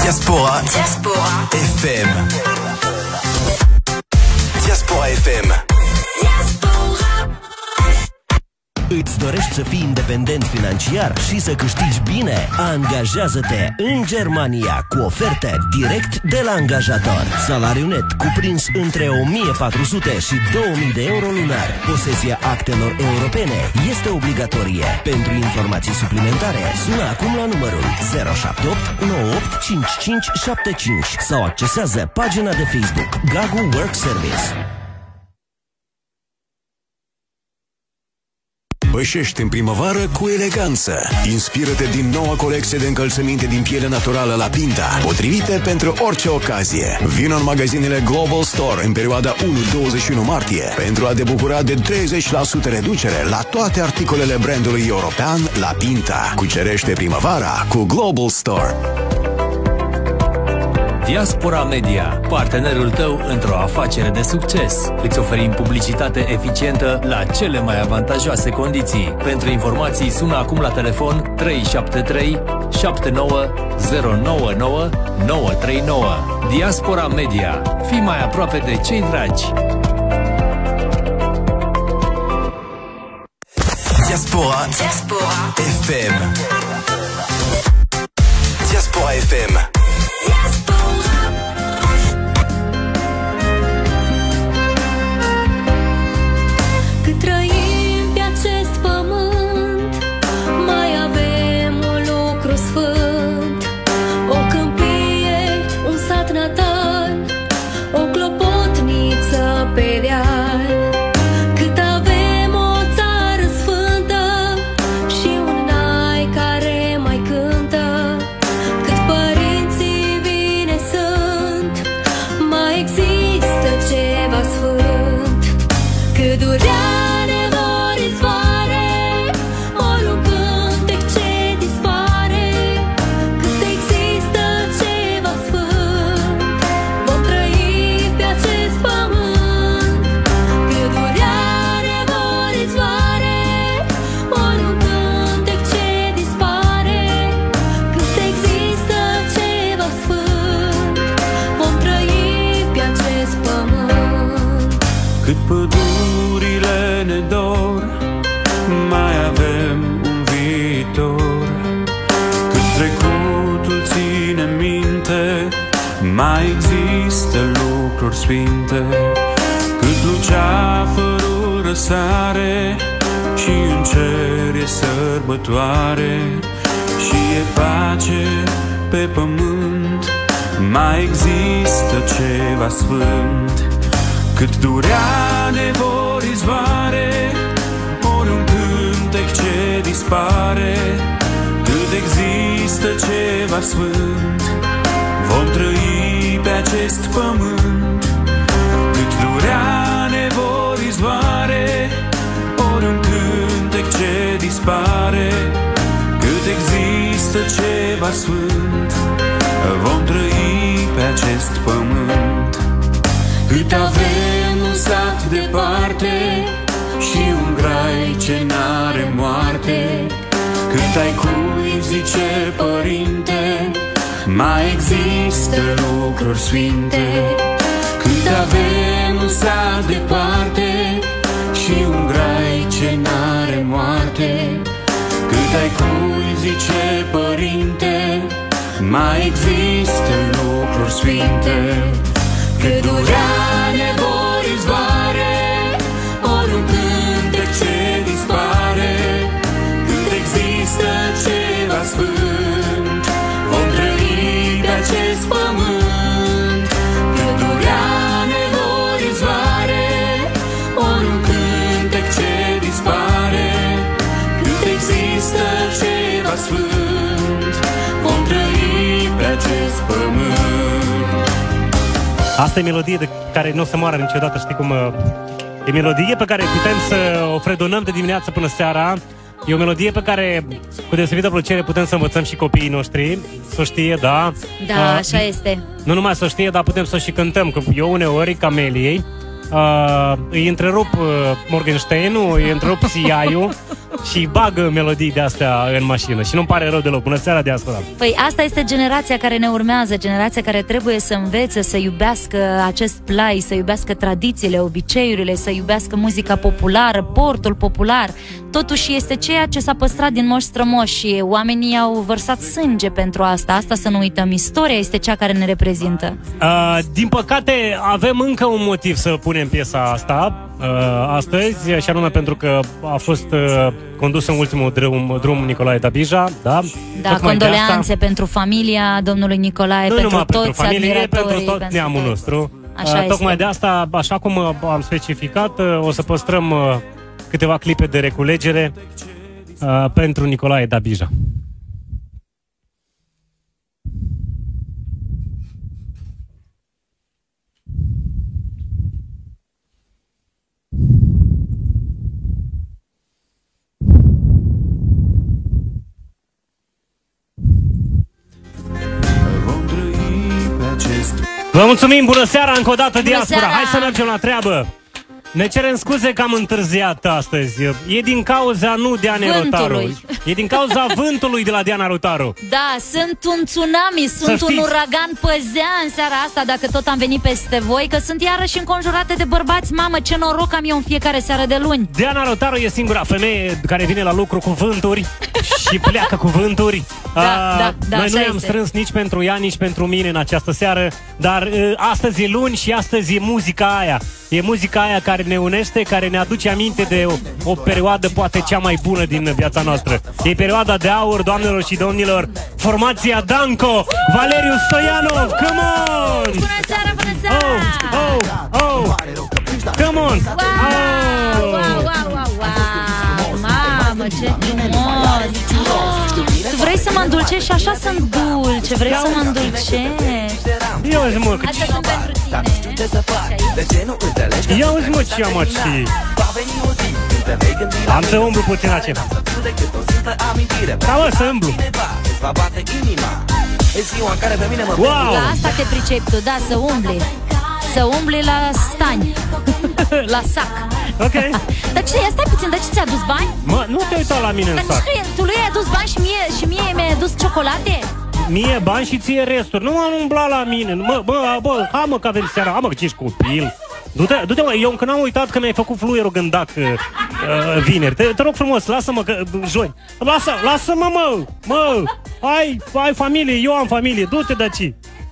Diaspora FM. Diaspora FM. Îți dorești să fii independent financiar și să câștigi bine? Angajează-te în Germania cu oferte direct de la angajator. Salariu net cuprins între 1400 și 2000 de euro lunar. Posesia actelor europene este obligatorie. Pentru informații suplimentare, sună acum la numărul 078 98 5575 sau accesează pagina de Facebook Gagu Work Service. Pășești în primăvară cu eleganță. Inspiră-te din noua colecție de încălțăminte din piele naturală La Pinta, potrivite pentru orice ocazie. Vino în magazinele Global Store în perioada 1-21 martie pentru a te bucura de 30% reducere la toate articolele brandului european La Pinta. Cucerește primăvara cu Global Store. Diaspora Media, partenerul tău într-o afacere de succes. Îți oferim publicitate eficientă la cele mai avantajoase condiții. Pentru informații sună acum la telefon 373 79099 939. Diaspora Media. Fii mai aproape de cei dragi. Diaspora FM. Diaspora FM. Cât trăim pe acest pământ, mai avem un lucru sfânt. O câmpie, un sat natal, o clopotniță pe deal. Cât avem o țară sfântă și un nai care mai cântă. Cât părinții bine sunt, mai există ceva sfânt. Cât durea cât pădurile ne dor, mai avem un viitor. Cât trecutul ține minte, mai există lucruri sfinte. Cât luceafărul răsare și în cer e sărbătoare și e pace pe pământ, mai există ceva sfânt. Cât durea ne vor izvoare, ori un cântec ce dispare. Cât există ceva sfânt, vom trăi pe acest pământ. Cât durea ne vor izvoare, ori un cântec ce dispare. Cât există ceva sfânt, vom trăi pe acest pământ. Cât avem un sat departe și un grai ce n-are moarte. Cât ai cui zice părinte, mai există lucruri sfinte. Cât avem un sat departe și un grai ce n-are moarte. Cât ai cui zice părinte, mai există lucruri sfinte. Cât durea ne vor izvoare, ori un cântec ce dispare. Cât există ceva sfânt, vom trăi pe acest pământ. Cât durea ne vor izvoare, ori un cântec ce dispare. Cât există ceva sfânt, vom trăi pe acest pământ. Asta e melodie de care nu o să moară niciodată, știi cum? E melodie pe care putem să o fredonăm de dimineață până seara. E o melodie pe care, cu deosebită plăcere, putem să învățăm și copiii noștri să o știe, da? Da, așa este. Nu numai să o știe, dar putem să o și cântăm. Că eu uneori, Cameliei, îi întrerup Morgensteinul, îi întrerup Siaiu și bagă melodii de astea în mașină. Și nu-mi pare rău deloc. Bună seara, Diaspora. Păi asta este generația care ne urmează, generația care trebuie să învețe să iubească acest plai, să iubească tradițiile, obiceiurile, să iubească muzica populară, portul popular. Totuși este ceea ce s-a păstrat din moși strămoși și oamenii au vărsat sânge pentru asta. Asta să nu uităm. Istoria este cea care ne reprezintă. Din păcate avem încă un motiv să punem piesa asta astăzi, și anume pentru că a fost condus în ultimul drum Nicolae Dabija, da? Da, condoleanțe pentru familia domnului Nicolae, pentru toți familie, pentru tot neamul nostru. Tocmai de asta, așa cum am specificat, o să păstrăm câteva clipe de reculegere pentru Nicolae Dabija. Vă mulțumim, bună seara încă o dată, Diaspora. Hai să mergem la treabă. Ne cerem scuze că am întârziat astăzi. E din cauza nu Diana Rotaru. E din cauza vântului de la Diana Rotaru. Da, sunt un tsunami, sunt un uragan păzea în seara asta, dacă tot am venit peste voi, că sunt iarăși înconjurate de bărbați. Mamă, ce noroc am eu în fiecare seară de luni. Diana Rotaru e singura femeie care vine la lucru cu vânturi și pleacă cu vânturi. Noi nu i-am strâns nici pentru ea, nici pentru mine în această seară, dar astăzi e luni și astăzi e muzica aia. E muzica aia care ne unește, care ne aduce aminte de o perioadă poate cea mai bună din viața noastră. E perioada de aur, doamnelor și domnilor. Formația Danco, Valeriu Stoianov, come on! Bună seara, bună seara! Come on! Mamă, ce frumos! Tu vrei să mă îndulcești și așa sunt dulce. Vrei să mă îndulcești? Ia uzi, mă, Asta sunt pentru tine. Ia uzi, mă, ce am aici. Am să umblu puțin acela. Da, mă, să umblu. Wow! La asta te pricepi tu, da, să umbli. Să umbli la stani. La sac. Ok. Dar ce, stai puțin, dar ce ți-a dus bani? Mă, nu te uita la mine în sac. Tu lui ai adus bani și mie mi-ai adus ciocolate? Mie bani și ție resturi. Nu am umblat la mine. Bă, hai mă că avem seara. Hai mă că ești copil. Du-te, mă, eu încă n-am uitat că mi-ai făcut fluierul gândac vineri. Te rog frumos, lasă-mă că joi. Lasă-mă, mă. Ai familie, eu am familie. Du-te de aici.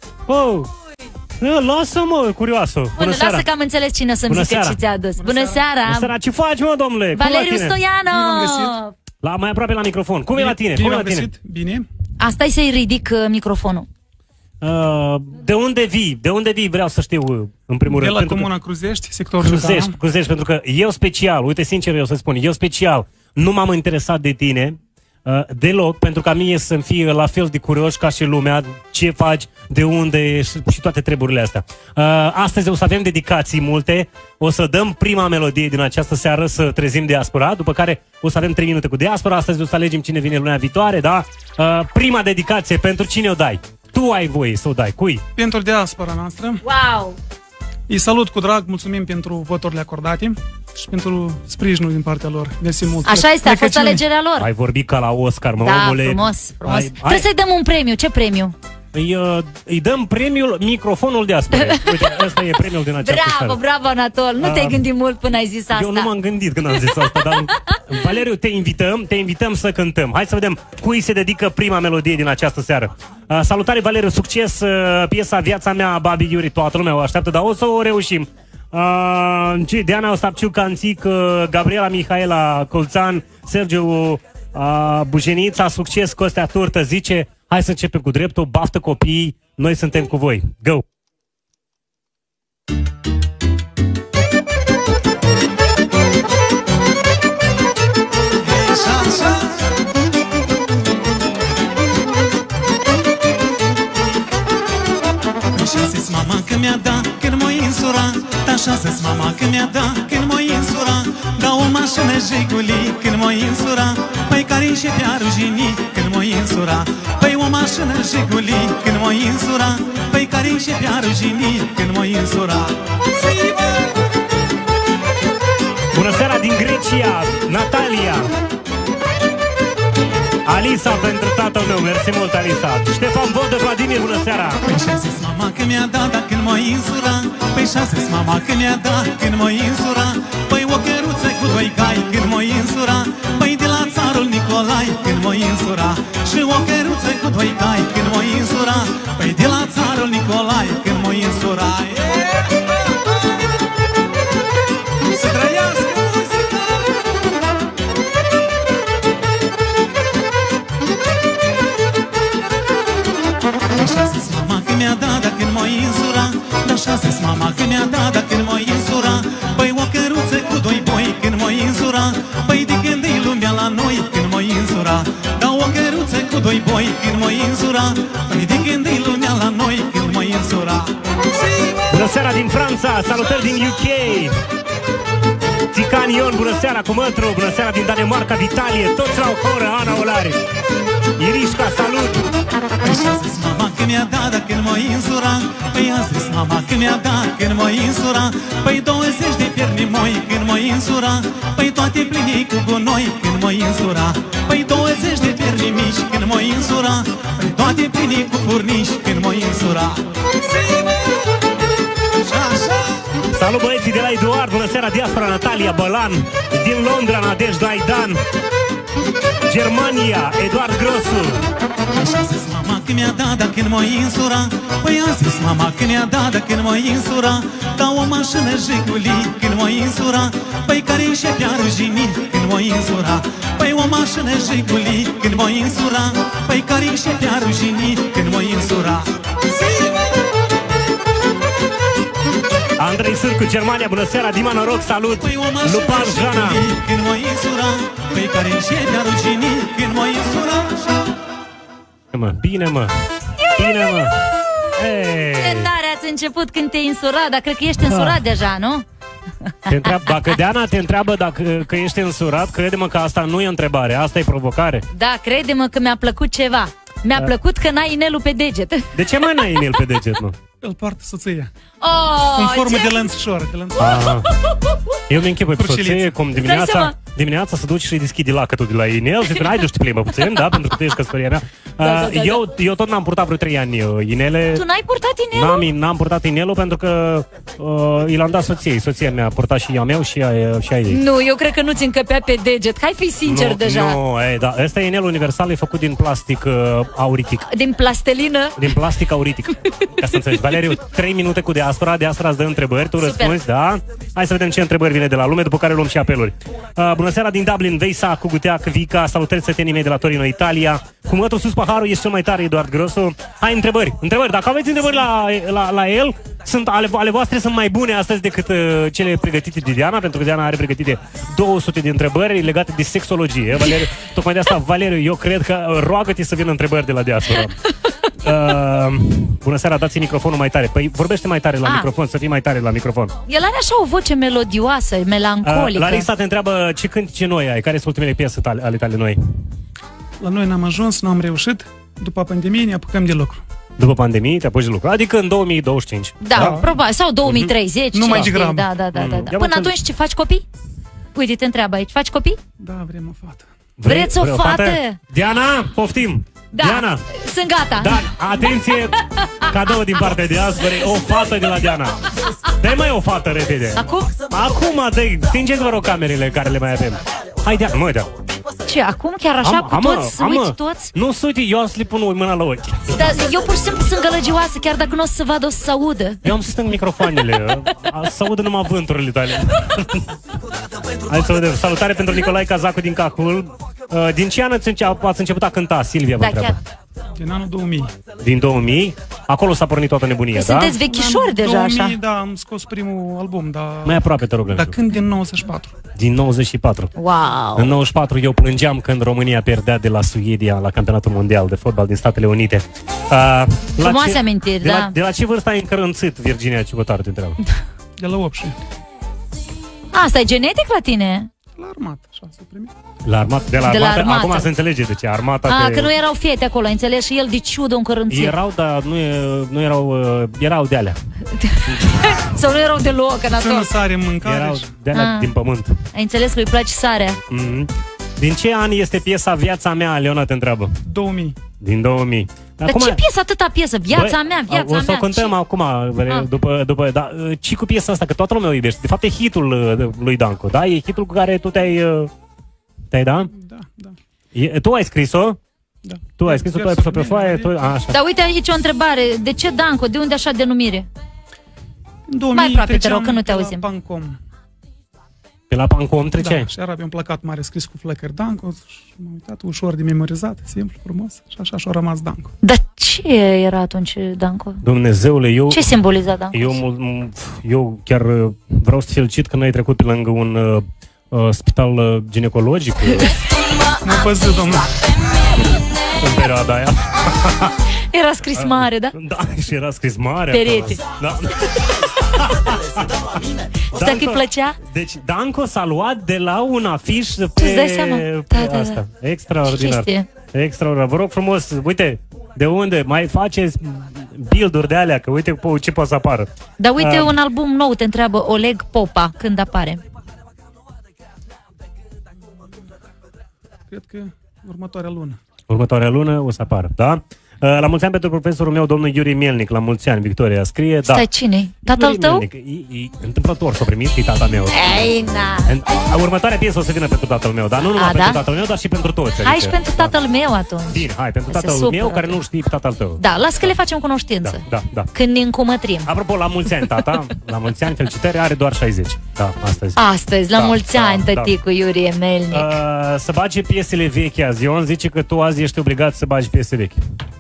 Lasă-mă, curioasă. Bună seara. Lasă că am înțeles cine să-mi zică ce ți-a adus. Bună seara. Bună seara, ce faci, mă, domnule? Valeriu Stoianov. Mai aproape la microfon. Cum e la tine? Bine, bine. Asta-i să-i ridic microfonul. De unde vii? De unde vii? Vreau să știu, în primul rând. De la Comuna Cruzești, sectorul Județean. Cruzești, pentru că eu special, uite, sincer, eu să spun, eu special nu m-am interesat de tine deloc, pentru ca mie să-mi fie la fel de curios ca și lumea, ce faci, de unde și toate treburile astea. Astăzi o să avem dedicații multe, o să dăm prima melodie din această seară, să trezim Diaspora, după care o să avem 3 minute cu Diaspora, astăzi o să alegem cine vine luna viitoare, da? Prima dedicație, pentru cine o dai? Tu ai voie să o dai, cui? Pentru Diaspora noastră. Wow! Îi salut cu drag, mulțumim pentru voturile acordate și pentru sprijinul din partea lor. Mersi mult. Așa este, a fost alegerea lor. Ai vorbit ca la Oscar, mă, omule. Da, frumos. Trebuie să-i dăm un premiu. Ce premiu? Îi dăm premiul microfonul Diasporei. Uite, ăsta e premiul din această seară. Bravo, Anatol. Nu te-ai gândit mult până ai zis asta. Eu nu m-am gândit când am zis asta, dar Valeriu, te invităm să cântăm. Hai să vedem cui se dedică prima melodie din această seară. Salutare, Valeriu, succes. Piesa Viața mea, Babi Iuri, toată lumea o așteaptă, dar o să o reușim. Diana Ostapciu, Canțic, Gabriela Mihaela Colțan, Sergiu Bujenița, succes, Costea Turtă zice: hai să începem cu dreptul, baftă copiii, noi suntem cu voi. Go! Așa-ți mama că mi-a dat când m-o insura. Așa-ți mama că mi-a dat când m-o insura. Da o mașină Jiguli când m-o insura. Păi care-i și pe-a ruginii când m-o insura. Păi o mașină Jiguli când m-o insura. Păi care-i și pe-a ruginii când m-o insura. Bună seara din Grecia, Natalia. Alisa pentru tatăl meu, mersi mult, Alisa. Ștefan Vodă, Vladimir, bună seara. Păi și-a zis mama că mi-a dat, dar când m-a insura. Păi și-a zis mama că mi-a dat, când m-a insura. Păi o căruță cu doi cai, când m-a insura. Păi de la țarul Nicolai, când m-a insura. Și o căruță cu doi cai, când m-a insura. Păi de la țarul Nicolai, când m-a insura. Să trăiască muzica! Așa zis mama că mi-a dat, dar când m-a insura. Așa zis mama că mi-a dat, dar când m-a insura. Păi o căruță cu doi boi, când m-a insura. Păi de când e lumea la noi, când m-a insura. Dar o căruță cu doi boi, când m-a insura. Păi de când e lumea la noi, când m-a insura. Bună seara din Franța, salutări din UK. Țican Ion, bună seara cu Mătru. Bună seara din Danemarca, Vitalie. Toți la o horă, Ana Olari. Irișca, salut. Păi și-a zis mama că mi-a dat, dar când m-a insura. Păi a zis mama că mi-a dat, când m-a insura. Păi 20 de pierni moi, când m-a insura. Păi toate plinii cu gunoi, când m-a insura. Păi 20 de pierni mici, când m-a insura. Păi toate plinii cu furnici, când m-a insura. Salut băieții de la Eduard, bună seara, Diaspora, Natalia Bălan. Din Londra, Nadejda Aidan. Germania, Eduard Grosu. Așa zis mama că mi-a dat, dar când m-a insura. Păi a zis mama că mi-a dat, dar când m-a insura. Ca o mașină Jiguli, când m-a insura. Păi care-i șepea ruginii, când m-a insura. Păi o mașină Jiguli, când m-a insura. Păi care-i șepea ruginii, când m-a insura. Andrei Sârcu, Germania, bună seara, Dima Noroc, salut. Lupan Jana. Când m-a insura. Păi care-i șepea ruginii, când m-a insura. Bine mă, bine mă. Ce tare ați început când te-ai însurat, dar cred că ești însurat deja, nu? Te întreabă, dacă Deana te întreabă dacă că ești însurat, crede-mă că asta nu e întrebare, asta e provocare. Da, crede-mă că mi-a plăcut ceva. Mi-a plăcut că n-ai inelul pe deget. De ce mai n-ai inel pe deget, mă? Îl poartă soția. Oh, în formă ce? de lănțișor. Eu mi închipui pe soție cum dimineața se duce și deschide lacătul de la inel și spune, hai du-și te plimbă puțin, da, pentru că tu ești căsătoria mea. Eu tot n-am purtat vreo 3 ani inele. Tu n-ai purtat inelul? N-am purtat inelul pentru că i l-am dat soției. Soția mea purta și ea meu și a ei. Nu, eu cred că nu ți încăpea pe deget. Hai fi sincer deja. Nu, da, ăsta e inelul universal, e făcut din plastic auritic. Din plastelină? Din plastic auritic. Ca să înțelegi. Valeriu, 3 minute cu Diaspora îți dă întrebări, tu răspunzi, da? Hai să vedem ce întrebări vine de la lume, după care luăm și apeluri. Bună seara din Dublin, Veisa, Cuguteac, Vica, salutări sătenii mei de la Torino, Italia. Cu Mătru sus paharul, ești cel mai tare, Eduard Grosu. Hai, întrebări. Dacă aveți întrebări la el, ale voastre sunt mai bune astăzi decât cele pregătite de Diana, pentru că Diana are pregătite 200 de întrebări legate de sexologie. Valeriu, tocmai de asta, Valeriu, eu cred că roagă-te să vină întrebări de la Diaspora. Bună seara, dați microfonul mai tare. Păi vorbește mai tare la microfon, să fii mai tare la microfon. El are așa o voce melodioasă, melancolică. Larisa te întreabă ce cânti, ce noi ai, care sunt ultimele piese ale tale noi? La noi n-am ajuns, nu am reușit. După pandemie ne apucăm de lucru. După pandemie te apuci de lucru, adică în 2025. Da, probabil, sau 2030. Nu mai degrabă. Da. Până atunci ce faci copii? Uite, te întreabă aici, faci copii? Da, vrem o fată. Vreți o fată? Diana, poftim! Da, Diana, sunt gata. Da, atenție, cadou din partea Diasporei, o fată de la Diana. Dai mai o fată repede. Acum? Acum, stingeți vă rog camerele care le mai avem. Hai, Diana, mă, Diana. Ce, acum chiar așa cu toți? Să uiți toți? Nu, să uite, eu am să le pun mâna la ochi. Dar eu pur și simplu sunt gălăgioasă, chiar dacă nu o să vadă, o să se audă. Eu am să stâng microfoanele, să audă numai vânturile tale. Hai să vedem. Salutare pentru Nicolae Cazacu din Cahul. Din ce an ați început a cânta, Silvia, vă întreabă? Din anul 2000. Din 2000? Acolo s-a pornit toată nebunia, da? Sunteți vechișori deja, 2000, așa? Da, am scos primul album, dar... Mai aproape, te rog. Dar când din 94? Din 94. Wow! În 94 eu plângeam când România pierdea de la Suedia la campionatul mondial de fotbal din Statele Unite. Frumoase amintiri, da. De la ce vârstă ai încărânțit, Virginia Ciubotaru, te întreabă? De la 18. Asta e genetic la tine? La armată, așa s-a primit. La armată? De la armată? Acum se înțelege de ce armata. Că nu erau fete acolo, înțeles? Și el de ciudă încărânțit. Erau, dar nu erau, erau de alea. Sau nu erau deloc în să nu sare în mâncare. Erau de alea din pământ. Ai înțeles că îi place sarea? Din ce an este piesa Viața mea? Leona te întreabă. 2000. Din 2000. Dar ce piesă, atâta piesă? Viața mea, viața mea. O să o cântăm acum, după da, ce cu piesa asta, că toată lumea o iubește. De fapt e hitul lui Danco, da? E hitul cu care tu te-ai da? Da. Tu ai scris-o? Da. Tu ai scris-o, tu ai pus-o pe foaie, așa. Dar uite aici o întrebare. De ce Danco? De unde așa denumire? În 2000 mai aproape, te rog, că nu te auzim. Pancom. Pe la Pancom treceai? Da, și era pe un placat mare scris cu flăcări Danco și m-am uitat, ușor de memorizat, simplu, frumos, și așa și-a rămas Danco. Dar ce era atunci Danco? Dumnezeule, eu... Ce simboliza Danco? Eu chiar vreau să te felicit că n-ai trecut pe lângă un spital ginecologic. M-a păzit, domnule. În perioada aia. Era scris mare, da? Da, și era scris mare. Perete. Da. Dacă îi plăcea? Deci Danco s-a luat de la un afiș pe... Tu-ți dai seama? Da. Asta. Extraordinar. Ce extraordinar. Vă rog frumos, uite, de unde mai faceți build-uri de alea, că uite ce poate să apară. Dar uite un album nou, te întreabă Oleg Popa, când apare? Cred că următoarea lună. Următoarea lună o să apară, da? La mulți ani pentru profesorul meu, domnul Iuri Mielnic. La mulți ani, Victoria scrie. Stai, da. Cine-i? Tatăl tău? E întâmplător s-a primit, e tata meu. Ei, na. Următoarea piesă o să vină pentru tatăl meu, dar nu numai pentru tatăl meu, dar și pentru toți. Hai și pentru tatăl meu atunci. Bine, hai, pentru tatăl meu care nu știi tatăl tău. Da, las că le facem cunoștință. Da. Când ne încumătrim. Apropo, la mulți ani, tata, la mulți ani, felicitări, are doar 60. Da, astăzi, la mulți ani, tăticu Iurie Melnic. Să bagi piesele vechi azi. Ion zice că tu azi ești obligat să bagi piese vechi.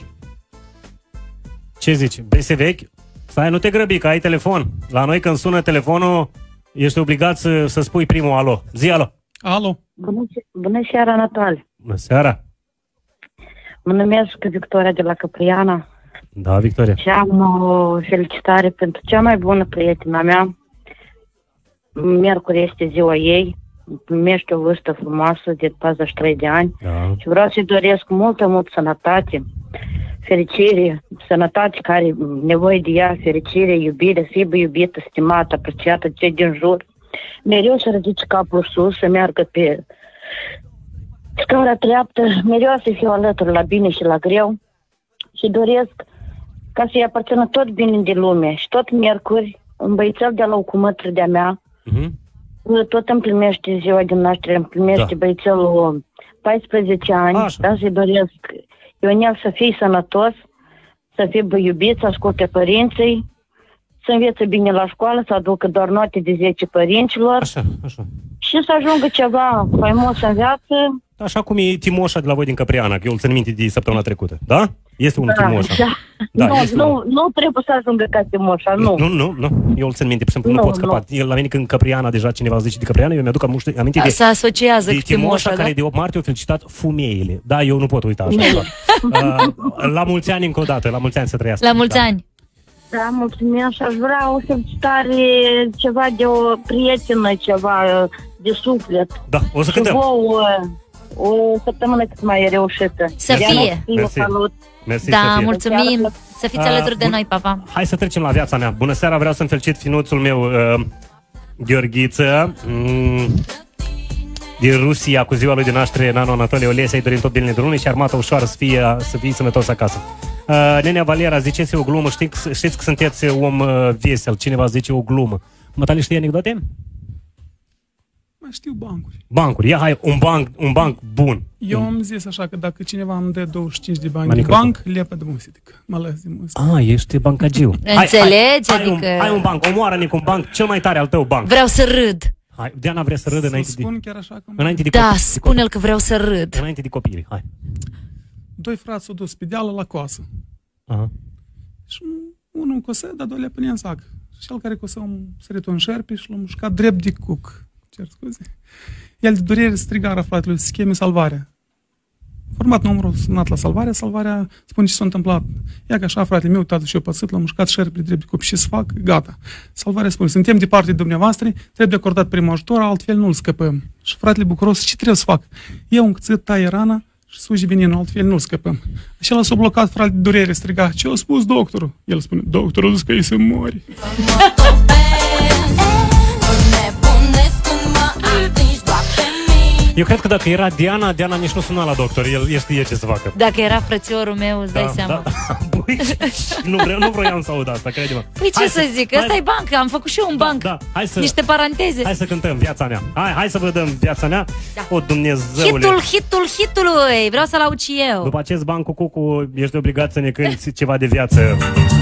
Ce zici? Piese vechi? Stai, nu te grăbi, că ai telefon. La noi când sună telefonul, ești obligat să spui primul alo. Zi alo. Alo. Bună seara, Anatole. Bună seara. Mă numesc Victoria de la Căpriana. Da, Victoria. Și am o felicitare pentru cea mai bună prietena mea. Miercuri este ziua ei. Primește o vârstă frumoasă de 43 de ani. Da. Și vreau să-i doresc multă sănătate, fericire, sănătate care are nevoie de ea, fericire, iubire, să fie iubită, stimată, apreciată de cei din jur. Mereu să ridice capul sus, să meargă pe scara treaptă, mereu să fiu alături la bine și la greu. Și doresc ca să-i aparțină tot bine de lume. Și tot miercuri, un băițel de la o cumătră de-a mea, tot împlinește ziua de naștere, împlinește băițelul 14 ani, da, să-i doresc Ionel să fie sănătos, să fie iubit, să asculte părinții, să învețe bine la școală, să aducă doar note de 10 părinților. Așa. Și să ajungă ceva faimos în viață. Așa cum e Timoșa de la voi din Căpriana, că eu îl țin minte de săptămâna trecută, da? Este un Timoșa. Da, nu trebuie să ajungă ca Timoșa, nu. Nu. Eu îl țin minte, pentru nu pot scăpa. El la mine când Căpriana, deja cineva zice de Căpriana, eu mi-aduc aminte de... Se asociază cu Timoșa, care de 8 martie au felicitat fumeile. Da, eu nu pot uita așa. La mulți ani încă o dată, la mulți ani să trăiască. La mulți ani. Da, mulțumesc și aș vrea o felicitare, ceva de o prietenă, ceva de suflet. Da, o să cântăm. O săptămână cât mai reușită. Să fie. Salut. Mersi, da, mulțumim. Să fiți alături de noi, papa. Hai să trecem la viața mea. Bună seara, vreau să-mi felicit finuțul meu, Gheorghiță, din Rusia, cu ziua lui de naștere, Nano Anatolie Olesei, dorim tot binele drumului și armata ușoară să fie sănătos acasă. Nenea Valera, ziceți o glumă, știți că sunteți om vesel, cineva zice o glumă. Mătale, știi anecdote? Mai știu bancuri. Bancuri, ia hai, un banc bun. Eu am zis așa că dacă cineva îmi dă 25 de bani de banc, lepă de muzică. Mă lăs de muzică. Ești bancagiu. Înțelegi? Adică... Hai un banc, omoară-ne cu un banc, cel mai tare al tău banc. Vreau să râd. Hai, Diana vrea să râdă înainte de... spun chiar așa? Înainte de da, spune-l că vreau să râd. Înainte de copii, hai. Doi frați s-au dus pe deală la coasă. Aha. Și unul cosă, dar doi le punea în sac. Și cel care cosă un sărit în șerpi și l-a mușcat drept de cuc. Cer scuze. El de durere striga fratelui să cheme salvarea. Format numărul, sunat la salvarea, spune ce s-a întâmplat. Ia că așa, fratele meu, tată și eu pățit, l-am mușcat șerpile drept de cup și să fac, gata. Salvarea spune, suntem de parte de dumneavoastră, trebuie acordat primul ajutor, altfel nu-l scăpăm. Și fratele bucuros, ce trebuie să fac? Eu un câțit, taie rana și suge veninul, altfel nu-l scăpăm. Și el s-a blocat, fratele de durere, striga, ce a spus doctorul? El spune, doctorul a zis că ei se mori. Eu cred că dacă era Diana nici nu suna la doctor. El știe ce să facă. Dacă era frățiorul meu, îți dai seama. Băi, nu vroiam să aud asta, crede-mă. Păi ce să zic, ăsta e bancă, am făcut și eu un banc. Niște paranteze. Hai să cântăm Viața mea. Hai să vă dăm Viața mea. O, Dumnezeule. Hitului. Vreau să-l aud și eu. După acest ban cu Cucu, ești obligat să ne cânti ceva de viață.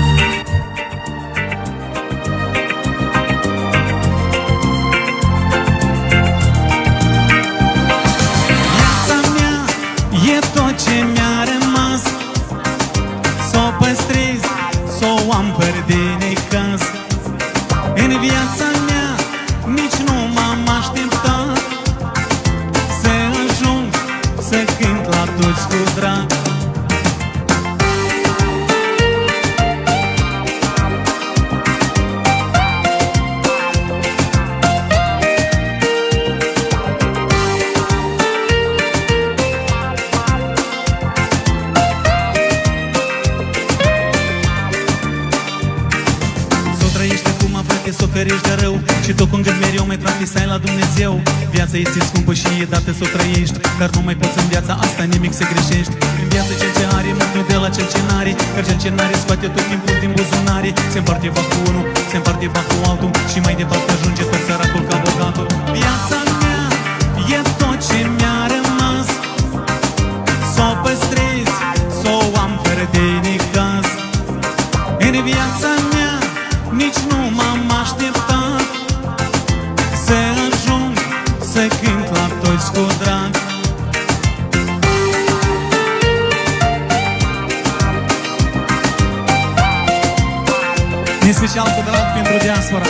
E tot ce mi-a rămas, s-o păstrez, s-o am fără de necaz. În viața mea nici nu m-am așteptat să ajung să cânt la toți cu drag. S-o ferești de rău și tot cu gând mereu mai frate să ai la Dumnezeu. Viața este scumpă și e dată să o trăiești, dar nu mai poți în viața asta nimic să greșești. În viață cel ce are mult nu de la cel ce n-are, că cel ce n-are scoate tot timpul din buzunare. Se împarte ba cu unul, se împarte ba cu altul și mai departe ajunge tot săracul ca bogatul. Viața mea e tot ce mi-a rămas, s-o păstrez, s-o am fără de necaz. În viața mea nici nu m-am așteptat să ajung să cânt la toți cu drag. În special cu drag pentru diaspora.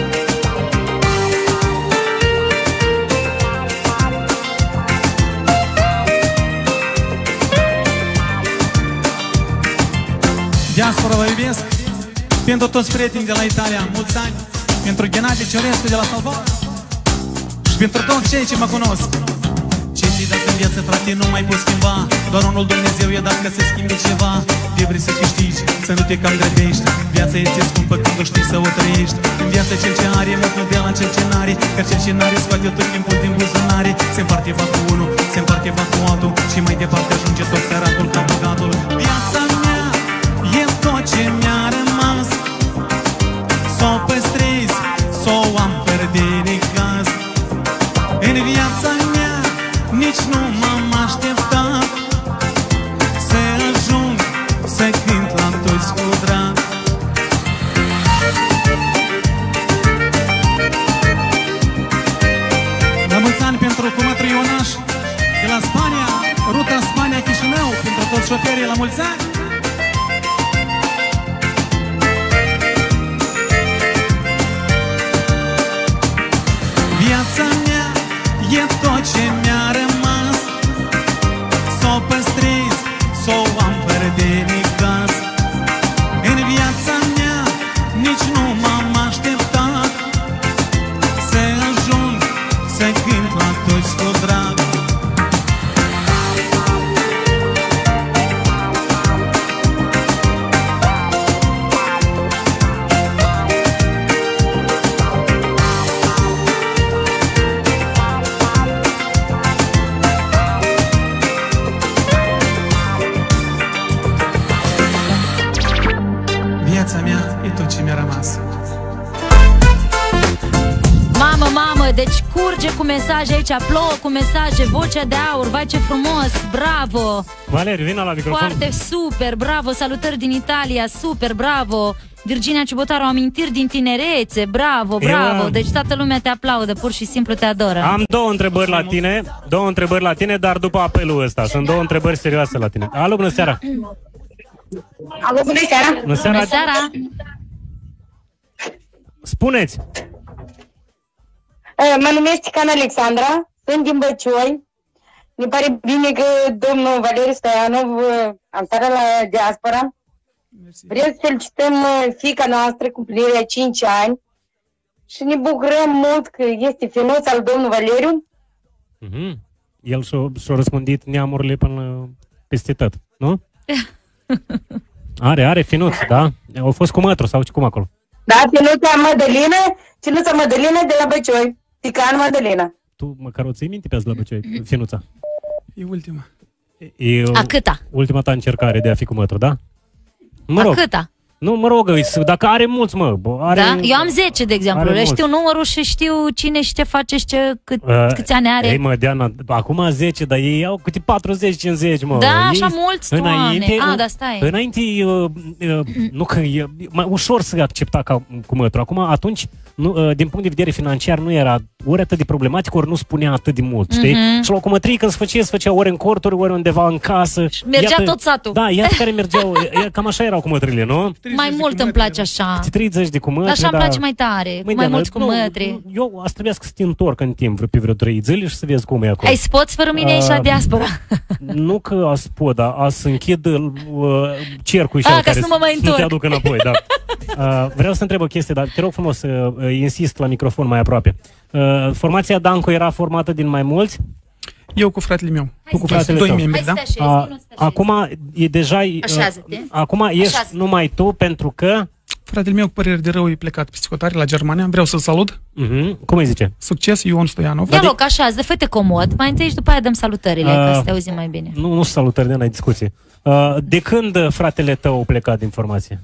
Diaspora vă iubesc. Pentru toți prietenii de la Italia, mulți ani. Pentru Ghenadie Ciorescu de la Salvador și pentru toți cei ce mă cunosc. Ce ți-ai dat în viață, frate, nu mai poți schimba. Doar unul Dumnezeu i-a dat ca să schimbi ceva. De vrei să câștigi, să nu te cam grăbești. Viața este scumpă când o știi să o trăiești. În viață cel ce are mult nu de la cel ce n-are, că cel ce n-are scoate tot timpul din buzunare. Se împarte va cu unul, se împarte va cu altul și mai departe ajunge tot săracul ca bogatul. Viața mea e tot ce mi-a rămas, s-o păstrez, s-o am fără de necaz. În viața mea nici nu m-am așteptat să ajung să cânt la toți cu drag. La mulți ani pentru cumătru Ionaș de la Spania, ruta Spania-Chișinău, pentru toți șoferii, la mulți ani. Viața mea e tot ce mi-a rămas, s-o păstrez, s-o am fără de necaz. În viața mea nici nu m-am așteptat să ajung să cânt la toți cu drag. Viața mea e tot ce mi-a rămas. Mamă, deci curge cu mesaje aici, plouă cu mesaje, vocea de aur, vai ce frumos, bravo! Valeriu, vină la microfon. Foarte super, bravo, salutări din Italia, super, bravo! Virginia Ciubotaru, amintiri din tinerețe, bravo, bravo! Deci toată lumea te aplaudă, pur și simplu te adoră. Am două întrebări la tine, dar după apelul ăsta. Sunt două întrebări serioase la tine. Alo, bună seara! Alo, bună seara! Bună seara! Spuneți! Mă numesc Can Alexandra, sunt din Băcioi. Mi pare bine că domnul Valeriu Stoianov a stat la diaspora. Vreau să felicităm fiica noastră cu împlinirea 5 ani și ne bucurăm mult că este finuț al domnul Valeriu. El și-a răspundit neamurile până peste tot, nu? Are finuț, da? Au fost cu mătru sau cum acolo? Da, finuța Mădălină de la Băcioi. Tican Mădălina. Tu măcar o ții minte pe azi la Băcioi, Finuța? E ultima. E A câta? ultima ta încercare de a fi cu mătru, da? Mă rog. A câta? Nu, mă rog, dacă are mulți, mă. Are, Da? Eu am 10, de exemplu. are Le mulți. știu numărul și știu cine și ce face și câți ani are. Ei, mă, Diana, acum 10, dar ei au câte 40-50, mă. Da, Ei, așa mulți, Doamne. Da, stai. Înainte, nu că e mai ușor să accepta ca cu mătru. Acum, atunci, din punct de vedere financiar, nu era ori atât de problematic, ori nu spunea atât de mult, știi? Și la locomătrii, când se făcea ori în corturi, ori undeva în casă. Mergea tot satul. Da, iată care mergeau, cam așa erau cu mătrile, nu? Mai mult îmi place așa. 30 de cu mătri, Așa îmi place mai tare, cu mai mulți cu mătri. Eu aș trebui să te întorc în timp pe vreo 3 zile și să vezi cum e acolo. Ai spoți fără mine aici la diaspora. Nu că a spot, dar a să închid cercul și ca care să nu mă mai să nu te întorc. aduc înapoi, da. Vreau să întreb o chestie, dar te rog frumos să insist la microfon mai aproape. Formația Danco era formată din mai mulți? Eu cu fratele meu. Tu cu fratele Doi tău. membri, da? Acum e deja... Așează-te. Acum ești numai tu pentru că... Fratele meu, cu părere de rău, e plecat pe psihotare la Germania. Vreau să-l salut. Cum îi zice? Succes, Ion Stoianov. Ia loc, așează, fă-te comod. Mai întâi și după aia dăm salutările, ca să te auzim mai bine. Nu salutări, de n-ai discuție. De când fratele tău a plecat din formație?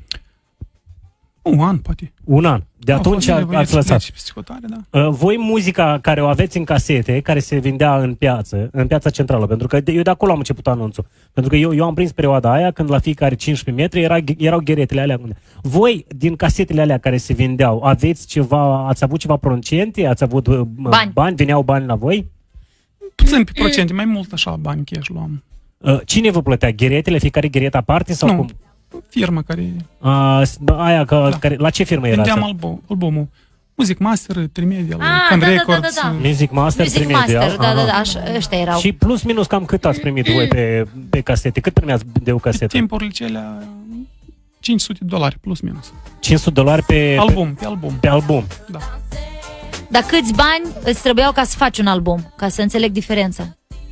Un an, poate. Un an. De atunci ați lăsat. Da. Voi muzica care o aveți în casete, care se vindea în piața centrală, pentru că eu de acolo am început anunțul. Pentru că eu am prins perioada aia când la fiecare 15 metri erau gheretele alea. Voi, din casetele alea care se vindeau, ați avut ceva procente? Ați avut bani? Veneau bani la voi? Puțin pe procente, mai mult așa bani cash luam. Cine vă plătea? Gheretele? Fiecare gheretă aparte? Sau cum? Firma care... Care, la ce firmă era asta? Vindeam albumul. Music Master, Trimedial, Can Records. Music Master, Trimedial. Da, ăștia erau. Și plus minus cam cât ați primit voi pe casete? Cât primeați de o casetă? Pe timpurile celea $500, plus minus. $500 pe album. Pe album. Da. Dar câți bani îți trebuiau ca să faci un album? Ca să înțeleg diferența.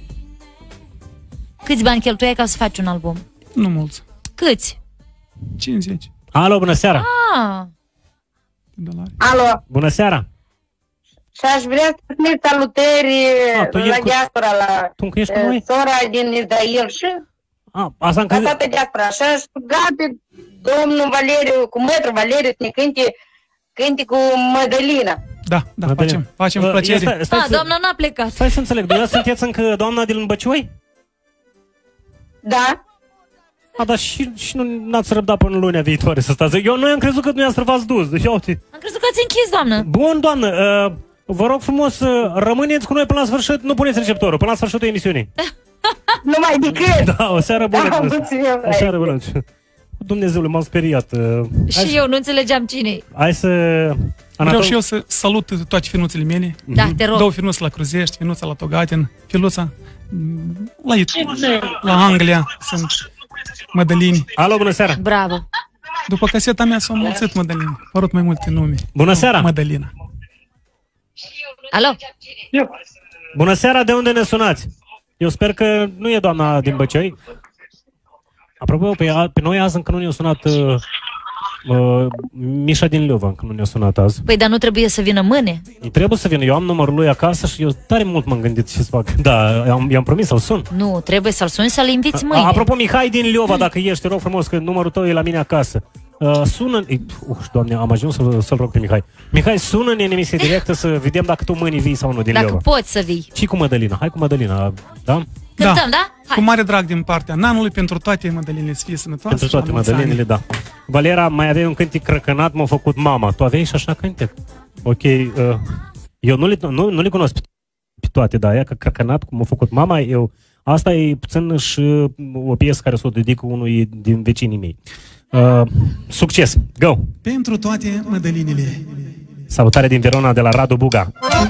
Câți bani cheltuiai ca să faci un album? Nu mulți. Câți? 50. Alo, bună seara! Alo! Bună seara! Și aș vrea să trimit salutări la diaspora, la sora din Israel și asta la toată diaspora. Și aș ruga pe domnul Valeriu, cu mătru Valeriu, să ne cânte cu Mădălina. Da, facem plăcere. Doamna n-a plecat. Stai să înțeleg, dumneavoastră sunteți încă doamna din Băcioi? Da. Dar și nu n-ați răbdat până lunea viitoare să stați. Noi am crezut că dumneavoastră v-ați dus. Deci, am crezut că ați închis, doamnă. Bun, doamnă, vă rog frumos, rămâneți cu noi până la sfârșit, nu puneți receptorul, până la sfârșitul emisiunii. Numai decât. Da, o seară bună. O seară bună. Dumnezeule, m-am speriat. Și eu nu înțelegeam cine-i. Hai să... Vreau și eu să salut toate finuțele mele. Da, te rog. 2 finuțe la Cruzești, finuța la Togatin, filuța la Anglia, sunt Mădălini. Alo, bună seara! Bravo! După caseta mea s-au înmulțit Mădălini. Părut mai multe nume. Bună seara! Mădălina. Alo? Bună seara, de unde ne sunați? Eu sper că nu e doamna din Băcioi. Apropo, pe noi azi încă nu ne-a sunat Mișa din Leova, încă nu ne-a sunat azi. Păi, dar nu trebuie să vină mâine? Îi trebuie să vină, eu am numărul lui acasă și eu tare mult m-am gândit ce să fac. Da, i-am promis să-l sun. Nu, trebuie să-l suni, să-l inviți mâine. Apropo, Mihai din Leova, dacă ești, te rog frumos, că numărul tău e la mine acasă. Sună... Doamne, am ajuns să-l rog pe Mihai. Mihai, sună-ne în emisie directă să vedem dacă tu mâine vii sau nu din Leova. Dacă poți să vii. Și cu Mădălina. Hai cu Mădălina, da? Cântăm, da? Hai. Cu mare drag din partea Nanului pentru toate Mădălinile să fie sănătoase. Pentru toate Mădălinile, da. Valera, mai aveai un cântec crăcănat, m-a făcut mama. Tu aveai și așa cântec? Ok, eu nu le cunosc pe toate, dar aia că crăcănat, cum m-a făcut mama, asta e puțin și o piesă care s-o dedic unui din vecinii mei. Succes! Go! Pentru toate Mădălinile. Salutare din Verona de la Radu Buga.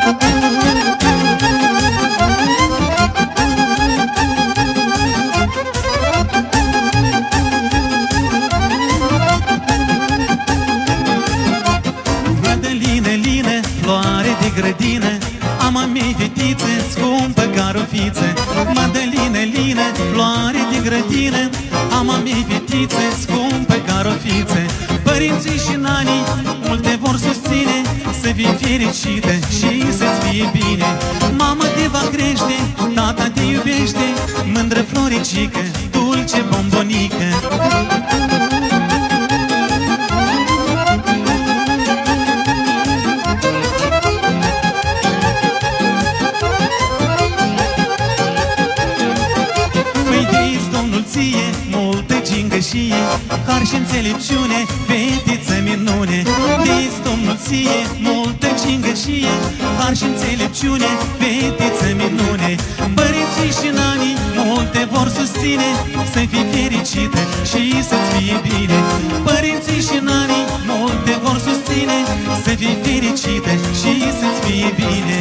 Mădăline, floare de grădină, am a mei fetițe, scumpă ca rofițe. Mădăline, floare de grădină, am a mei fetițe, scumpă ca rofițe. Părinții și nanii multe vor susține, să fii fericită și să-ți fie bine. Mama te va crește, tata te iubește, mândră floricică, dulce bombonică. Multă gingășie, har și înțelepciune, fetiță minune. Dă-ți Domnul ție multă gingășie, har și înțelepciune, fetiță minune. Părinții și nanii multe vor susține, să fii fericită și să-ți fie bine. Părinții și nanii multe vor susține, să fii fericită și să-ți fie bine.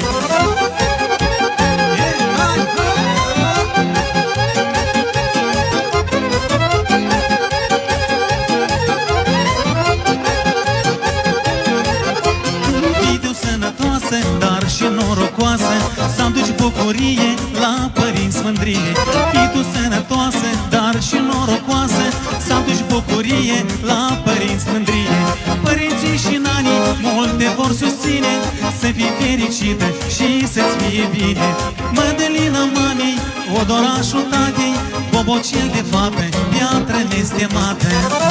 Dar și norocoasă, să aduci bucurie la părinți mândrie. Fii tu sănătoasă, dar și norocoasă, să aduci bucurie la părinți mândrie. Părinții și nanii multe vor susține, să fii fericită și să-ți fie bine. Mădălina mamei, odorașul tatei, bobocel de fată, piatră nestemată.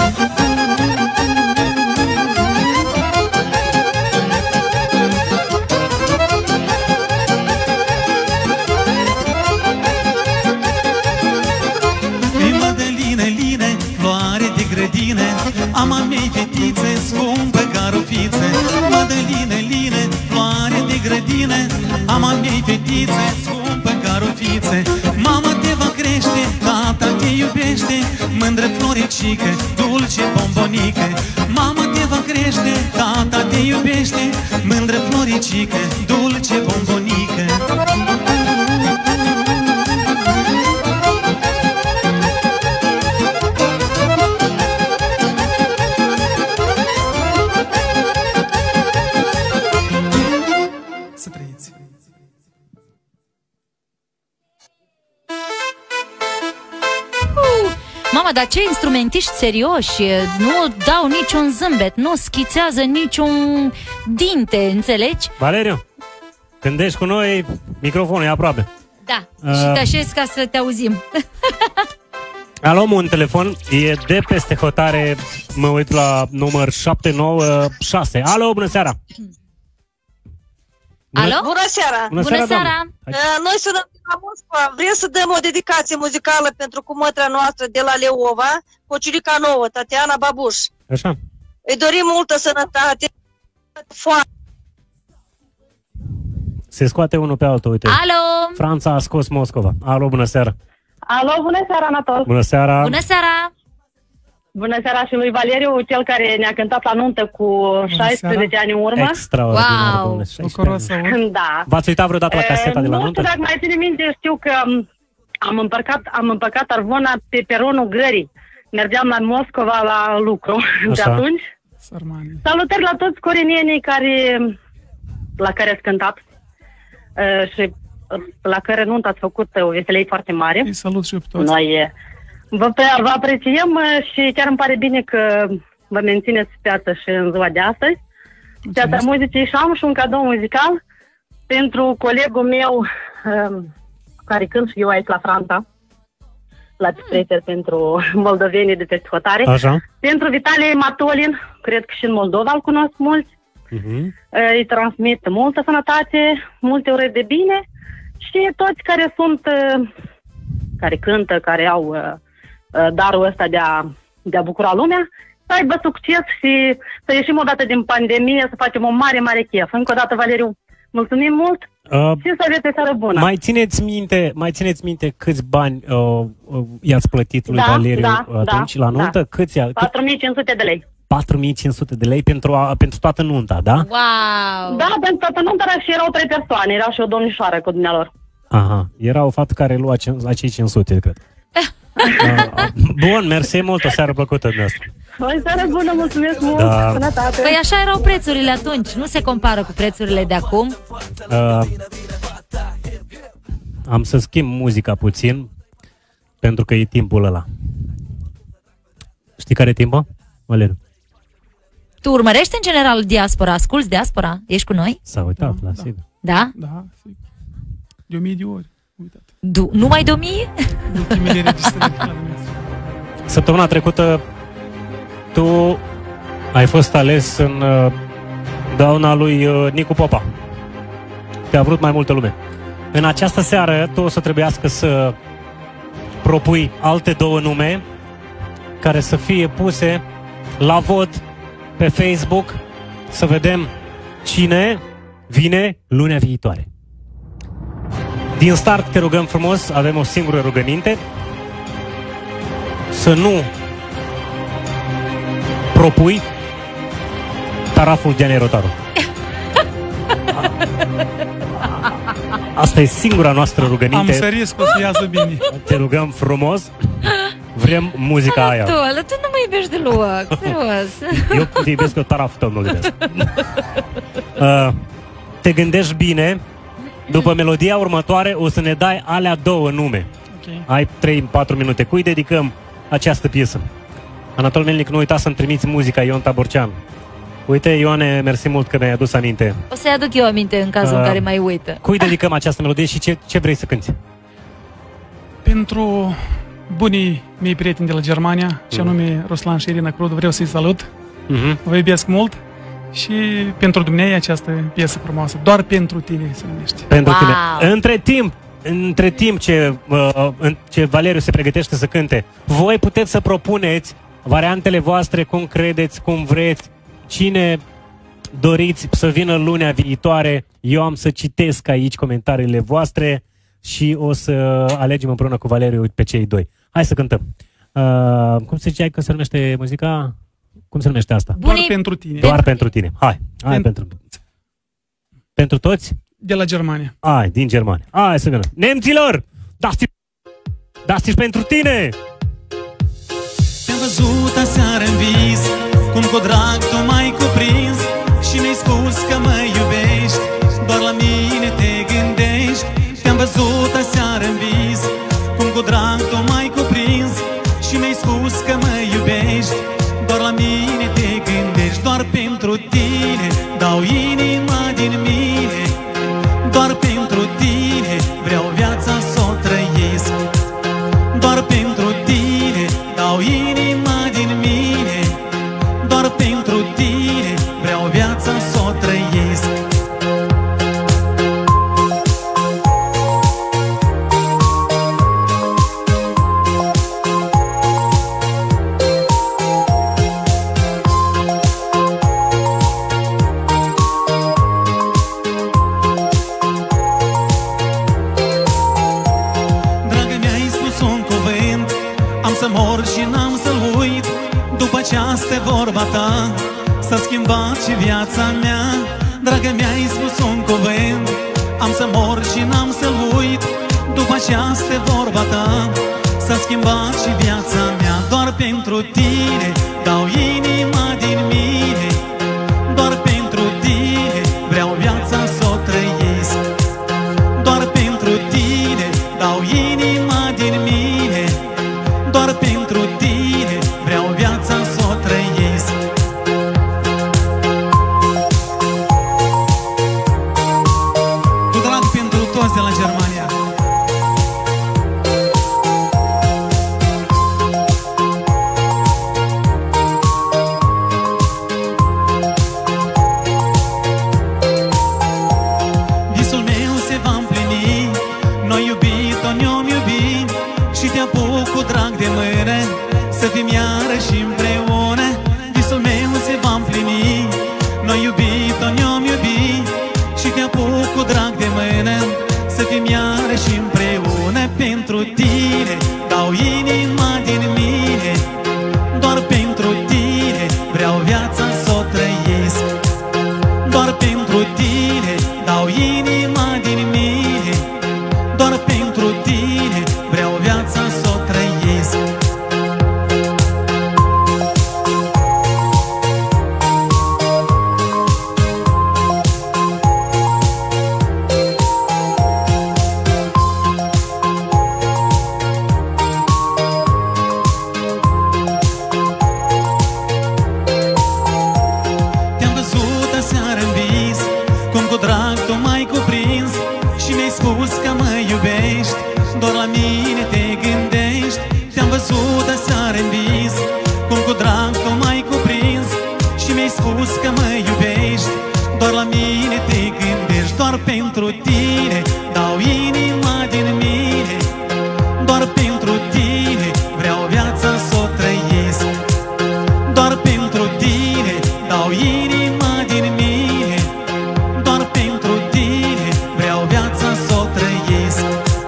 Ama mei fetițe, scumpă ca rufițe. Mădălină, lină, floare de grădină. Ama mei fetițe, scumpă ca rufițe. Mama te va crește, tata te iubește, mândră floricică, dulce bombonică. Mama te va crește, tata te iubește, mândră floricică, dulce bombonică. Mamă, dar ce instrumentiști serioși, nu dau niciun zâmbet, nu schițează niciun dinte, înțelegi? Valeriu, când ești cu noi, microfonul e aproape. Da, și te așezi ca să te auzim. Alo, un telefon, e de peste hotare, mă uit la număr 796. Alo, bună seara! Alo? Bună seara! Bună seara! Noi sunăm la Moscova, vrem să dăm o dedicație muzicală pentru cumătra noastră de la Leova, Cociurica nouă, Tatiana Babuș. Așa. Îi dorim multă sănătate. Se scoate unul pe altul, uite. Alo! Franța a scos Moscova. Alo, bună seara! Alo, bună seara, Anatol! Bună seara! Bună seara! Bună seara și lui Valeriu, cel care ne-a cântat la nuntă cu 16 ani în urmă. Extraordinar, wow. Da. V-ați uitat vreodată la caseta de la nuntă? Nu știu dacă mai ține minte, știu că am împăcat Arvona pe peronul Gării. Mergeam la Moscova la lucru de atunci. Salutări la toți corenienii la care ați cântat și la care nuntă ați făcut o veselie foarte mare. Îi salut și eu pe toți. Noi vă apreciem și chiar îmi pare bine că vă mențineți piața și în ziua de astăzi. Piața muzicii și am și un cadou muzical pentru colegul meu care cânt și eu aici la Franța, la petreceri pentru moldovenii de peste hotare. Așa. Pentru Vitalie Matolin, cred că și în Moldova îl cunosc mulți. Îi transmit multă sănătate, multe urări de bine și toți care sunt, care cântă, care au darul ăsta de a bucura lumea, să aibă succes și să ieșim odată din pandemie, să facem o mare, mare chef. Încă o dată, Valeriu, mulțumim mult și să aveți o seară bună. Mai țineți minte câți bani i-ați plătit lui Valeriu atunci la nuntă? Câți 4.500 de lei. 4.500 de lei pentru toată nunta, da? Wow! Da, pentru toată nunta și erau 3 persoane, era și o domnișoară cu dumnealor. Aha, era o fată care lua acei 500, cred. Bun, mersi mult, o seară plăcută de asta. O seară bună, mulțumesc mult, sănătate. Păi așa erau prețurile atunci, nu se compară cu prețurile de acum. Am să schimb muzica puțin, pentru că e timpul ăla. Știi care e timpul, Valeriu? Tu urmărești în general diaspora? Asculți diaspora? Ești cu noi? S-a uitat, la sigur. Da? Da, sigur. De 1000 de ori. Uitat. Numai de 1000? Ultimele registrări la dumneavoastră. Săptămâna trecută tu ai fost ales în dauna lui Nicu Popa. Te-a vrut mai multă lume. În această seară tu o să trebuiască să propui alte 2 nume care să fie puse la vot pe Facebook, să vedem cine vine lunea viitoare. Din start te rugăm frumos, avem o singură rugăminte: să nu propui taraful Dianei Rotaru. Asta e singura noastră rugăminte. Am să risc, o să iasă bine. Te rugăm frumos. Vrem muzica aia. Tu nu mă iubești deloc, serios. Eu te iubesc, eu taraful tău nu iubesc. Te gândești bine. După melodia următoare o să ne dai alea 2 nume. Ai 3-4 minute. Cui dedicăm această piesă? Anatol Melnic, nu uita să-mi trimiți muzica, Ion Taborcean. Uite, Ioane, mersi mult că mi-ai adus aminte. O să-i aduc eu aminte în cazul în care mai uită. Cui dedicăm această melodie și ce vrei să cânti? Pentru bunii mei prieteni de la Germania, și anume Ruslan și Irina Crudu, vreau să-i salut. Vă iubesc mult. Și pentru dumneavoastră această piesă frumoasă. Doar pentru tine se numește. Pentru tine. Între timp ce Valeriu se pregătește să cânte, voi puteți să propuneți variantele voastre, cum credeți, cum vreți, cine doriți să vină lunea viitoare. Eu am să citesc aici comentariile voastre și o să alegem împreună cu Valeriu pe cei 2. Hai să cântăm. Cum se ziceai că se numește muzica? Cum se numește asta? Doar pentru tine. Doar pentru tine. Hai pentru toți? De la Germania. Hai, din Germania. Hai să vedem. Nemților! Dați-și pentru tine! Te-am văzut aseară în vis, cum cu drag tu m-ai cuprins și mi-ai spus că mă iubești, doar la mine te gândești. Te-am văzut aseară în vis, cum cu drag tu m-ai cuprins și mi-ai spus că mă iubești, doar la mine te gândești. Doar pentru tine dau inima din mine, doar pentru tine vreau viața să o trăiesc. Doar pentru tine dau inima din mine, doar pentru tine vreau viața să o trăiesc. Să mor și n-am să-l uit, după această vorba ta s-a schimbat și viața mea. Dragă, mi-ai spus un cuvânt, am să mor și n-am să-l uit, după această vorba ta s-a schimbat și viața mea. Doar pentru tine dau inima din mine, doar pentru tine vreau viața să o trăiesc. Doar pentru tine dau inima din mine, doar pentru tine vreau viața să o trăiesc. Cu drag pentru toți de la Germania. Visul meu se va împlini, noi iubit-o ne-om iubi și te apuc cu drag de mână, să fim iarăși împreună. Visul meu se va împlini, noi iubit-o ne-om iubi și te apuc cu drag de mână, să fim iarăși împreună. Pentru tine dau inima din mine, doar pentru tine vreau viața să o trăiesc. Doar pentru tine dau inima din mine, doar pentru tine vreau viața să o trăiesc. drag tu m-ai cuprins și mi-ai spus că mă iubești. Doar la mine te gândești, doar pentru tine dau inima din mine. Doar pentru tine vreau viața să o trăiesc. Doar pentru tine dau inima din mine. Doar pentru tine vreau viața să o trăiesc.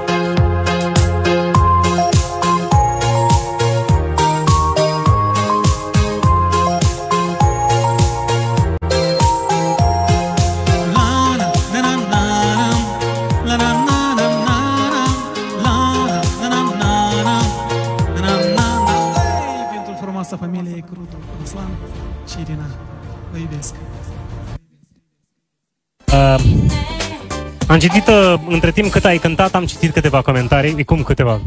Familiei Crudu, Ruslan și Irina. Vă iubesc. Am citit, între timp cât ai cântat, am citit câteva comentarii. Cum câteva?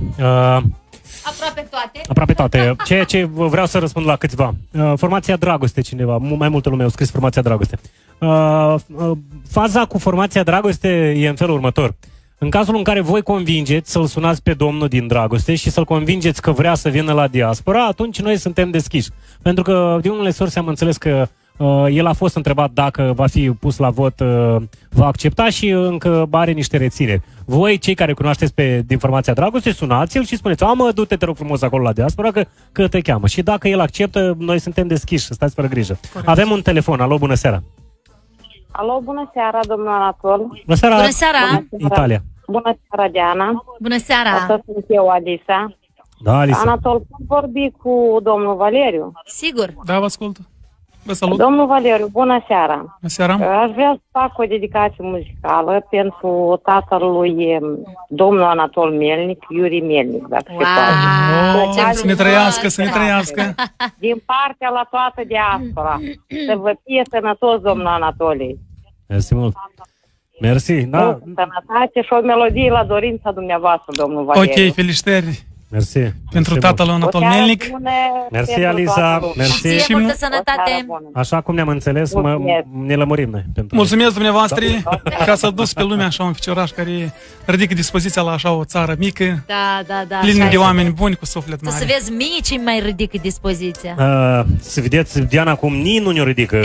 Aproape toate. Ceea ce vreau să răspund la câțiva. Formația Dragoste, cineva. Mai multă lume au scris Formația Dragoste. Faza cu Formația Dragoste e în felul următor. În cazul în care voi convingeți să-l sunați pe domnul din Dragoste și să-l convingeți că vrea să vină la diaspora, atunci noi suntem deschiși. Pentru că din unele surse am înțeles că el a fost întrebat dacă va fi pus la vot, va accepta și încă are niște rețineri. Voi, cei care cunoașteți din Formația Dragoste, sunați-l și spuneți: mă, du-te, te rog frumos acolo la diaspora că te cheamă. Și dacă el acceptă, noi suntem deschiși, stați fără grijă. Corect. Avem un telefon. Alo, bună seara. Alo, bună seara, domnul Anatol. Bună seara. Bună seara. Italia. Bună seara, Diana. Bună seara. Asta sunt eu, Alisa. Da, Alisa. Anatol, pot vorbi cu domnul Valeriu? Sigur. Da, vă ascult. Vă salut. Domnul Valeriu, bună seara. Bună seara. Aș vrea să fac o dedicație muzicală pentru tatăl lui domnul Anatol Melnic, Iuri Melnic, dacă se poate. Să ne trăiască, să ne trăiască. Din partea la toată diaspora. Să vă fie sănătos, domnul Anatolie. Mersi mult. Mersi, da. Sănătate și o melodie la dorința dumneavoastră, domnul Valeriu. Ok, felicitări. Mersi. Pentru tatăl Anatol Melnic. Mersi, Alisa. Mersi. Și multă sănătate. Așa cum ne-am înțeles, ne lămurim noi. Mulțumesc dumneavoastră ca să duci pe lumea așa un ficioraș care ridică dispoziția la așa o țară mică. Da. Plin de oameni buni cu suflet mare. Să vezi mie ce mai ridică dispoziția. Să vedeți, Diana, cum nici nu ne-o ridică.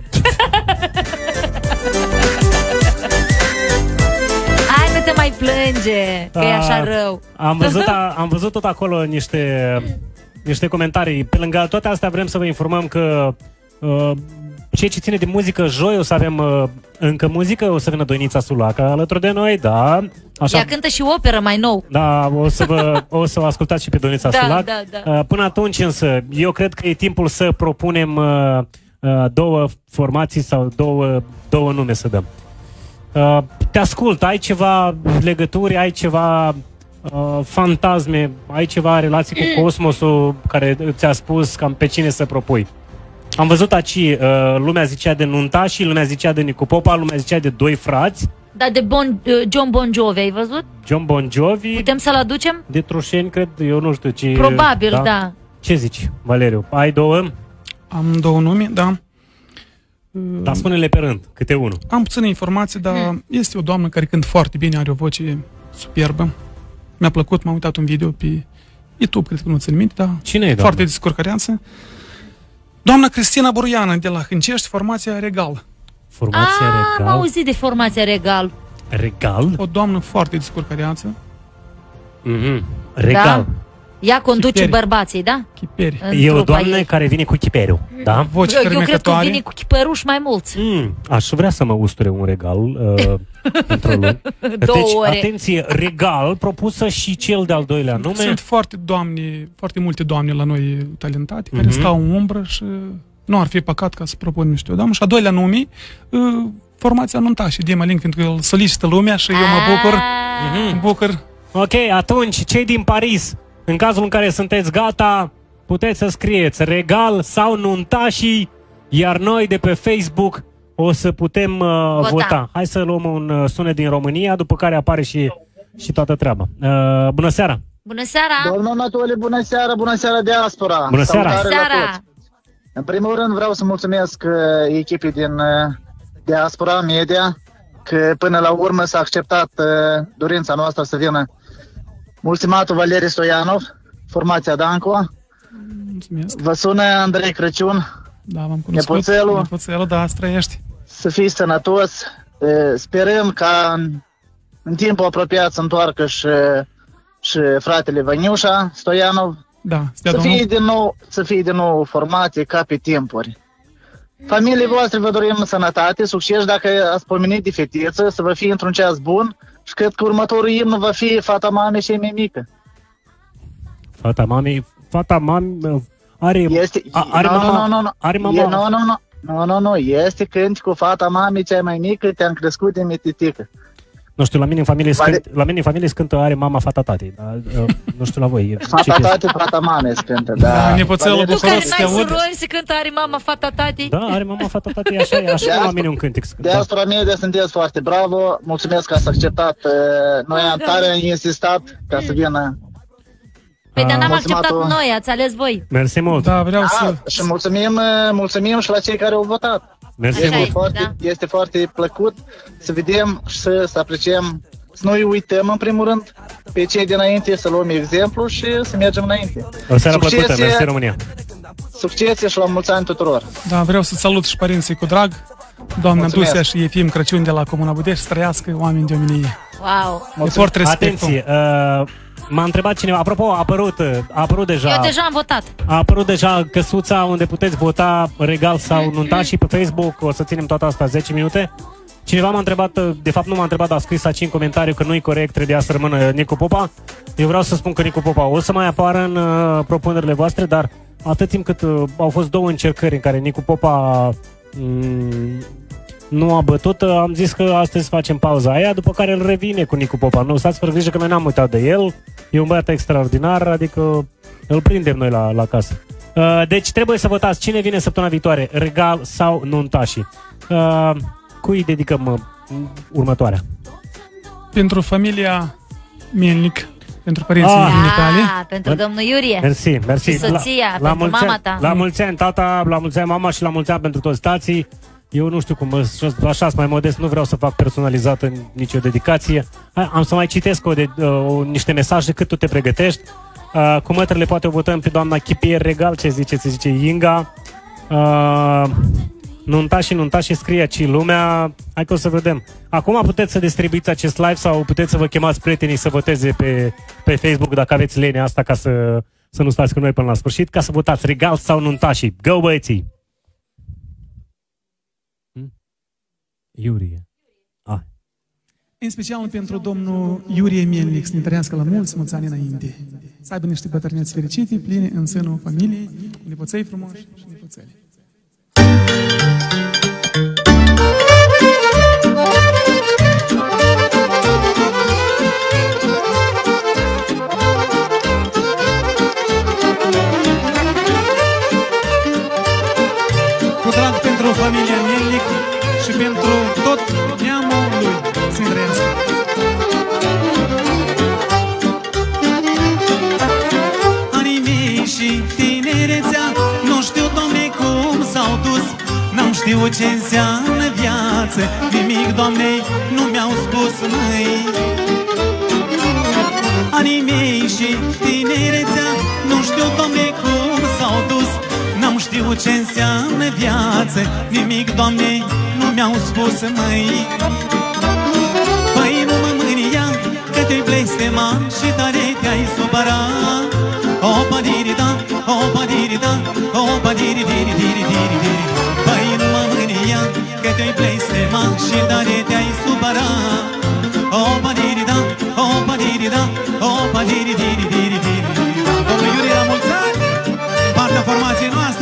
Te mai plânge, că e așa rău. Am văzut tot acolo niște comentarii. Pe lângă toate astea vrem să vă informăm că ceea ce ține de muzică, joi o să avem încă muzică, o să vină Doinița Sulaca alături de noi, da. Așa. Ea cântă și operă mai nou. Da, o să vă ascultați și pe Doinița Sulaca. Da. Până atunci însă, eu cred că e timpul să propunem două formații sau două nume să dăm. Te ascult, ai ceva legături, ai ceva fantasme, ai ceva relații cu cosmosul care ți-a spus cam pe cine să propui. Am văzut aici, lumea zicea de Nuntași, lumea zicea de Nicu Popa, lumea zicea de doi frați. Da, de John Bon Jovi, ai văzut? John Bon Jovi. Putem să-l aducem? De Trușeni, cred, eu nu știu ce. Probabil, da. Ce zici, Valeriu? Ai două? Am două nume, da. Dar spune-le pe rând, câte unul. Am puține informații, dar este o doamnă care cântă foarte bine, are o voce superbă. Mi-a plăcut, m-am uitat un video pe YouTube, cred că nu țin minte, dar cine e, foarte descurcăreanță. Doamna Cristina Buruiană, de la Hâncești, formația Regal. Formația Regal? Am auzit de formația Regal. Regal? O doamnă foarte descurcăreanță. Regal. Da? Ea conduce Chiperi. Bărbații, da? Chiperi. E o doamnă care vine cu chiperiu, da? Eu cred că vine cu chiperuși mai mulți. Aș vrea să mă usture un Regal într-o lună. Deci, ore. atenție, Regal propusă și cel de-al doilea nume. Sunt foarte multe doamne la noi talentate, care stau în umbră și nu ar fi păcat ca să propunem niște o doamnă. Și a doilea nume, formația Nuntași, Dima Link, pentru că îl solicită lumea și eu mă bucur. Ok, atunci, cei din Paris, în cazul în care sunteți gata, puteți să scrieți Regal sau Nuntașii, iar noi de pe Facebook o să putem vota. Hai să luăm un sunet din România, după care apare și toată treaba. Bună seara! Bună seara! Domnul Anatole, bună seara diaspora! Bună seara! În primul rând vreau să mulțumesc echipii din Diaspora Media, că până la urmă s-a acceptat dorința noastră să vină mulțimatul Valeri Stoianov, formația Danco, Mulțumesc. Vă sună Andrei Crăciun. Da, v-am cunoscut. Nepoțelul, da, străiești. Să fii sănătos. Sperăm ca în timpul apropiat să întoarcă și fratele Văniușa Stoianov. Da, să fie din nou formate ca pe timpuri. Familiei voastre vă dorim sănătate, succes. Dacă ați pomenit de fetiță, să vă fie într-un ceas bun. Și cred că următorul imn va fi Fata mamei și mai mică. Fata mamei are... Nu, este cânticul Fata mamei cea mai mică, te-am crescut de mititică. Nu știu, la mine în familie cântă Are mama fata tatei, dar nu știu la voi. Fata tate, fata mamei cântă, da. Nepoțelul tu care n-ai surori se cântă Are mama fata tatei? Da, Are mama fata tatei, așa e, așa la mine un cântec. Diaspora Media, sunteți foarte bravo, mulțumesc că ați acceptat. Noi am tare insistat ca să vină. Păi dar n-am acceptat noi, ați ales voi. Mersi mult. Da, vreau să... Și mulțumim și la cei care au votat. Este foarte plăcut să vedem și să apreciem, să nu uităm în primul rând pe cei dinainte, să luăm exemplu și să mergem înainte. O seară plăcută, mersi România. Succesie și la mulți ani tuturor. Da, vreau să salut și părinții cu drag. Doamna Dusea și Efim Crăciun de la Comuna Budești, să trăiască oameni de omenie. Wow! E foarte respect. Atenție, m-a întrebat cineva, apropo, a apărut deja... Eu deja am votat. A apărut deja căsuța unde puteți vota Regal sau Nuntașii pe Facebook, o să ținem toată asta 10 minute. Cineva m-a întrebat, de fapt nu m-a întrebat, a scris aici în comentariu că nu-i corect, trebuia să rămână Nicu Popa. Eu vreau să spun că Nicu Popa o să mai apară în propunerile voastre, dar atât timp cât au fost 2 încercări în care Nicu Popa nu a bătut, am zis că astăzi facem pauza aia, după care îl revine cu Nicu Popa. Nu, stați fără grijă că noi n-am uitat de el, e un băiat extraordinar, adică îl prindem noi la casă. Deci trebuie să votați cine vine săptămâna viitoare, Regal sau Nuntașii. Cui dedicăm următoarea? Pentru familia Mielnic, pentru părinții Mitali. Pentru domnul Iurie. Mersi. Și soția, pentru mama ta. La mulți ani tata, la mulți ani mama și la mulți ani pentru toți tații. Eu nu știu cum, așa mai modest, nu vreau să fac personalizat în nicio dedicație. Am să mai citesc niște mesaje cât tu te pregătești. Cu mătrele poate o votăm pe doamna Chipier Regal, ce zice Inga. Nuntașii scrie aici lumea. Hai că o să vedem. Acum puteți să distribuiți acest live sau puteți să vă chemați prietenii să voteze pe Facebook dacă aveți lenea asta ca să nu stați cu noi până la sfârșit, ca să votați Regal sau Nuntașii. Go, băieții! Iurie. În special pentru domnul Iurie Mielnic, să ne trăiască la mulți ani înainte. Să aibă niște bătrâneți fericite, pline în sânul familiei, cu nepoței frumoși și nepoțele. Cu drag pentru familia Mielnic și pentru tot neamul lui să ne trăiască. Anii mei și tinerețea nu știu, Doamne, cum s-au dus. N-am știut ce înseamnă viață, nimic, Doamne, nu mi-au spus, măi. Anii mei și tinerețea nu știu, Doamne, cum s-au dus. N-am știut ce înseamnă viață, nimic, Doamne, nu mi-au spus, măi. Păi nu mă mânia că te-ai blestemat și tare te-ai supărat. Opa diri-da, opa diri-da, opa diri-diri-diri-diri-diri. Păi nu mă mânia că te-ai blestemat și tare te-ai supărat. Opa diri-da, opa diri-da, opa diri-diri-diri-diri. Domnul Iurie, la mulți ani, partea formației noastre.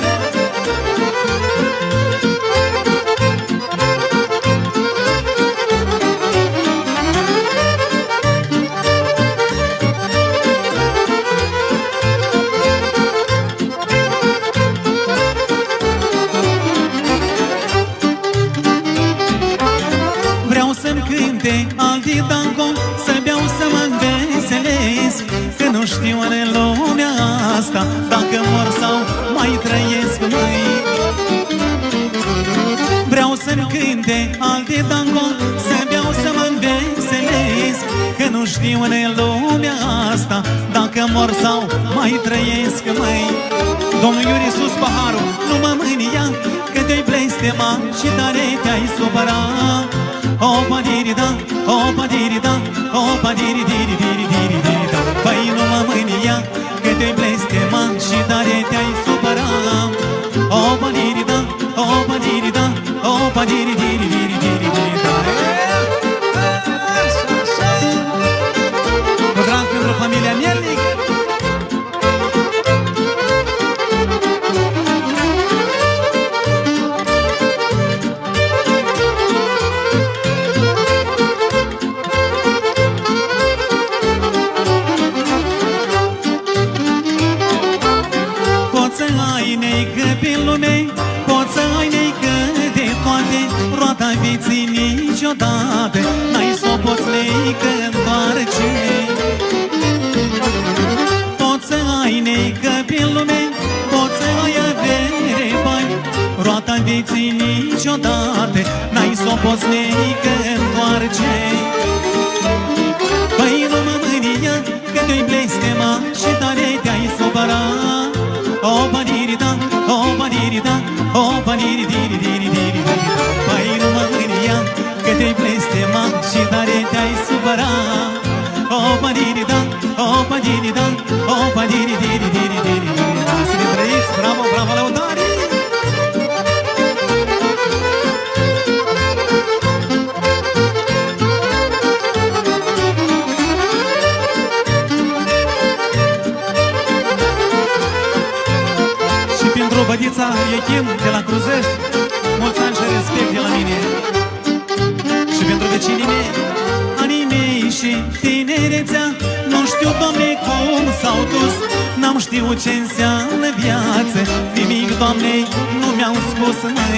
Vreau să-mi cânte alții tango, să beau, să mă înveselesc, că nu știu în lumea asta dacă mor sau mai trăiesc, măi. Vreau să-mi cânte alții tango, să beau, să mă înveselesc, că nu știu în lumea asta dacă mor sau mai trăiesc, măi. Domnul Iuri sus paharul, nu mă mânia, că te-ai blestema și tare te-ai supăra. Opa diri-da, opa diri-da, opa diri-diri-diri-diri-diri-da. Păi nu mă mânia, că te-ai blestema și tare te-ai supăra. Opa diri-da, opa diri-da, opa diri-diri-diri-diri-da. Cu drag pentru familia Mielnic. Poți să ai neică pe lume, poți să ai neică de toate, roata vieții niciodată n-ai s-o poți neică întoarce. Poți să ai neică pe lume, poți să ai avere bani, roata vieții niciodată n-ai s-o poți neică întoarce. Păi nu mă mânia, că te-ai blestema și tare te-ai supăra. Opa diri-da, opa diri-da, opa diri-diri-diri-diri-da. Păi nu mă mânia, că te-ai blestema și tare te-ai supăra. Opa diri-da, opa diri-da, opa diri-diri-diri-diri-da. Să ne trăiți, bravo, bravo, lăutarii! Bădița Iechim de la Cruzești, mulți ani și respect de la mine. Și pentru vecinii mei, anii mei și tinerețea, nu știu, Doamne, cum s-au dus, n-am știut ce înseamnă viață, nimic, Doamne, nu mi-au spus, măi.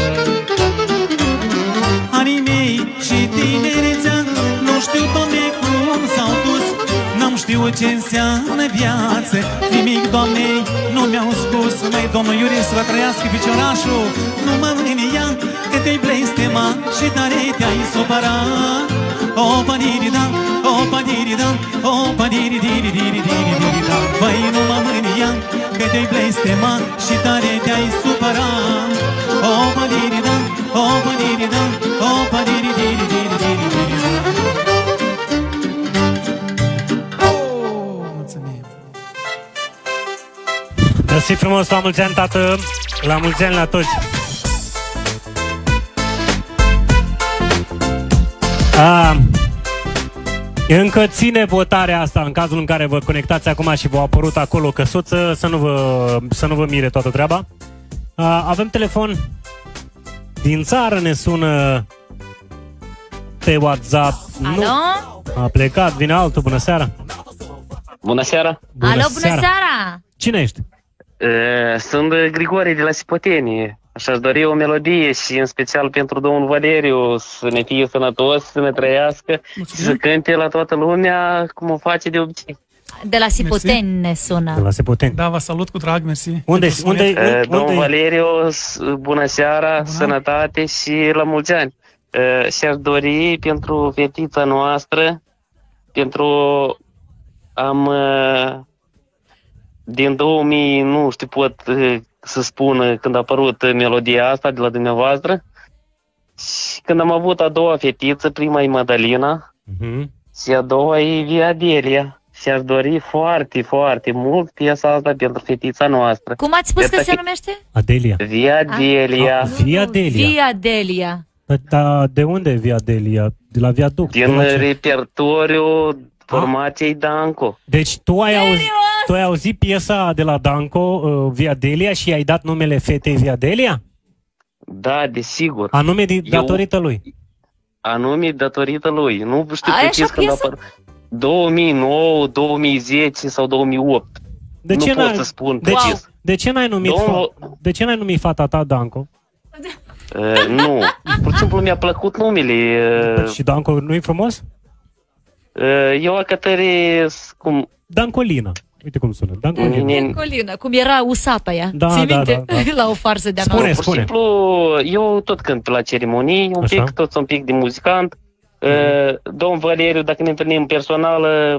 Anii mei și tinerețea, nu știu, Doamne, cum s-au dus, n-am știut ce înseamnă viață, nimic, Doamne, nu mi-au spus, măi. Domnul Iurie să vă trăiască piciorașul, nu mă mânia, că te-ai blestema și tare te-ai supăra. Opa diri-da, opa diri-da, opa diri-diri-diri-diri-da. Băi, nu mă mânia, că te-ai blestema și tare te-ai supăra. Opa diri-da, opa diri-da, opa diri-diri-diri-diri-da. Mersi frumos, la mulți ani, tată. La mulți ani la toți. Încă ține votarea asta în cazul în care vă conectați acum și v-a apărut acolo căsuță, să nu vă mire toată treaba. Avem telefon din țară, ne sună pe WhatsApp. Alo? Nu, a plecat, vine altul. Bună seara. Bună seara. Alo, bună seara. Cine ești? Sunt Grigore de la Sipoteni. Și-aș dori o melodie și în special pentru domnul Valeriu, să ne fie sănătos, să ne trăiască și să cânte la toată lumea cum o face de obicei. De la Sipoteni ne sună. De la Sipoteni. Da, vă salut cu drag, mersi. Domnul Valeriu, bună seara, sănătate și la mulți ani. Și-aș dori pentru fetița noastră, din 2000, nu știu, pot să spun când a apărut melodia asta de la dumneavoastră. Și când am avut a doua fetiță, prima e Madalina și a doua e Via Delia. Și aș dori foarte, foarte mult piesa asta pentru fetița noastră. Cum ați spus că se numește? Adelia. Via Delia. Via Delia. Via Delia. Da, de unde Via Delia? De la Viaduct? Din repertoriul formației Danco. Deci tu ai auzit piesa de la Danco, Via Delia, și i-ai dat numele fetei Via Delia? Da, desigur. Anume datorită lui? Anume datorită lui. Nu știu precis când a apărut. 2009, 2010 sau 2008. Nu pot să spun precis. De ce n-ai numit fata ta Danco? Nu, pur și simplu mi-a plăcut numele. Și Danco nu-i frumos? Eu a cătări cum... Dancolina. Uite cum sună. Dancolina, cum era usata ea. Da, ții minte? Da. La o farsă de-a noastră. Pur și simplu, eu tot cânt la ceremonii, un pic de muzicant. Domn Valeriu, dacă ne întâlnim personal,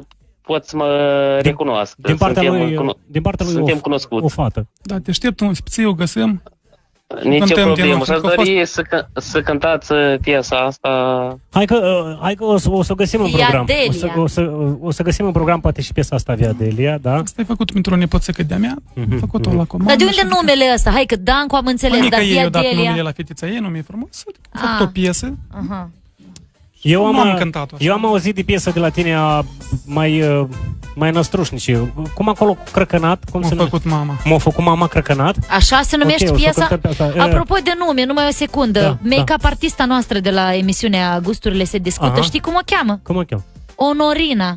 pot să mă recunoască. Din partea lui suntem cunoscuți. O fată. Da, te aștept un spiții, o găsim. Nici o problemă. Și aș dori să cântați piesa asta. Hai că o să găsim în program. O să găsim în program poate și piesa asta Via Delia, da? Asta ai făcut pentru o nepoțică de-a mea. Am făcut-o la comandă. Dar de unde numele ăsta? Hai că Dancu am înțeles, dar Via Delia. Numele la fetița ei, nume e frumos. Am făcut o piesă. Eu am auzit de piesă de la tine mai năstrușnici. Cum acolo cu Crăcănat? Cum M-a făcut mama. M-a făcut mama Crăcănat? Așa se numește piesa? Apropo de nume, numai o secundă. Make-up artista noastră de la emisiunea Gusturile se discută. Știi cum o cheamă? Cum o cheamă? Onorina.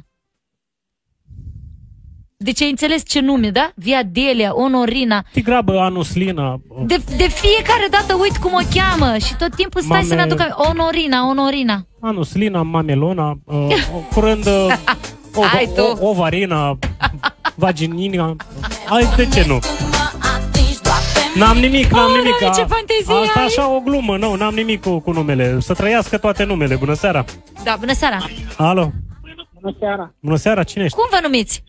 Deci ai înțeles ce nume, da? Via Delia, Onorina. Te grabă Anuslina. De fiecare dată uit cum o cheamă și tot timpul stai să-mi aduc Onorina. Anuslina, Mamelona, curând Ovarina, Vaginina. Hai, de ce nu? N-am nimic. Ce fantezie asta ai? așa o glumă, n-am nimic cu numele. Să trăiască toate numele. Bună seara. Da, bună seara. Alo. Bună seara. Bună seara, cine ești? Cum vă numiți?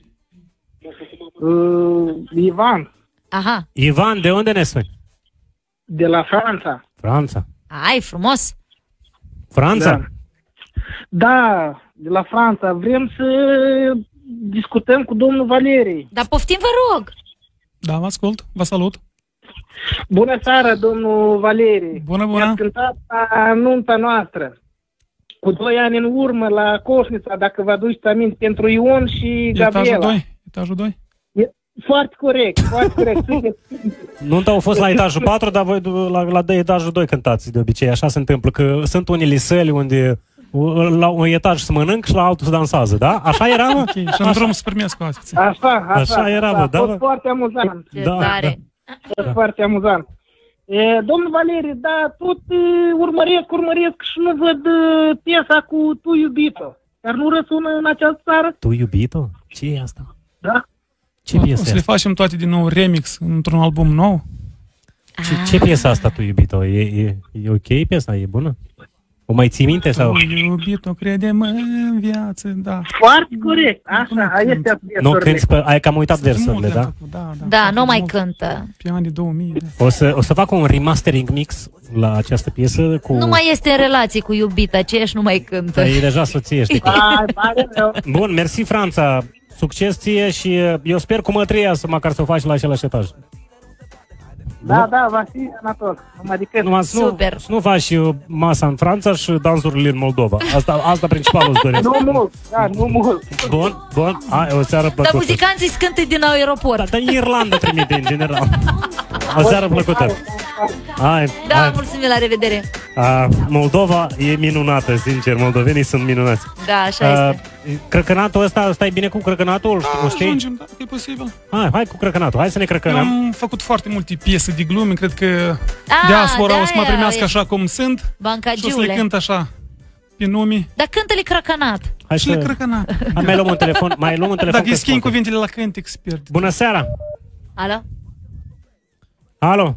Ivan. Aha. Ivan, de unde ne suni? De la Franța. Franța. Ai, frumos. Franța? Da, de la Franța. Vrem să discutăm cu domnul Valerii. Dar poftim, vă rog. Da, vă ascult. Vă salut. Bună seara, domnul Valerii. Bună. Mi-ați cântat la nunta noastră. Cu 2 ani în urmă la Coșnița, dacă vă aduceți aminte, pentru Ion și Gabriela. Etajul 2? Foarte corect. Nunta au fost la etajul 4, dar voi la etajul 2 cântați de obicei. Așa se întâmplă, că sunt unele săli unde la un etaj se mănâncă și la altul se dansează, da? Așa era, mă? Ok, și în drum să primesc cu astea. Așa era, mă, da? A fost foarte amuzant. Foarte amuzant. Domnul Valerii, da, tot urmăresc și nu văd piesa cu Tu iubito. Dar nu răsună în această țară? Tu iubito? Ce e asta? Da. Ce piesă o să le facem toate din nou remix într-un album nou. Ce piesă asta Tu iubito? E ok piesa? E bună? O mai ții minte sau? Tu iubito, crede-mă în viață, da. Foarte corect, așa, este nu cânti, ai cam uitat versurile, da? Da, nu mai cântă. Pe anii 2000. O să fac un remastering mix la această piesă cu... Nu mai este în relații cu iubita, aceeași nu mai cântă. E deja soție, știi? Bun, mersi Franța, succes ție și eu sper cu mătria măcar să o faci la același etaj. Da, va fi Anatol. Super. Nu faci masa în Franța și dansurile în Moldova. Asta principalul îți doresc. Nu mult. Bun. Hai, o seară plăcută. Dar muzicanții scântă din aeroport. Dar în Irlanda trimite în general. O seară plăcută. Hai. Mulțumim, la revedere. Moldova e minunată, sincer. Moldovenii sunt minunați. Da, așa este. Crăcănatul ăsta, stai bine cu crăcănatul? O știi? Ajungem, da, e posibil. Hai cu crăcănatul, hai să ne crăcănăm. Eu am făcut foarte multe piese de glume, cred că diaspora o să mă primească așa cum sunt. Și o să le cânt așa, pe nume. Dar cântă-le crăcănat. Și le crăcănat. Mai luăm un telefon. Dacă îi schimb cuvintele la cânt, expert. Bună seara! Alo?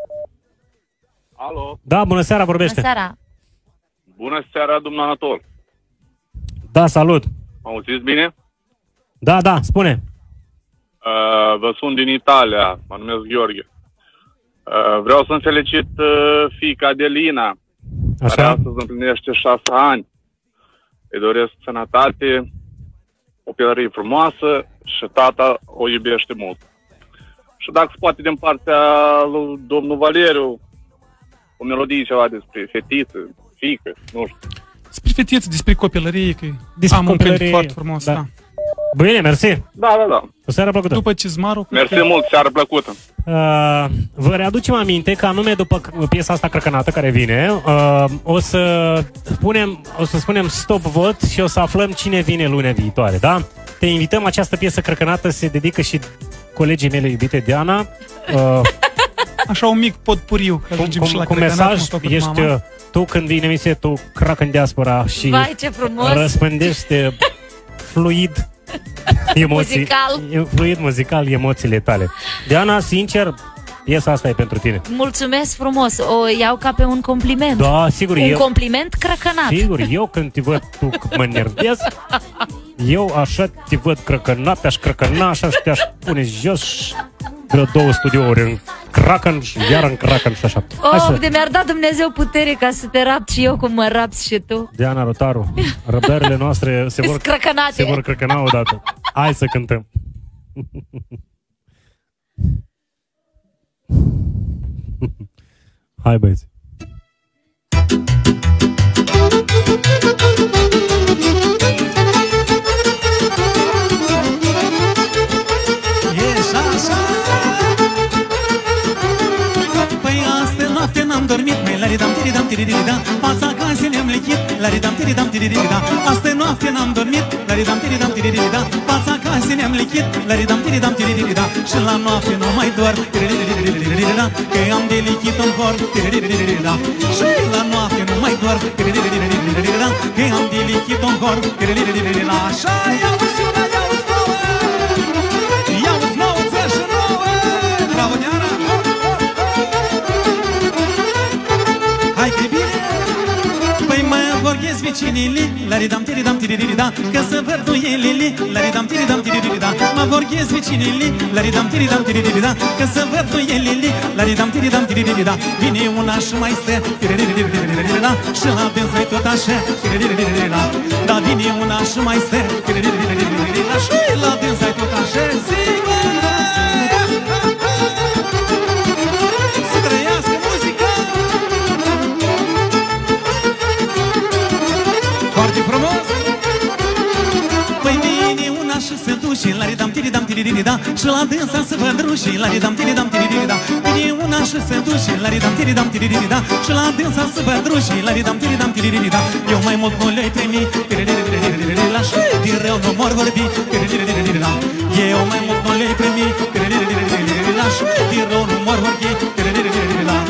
Da, bună seara, vorbește. Bună seara, domnul Anatol. Da, salut. Auziți bine? Da, spune. Vă sun din Italia, mă numesc Gheorghe. Vreau să-mi felicit fiica Adelina, care astăzi împlinește 6 ani. Îi doresc sănătate, o copilărie frumoasă și tata o iubește mult. Și dacă se poate din partea lui domnul Valeriu, o melodie ceva despre fetiță, fiică, nu știu. Despre fetiță, despre copilărie, că am un cânt foarte frumos, da. Bine, mersi. Da. O seară plăcută. După cizmarul. Mersi mult, seară plăcută. Vă readucem aminte că anume după piesa asta crăcănată care vine, o să spunem stop vot și o să aflăm cine vine lunea viitoare, da? Te invităm, această piesă crăcănată se dedică și colegii mele iubite, Diana. Așa un mic potpuriu. Cu mesaj, ești tu când vii în emisie, tu crac în diaspora și răspândești fluid muzical emoțiile tale. Diana, sincer, piesa asta e pentru tine. Mulțumesc frumos, o iau ca pe un compliment. Da, sigur. Un compliment crăcănat. Sigur, eu când te văd tu mă nervez. Eu așa te văd crăcăna, te-aș crăcăna așa și te-aș pune jos vreo 2 studiouri în Kraken și iar în Kraken și așa. De mi-ar da Dumnezeu putere ca să te rapt și eu cum mă rapți și tu. Diana Rotaru, răbdările noastre se vor crăcăna odată. Hai să cântăm. Hai, băieți. N-am dormit, mai la-ri-dam, tiri-dam, tiri-dam, fața casei ne-am lechit, la-ri-dam, tiri-dam, tiri-dam. Astă noapte n-am dormit, la-ri-dam, tiri-dam, tiri-dam, fața casei ne-am lechit, la-ri-dam, tiri-dam, tiri-dam. Și la noapte nu mai doar, tiri-dam, că am de lichit în cor, tiri-dam. Și la noapte nu mai doar, tiri-dam, că am de lichit în cor, tiri-dam. Așa, iau-ți una, iau-ți nouă, iau-ți nouă, ță-și nouă, bravo, Diana! Vorghezi vecinile, la-ri-dam, tiri-dam, tiri-dam, că să văd duielile, la-ri-dam, tiri-dam, tiri-dam. Mă vorghezi vecinile, la-ri-dam, tiri-dam, tiri-dam, că să văd duielile, la-ri-dam, tiri-dam, tiri-dam. Vine una și mai stă, tiri-dam, și la dânsă-i tot așa, tiri-dam. Da, vine una și mai stă, tiri-dam, și la dânsă-i tot așa, sigur. Să trăiască muzica! Foarte frumos! Păi vine una și se duce, la-ri-dam, tiri-dam, tiri-dam, și la dânsa să văd rușii, la-ri-dam, tiri-dam, tiri-dam. Vine una și se duce, la-ri-dam, tiri-dam, tiri-dam, și la dânsa să văd rușii, la-ri-dam, tiri-dam, tiri-dam. Eu mai mult nu le-ai primi, tiri-dam, și din rău nu mor vorbi, tiri-dam. Eu mai mult nu le-ai primi, tiri-dam, și din rău nu mor vorbi, tiri-dam.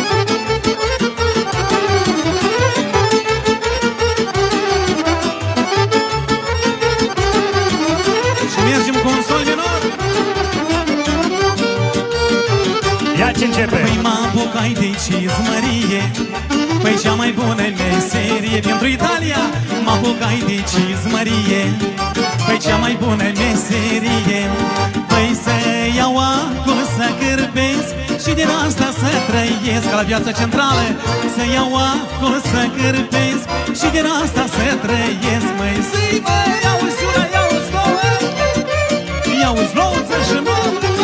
Mergem cu un sol minor. Ia ce începe. Păi mă apucai de cizmărie, păi cea mai bună meserie pentru Italia. Mă apucai de cizmărie, păi cea mai bună meserie. Păi să iau acul să cârpesc și din asta să trăiesc. Ca la Viața Centrală. Să iau acul să cârpesc și din asta să trăiesc. Măi zi, măi, iau-ți una, iau-ți nouă, iau-ți nouță și nouă.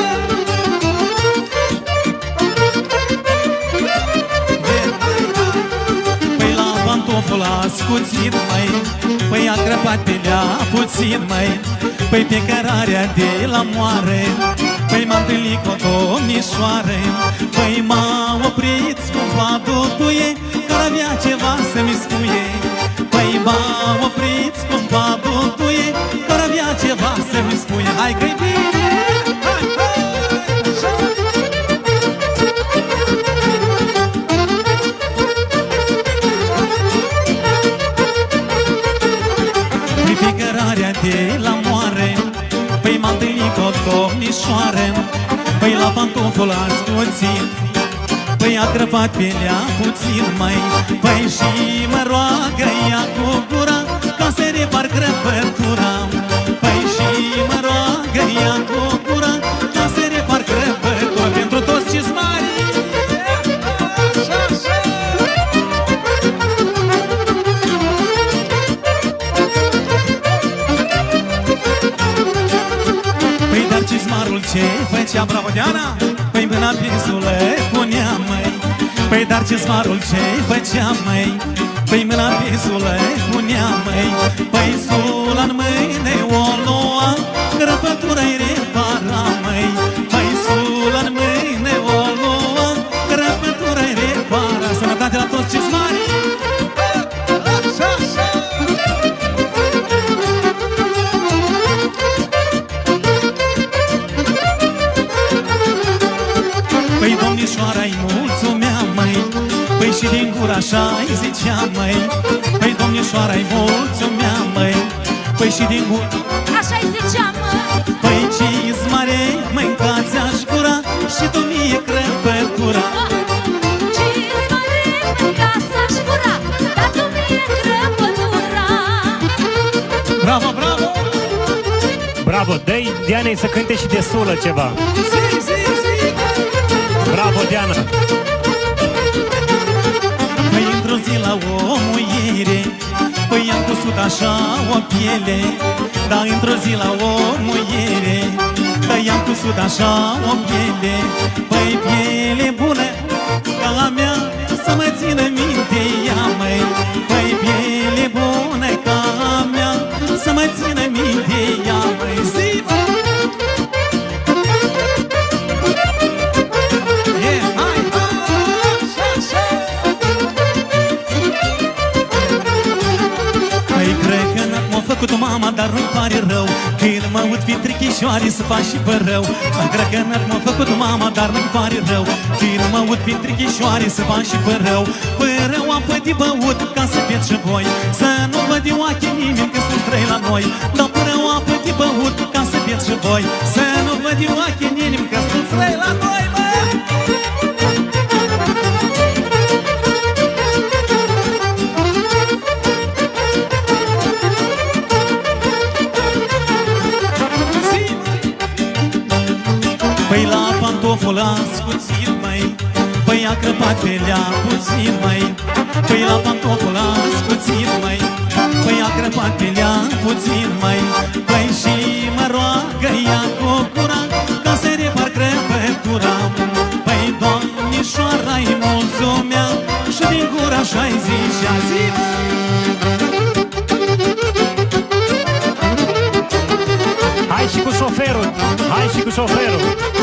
Păi la pantoful ascuțit, măi, păi a crăpat pe lea puțin, măi. Păi pe cărarea de la moare, păi m-am întâlnit cu o domnișoară. Păi m-a oprit scumpa duduie, care avea ceva să-mi spuie. Păi m-a oprit scumpa duduie, care avea ceva să-mi spuie. Hai că-i bine! Hai, hai, așa! Păi pe cărarea de la moare, păi m-am întâlnit cu o domnișoară. Păi la pantoful ascuțit, păi a crăpat pe lea puțin, măi. Păi și mă roagă ea cu gura ca să repar crăpătura. Păi și mă roagă ea cu gura ca să repar crăpătura. Pentru toți cizmarii. Păi dar cizmarul ce făcea, bravo Diana? Păi mâna pe sule punea, măi. Păi dar cizmarul ce făcea, măi? Păi mâna pe sule punea, măi. Păi sula în mâine o lua, crăpătura-i repara, măi. Păi sula în mâine o lua, crăpătura-i repara. Sănătate la toți cizmarii. Așa, așa. Păi domnișoara-i mulțumea, măi. Păi și din gura așa-i zicea, măi. Păi domnișoara-i mulțumea, măi. Păi și din gura așa-i zicea, măi. Păi cizmare, mâncați-aș gura și tu mie crăpătura. Cizmare, mâncați-aș gura, dar tu mie crăpătura. Bravo, bravo! Bravo, dă-i Dianei să cânte și de sulă ceva. Bravo, Diana. Păi într-o zi la o muiere, păi am cusut așa o piele. Dar într-o zi la o muiere, păi am cusut așa o piele. Păi piele bună ca a mea, să mă țină minte ea, măi. Păi piele bună ca a mea, să mă țină minte ea, măi. Zi! Făcut mama, dar nu-i pare rău când mă uit prin trichișoare să fac și părău. Cred că m-a făcut mama, dar nu-i pare rău când mă uit prin trichișoare să fac și părău. Părău am pătit băut ca să pierd și voi, să nu văd eu ochii nimeni că sunt străi la noi. Dar părău am pătit băut ca să pierd și voi, să nu văd eu ochii nimeni că sunt străi la noi, mă! Păi la pantoful ascuțit, măi, păi a crăpat pe lea puțin, măi. Păi la pantoful ascuțit, măi, păi a crăpat pe lea puțin, măi. Păi și mă roagă ea cu cura ca să repar crăpătura. Păi doamnișoara-i mulțumea și din gura așa-i zicea zi. Hai și cu șoferul, hai și cu șoferul.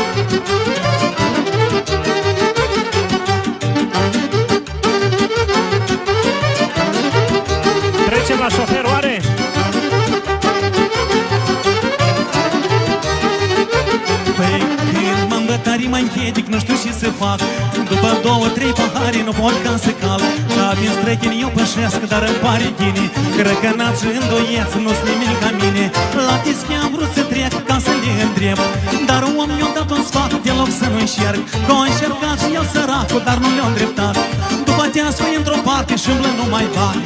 Trecem la șofer, oare? Păi când m-am bătarii mai închedic, nu știu ce să fac. După 2-3 pahare nu pot ca să cal. La din strechini eu pășesc, dar îmi pare ghini. Crăcănați și îndoieți, nu-s nimic ca mine. La tischi am vrut să trec ca să le întreb, dar un om mi-a dat un sfat, deloc să nu înșerg. Că a înșergat și el săracul, dar nu le-a îndreptat. După aceea spui într-o parte și îmblă nu mai va.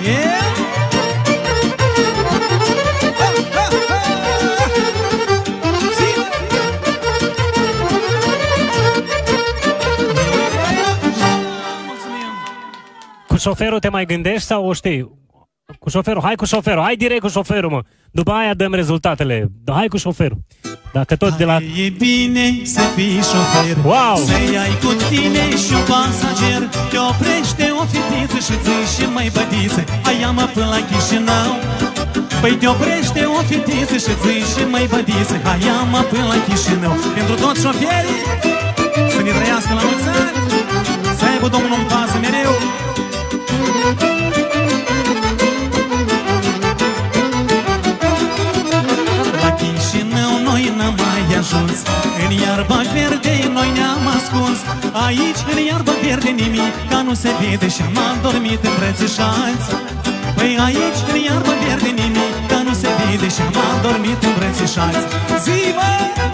Cu șoferul te mai gândești sau o știi? Cu șoferul, hai cu șoferul, hai direct cu șoferul, mă. După aia dăm rezultatele. Hai cu șoferul. Dacă tot de la... E bine să fii șofer, wow! Să-i ai cu tine și un pasager. Te oprește o fetiță și ții și mai bădiță. Aia mă până la Chișinău. Păi te oprește o fetiță și ții și mai bădiță. Aia mă până la Chișinău. Pentru toți șoferii, să ne trăiască la mulți ani, să aibă Domnul în pază mereu. La Chișinău noi n-am mai ajuns, în iarba verde noi ne-am ascuns. Aici în iarba verde nimic ca nu se vede și am adormit îmbrățișați. Păi aici în iarba verde nimic ca nu se vede și am adormit îmbrățișați. Zi-mă!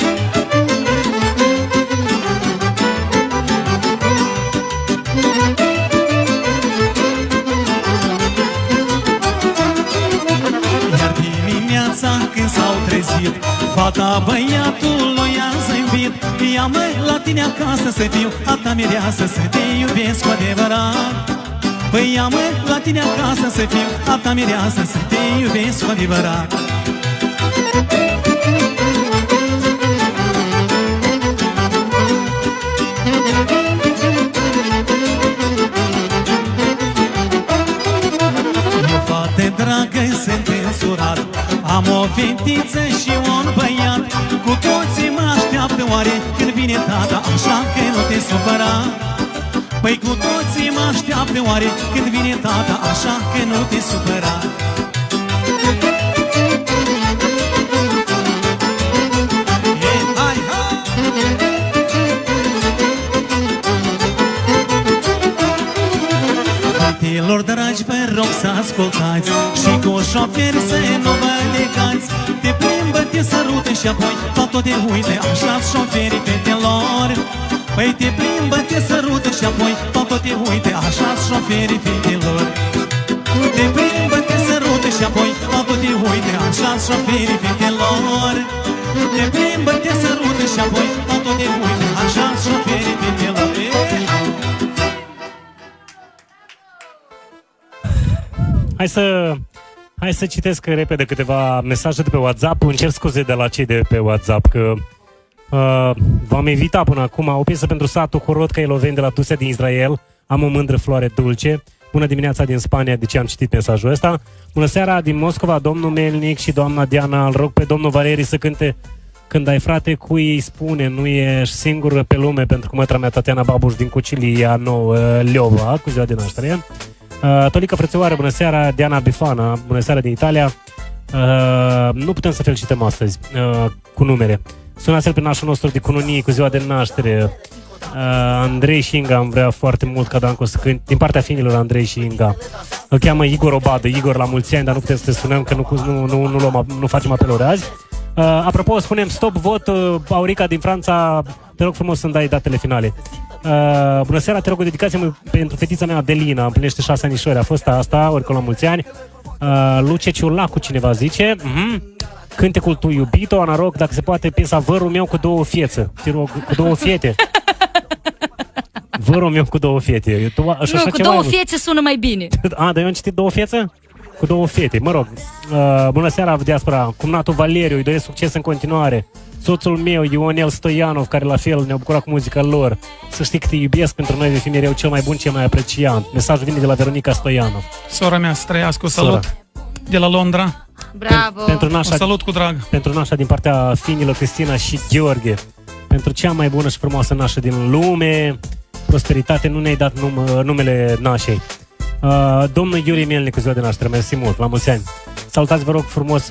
Când s-au trezit, fata băiatului a zâmbit. Ia-mă la tine acasă să fiu a ta mireasă, să te iubesc cu adevărat. Păi ia-mă la tine acasă să fiu a ta mireasă, să te iubesc cu adevărat. O fată dragă, sunt însurat, am o fetiță și un băiat. Cu toții mă așteaptă oare când vine tata, așa că nu te supăra. Păi cu toții mă așteaptă oare când vine tata, așa că nu te supăra. Fetelor dragi, vă rog să ascultați și cu șoferi să nu vă legați. Te plimbă, te sărută și apoi fac tot de uite, așa-s șoferii fetelor. Păi te plimbă, te sărută și apoi fac tot de uite, așa-s șoferii fetelor. Te plimbă, te sărută și apoi fac tot de uite, așa-s șoferii fetelor. Te plimbă, te sărută și apoi auto te uită. Așa șoferii de melodie. Hai să citesc repede câteva mesaje de pe WhatsApp. Îmi cer scuze de la cei de pe WhatsApp că v-am invitat până acum. O piesă pentru satul Horodca Eloveni de la Tusea din Israel. Am o mândră floare dulce. Bună dimineața din Spania, de ce am citit mesajul ăsta. Bună seara din Moscova, domnul Melnic și doamna Diana. Îl rog pe domnul Valerii să cânte Când ai frate cui îi spune, nu ești singur pe lume, pentru că mătra mea Tatiana Babuș din Cocilia Nouă Leova, cu ziua de naștere. Tolica Frățioară, bună seara. Diana Bifana, bună seara din Italia. Nu putem să felicităm astăzi cu numere. Sunați-l pe nașul nostru de cununie cu ziua de naștere. Andrei și Inga, am vrea foarte mult ca Danco să cânte. Din partea finilor, Andrei și Inga. Îl cheamă Igor Obadă. Igor, la mulți ani, dar nu putem să te sunăm, că nu facem apeluri azi. Apropo, spunem stop vot. Aurica din Franța, te rog frumos să-mi dai datele finale. Bună seara, te rog o dedicație pentru fetița mea Adelina, împlinește 6 anișori. A fost asta, oricum la mulți ani. Luce Ciulacu, cineva zice. Cântecul Tu iubito, Ana Roc, dacă se poate, piesa Vărul meu cu două fiețe. Te rog, cu două fiete. Vărul meu cu două fiete. Nu, cu două fiețe sună mai bine. Dar eu am citit două fiețe? Cu două fete, mă rog. Bună seara, diaspora. Cumnatul Valeriu, îi doresc succes în continuare. Soțul meu, Ionel Stoianov, care la fel ne-a bucurat cu muzica lor. Să știi că te iubesc, pentru noi vei fi mereu cel mai bun, cel mai apreciat. Mesajul vine de la Veronica Stoianov. Sora mea, să trăiască, salut. De la Londra. Bravo. Pentru nașa, salut cu drag. Pentru nașa din partea finilor Cristina și Gheorghe. Pentru cea mai bună și frumoasă nașă din lume. Prosperitate, nu ne-ai dat numele nașei. Domnul Iurie Mielnic, cu ziua de naștere, mersi mult, la mulți ani. Salutați, vă rog frumos.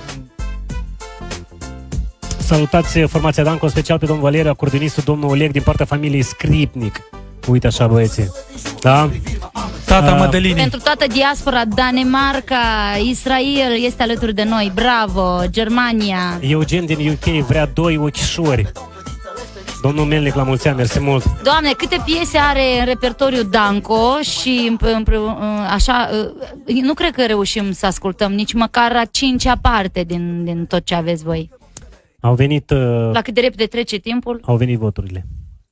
Salutați formația Danco, special pe domnul Valeriu, acordeonistul domnul Oleg din partea familiei Scripnic. Uite așa, băieții. Da? Tata Mădălinii. Pentru toată diaspora, Danemarca, Israel este alături de noi. Bravo, Germania. Eugen din UK vrea 2 ochișori. Domnul Melnic, la mulți ani, mersi mult. Doamne, câte piese are în repertoriu Danco și așa, nu cred că reușim să ascultăm nici măcar a 5-a parte din tot ce aveți voi. Au venit... La cât de repede trece timpul? Au venit voturile.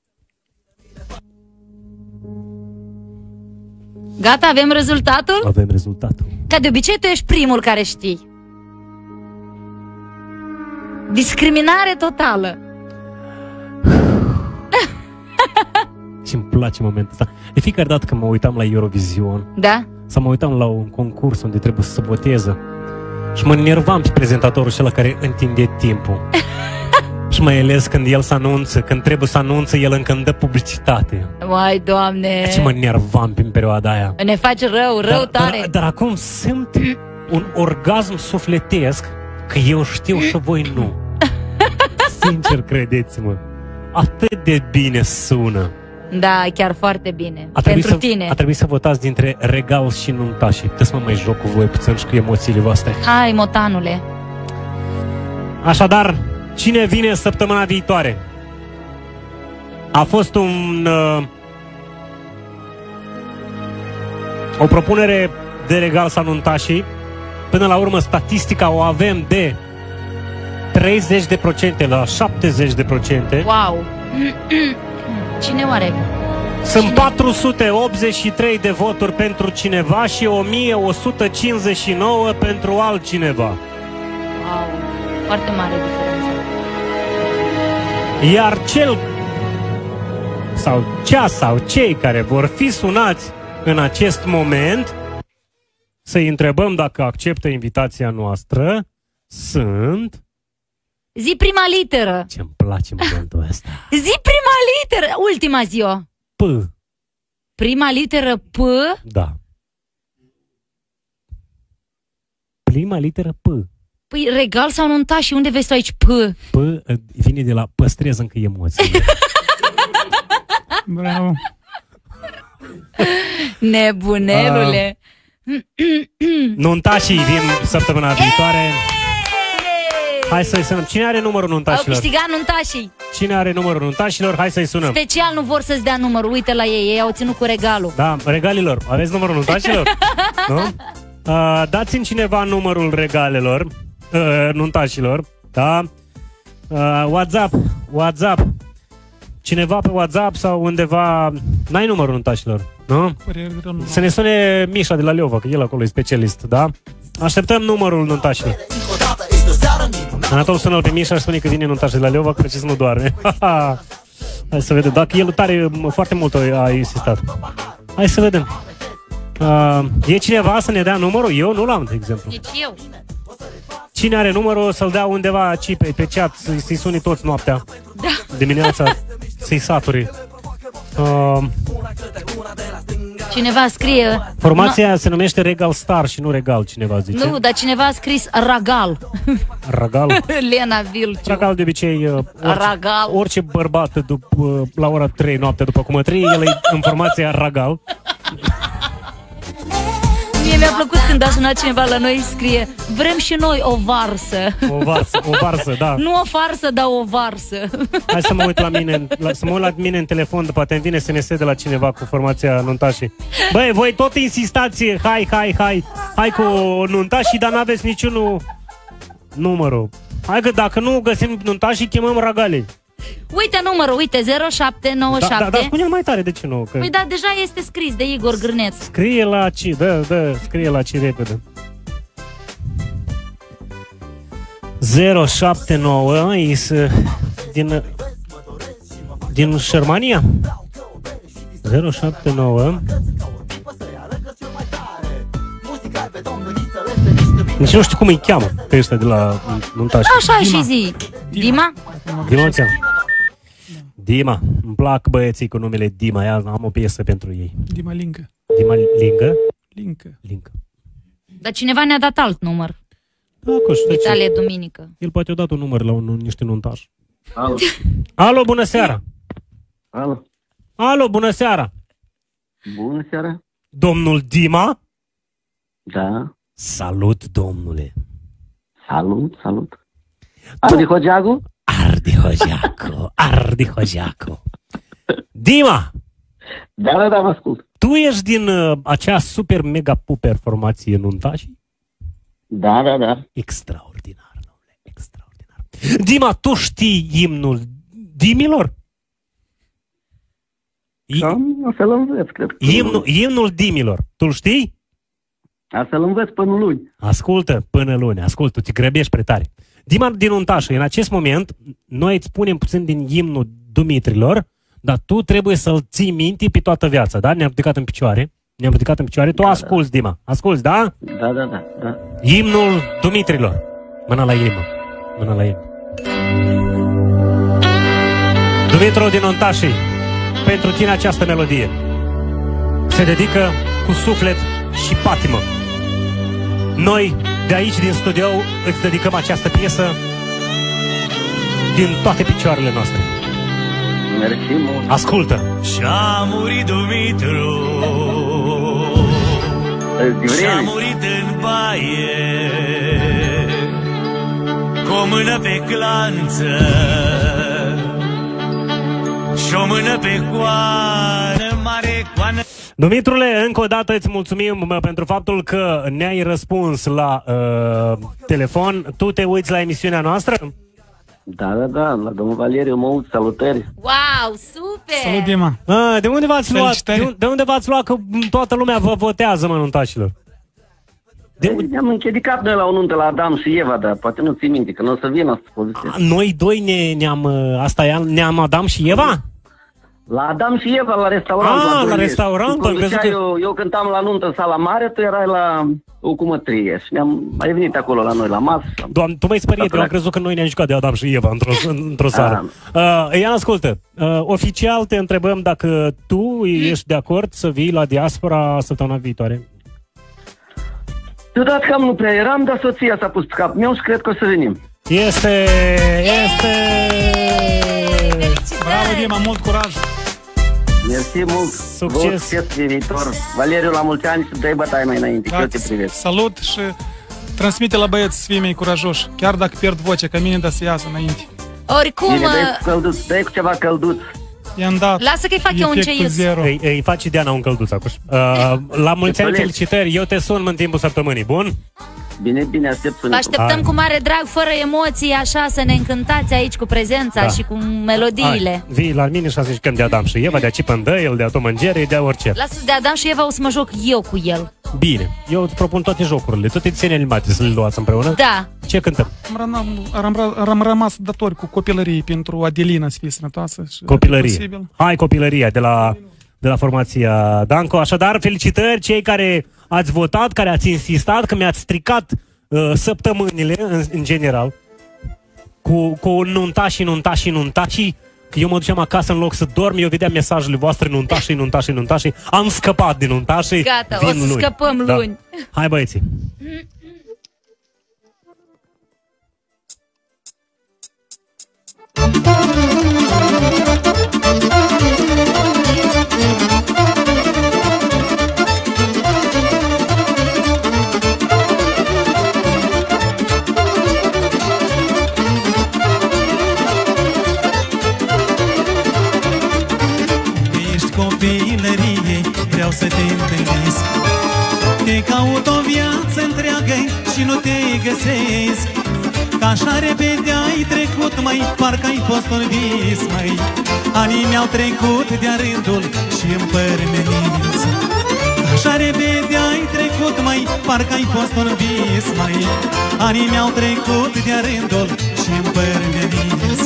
Gata, avem rezultatul? Avem rezultatul. Ca de obicei, tu ești primul care știi. Discriminare totală. Și-mi place momentul ăsta. De fiecare dată când mă uitam la Eurovision, da? Sau mă uitam la un concurs unde trebuie să se voteze, și mă enervam pe prezentatorul ăla care întinde timpul. Și mai ales când el se anunță, când trebuie să anunță, el încă îmi dă publicitate. Vai, Doamne! Și mă enervam pe perioada aia. Ne face rău tare. Dar acum simt un orgasm sufletesc că eu știu și voi nu. Sincer, credeți-mă. Atât de bine sună. Da, chiar foarte bine. Pentru tine. A trebuit să votați dintre Regal și Nuntașii. Puteți să mă mai joc cu voi puțin și cu emoțiile voastre. Hai, motanule. Așadar, cine vine săptămâna viitoare? A fost o propunere de Regal sau Nuntașii. Până la urmă, statistica o avem de 30% la 70%. Wow! Cine oare? Sunt 483 de voturi pentru cineva și 1159 pentru altcineva. Wow! Foarte mare diferență. Iar sau cei care vor fi sunați în acest moment, să-i întrebăm dacă acceptă invitația noastră, sunt... Zi prima literă. Ce-mi place momentul ăsta. Zi prima literă. Ultima zi-o. P. Prima literă P? Da. Prima literă P. Păi Regal sau Nuntașii? Unde vezi tu aici P? P vine de la păstrez încă emoții. Bravo. Nebunelule. Nuntașii vin săptămâna viitoare. Hai să-i sunăm. Cine are numărul Nuntașilor? Au câștigat Nuntașii. Cine are numărul Nuntașilor? Hai să-i sunăm. Special nu vor să-ți dea numărul. Uite la ei. Ei au ținut cu regalul. Da, regalilor. Aveți numărul Nuntașilor? Nu? Dați-mi cineva numărul regalelor, Nuntașilor. Da? WhatsApp. Cineva pe WhatsApp sau undeva... N-ai numărul nuntașilor, nu? Să ne sune Mișa de la Leova, că el acolo e specialist, da? Așteptăm numărul nuntașilor. Anatol sună pe Mișa și spune că vine nuntaș de la Leova, că precis nu doarme. Hai să vedem, dacă el tare foarte mult a insistat. Hai să vedem. E cineva să ne dea numărul? Eu nu l-am, de exemplu. Deci eu. Cine are numărul să-l dea undeva aici pe chat, să-i suni toți noaptea. Da. Dimineața, să-i saturi. Cineva scrie... Formația se numește Regal Star și nu Regal, cineva zice. Nu, dar cineva a scris Ragal. Ragal? Lena Vilciu. Ragal de obicei, orice bărbat la ora 3 noaptea după cumătrie, el e în formația Ragal. Mie mi-a plăcut când a sunat cineva la noi, scrie: vrem și noi o varsă. O varsă, da. Nu o farsă, dar o varsă. Hai să mă uit la mine, să mă uit la mine în telefon, poate îmi vine SMS de la cineva cu formația nuntașii. Băi, voi tot insistați, hai cu nuntașii, dar n-aveți niciunul numărul. Hai că dacă nu găsim nuntașii, chemăm Ragalei. Uite numărul, uite, 0797. Da, spune-l mai tare, de ce nu? Că... Păi da, deja este scris de Igor Grâneț. Scrie la ci, scrie la ci repede. 079 din Germania. 079. Nici nu știu cum îi cheamă pe ăștia de la nuntași. Așa și zi. Dima? Dima. Îmi plac băieții cu numele Dima. Ia, am o piesă pentru ei. Dima Lincă. Dima Lincă? Lincă. Dar cineva ne-a dat alt număr. Da, Vitalie Duminică. El poate a dat un număr la niște nuntași. Alo, bună seara! Alo, bună seara! Bună seara! Domnul Dima? Da. Salut, domnule! Salut! Ardi Hogeagu? Ardi Hogeacu! Dima! Da, mă ascult. Tu ești din acea super mega puper formație nuntașii? Da. Extraordinar, domnule, extraordinar. Dima, tu știi imnul Dimilor? O să-l învăț, cred. Imnul Dimilor, tu știi? O să-l învăț până luni. Ascultă, până luni, ascultă, te grăbești prea tare. Dima din nuntașă, în acest moment, noi îți spunem puțin din imnul Dumitrilor, dar tu trebuie să-l ții minte pe toată viața, da? Ne-am ridicat în picioare, tu asculți, Dima, asculți, da? Da. Imnul Dumitrilor. Mâna la inimă. Dumitru din nuntașii, pentru tine această melodie se dedică cu suflet și patimă. Noi, de aici, din studio, îți dedicăm această piesă din toate picioarele noastre. Mersi mult. Ascultă. Și-a murit Dumitru, și-a murit în baie, cu o mână pe clanță și o mână pe coană, mare coană. Dumitrule, încă o dată îți mulțumim pentru faptul că ne-ai răspuns la telefon. Tu te uiți la emisiunea noastră? Da, la domnul Valeriu, mă uit, salutări. Wow, super! Salut, Dima! De unde v-ați luat? De unde v-ați luat că toată lumea vă votează, mă, nuntașilor? Ne-am închedicat noi la o nuntă la Adam și Eva, dar poate nu ții minte, că nu o să vină asta poziție. Noi doi ne-am Adam și Eva? La Adam și Eva, la restaurant. La restaurant? Eu cântam la nuntă în sala mare, tu erai la o cumătrie și ai venit acolo la noi, la masă. Doamne, tu m-ai speriat, eu am crezut că noi ne-am jucat de Adam și Eva într-o seară. Ian, ascultă, oficial te întrebăm dacă tu ești de acord să vii la Diaspora săptămâna viitoare. Deodată cam nu prea eram, dar soția s-a pus pe capul meu și cred că o să venim. Este! Bravo, Dima, mult curaj! Mersi mult! Succes de viitor! Valeriu, la mulți ani și dai bătaie mai înainte, da, eu te privesc. Salut și transmite la băieți să fii mai curajoși, chiar dacă pierd vocea, ca mine, dar să iasă înainte. Oricum... Bine, dai cu ceva călduț. I-am dat. Lasă că-i fac eu un ceius. Îi face Diana un călduț acum. La mulți ani, felicitări, eu te sun în timpul săptămânii, bun? Bine, bine, aștept să Vă așteptăm cu mare drag, fără emoții, așa, să ne încântați aici cu prezența și cu melodiile. Hai, vii la mine și să zicem de Adam și Eva, de Chip and Dale, de Tom and Jerry, de orice. Lasă de Adam și Eva, o să mă joc eu cu el. Bine, eu îți propun toate jocurile, toate desene animate să le luați împreună. Da. Ce cântăm? Am rămas datori cu copilărie pentru Adelina să fie sănătoasă. Copilărie. Hai, copilăria de la formația Danco. Așadar, felicitări cei care ați votat, care ați insistat, că mi-ați stricat săptămânile în general cu nuntașii. Că eu mă duceam acasă în loc să dorm, eu vedeam mesajele voastre, nuntașii. Am scăpat din nuntașii. Gata, o să scăpăm luni. Hai, băieții. Vreau să te întâlnesc. Te caut o viață întreagă și nu te găsesc. Că așa repede ai trecut, măi, parcă ai fost un vis, măi. Anii mi-au trecut de-a rândul și-mi părmeniți. Așa repede ai trecut, măi, parcă ai fost un vis, măi. Anii mi-au trecut de-a rândul și-mi părmeniți.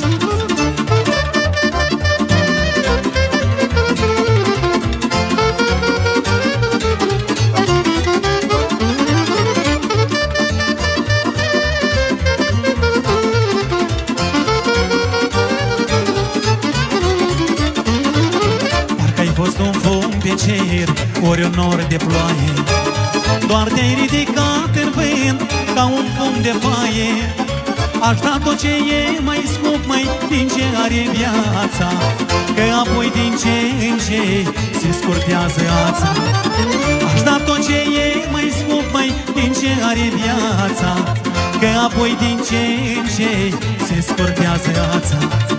Cer, ori un nor de ploaie, doar te-ai ridicat în vânt ca un fum de paie. Aș da tot ce e mai scump, mai din ce are viața, că apoi din ce în ce se scurtează ața. Aș da tot ce e mai scump, mai din ce are viața, că apoi din ce în ce se scurtează ața.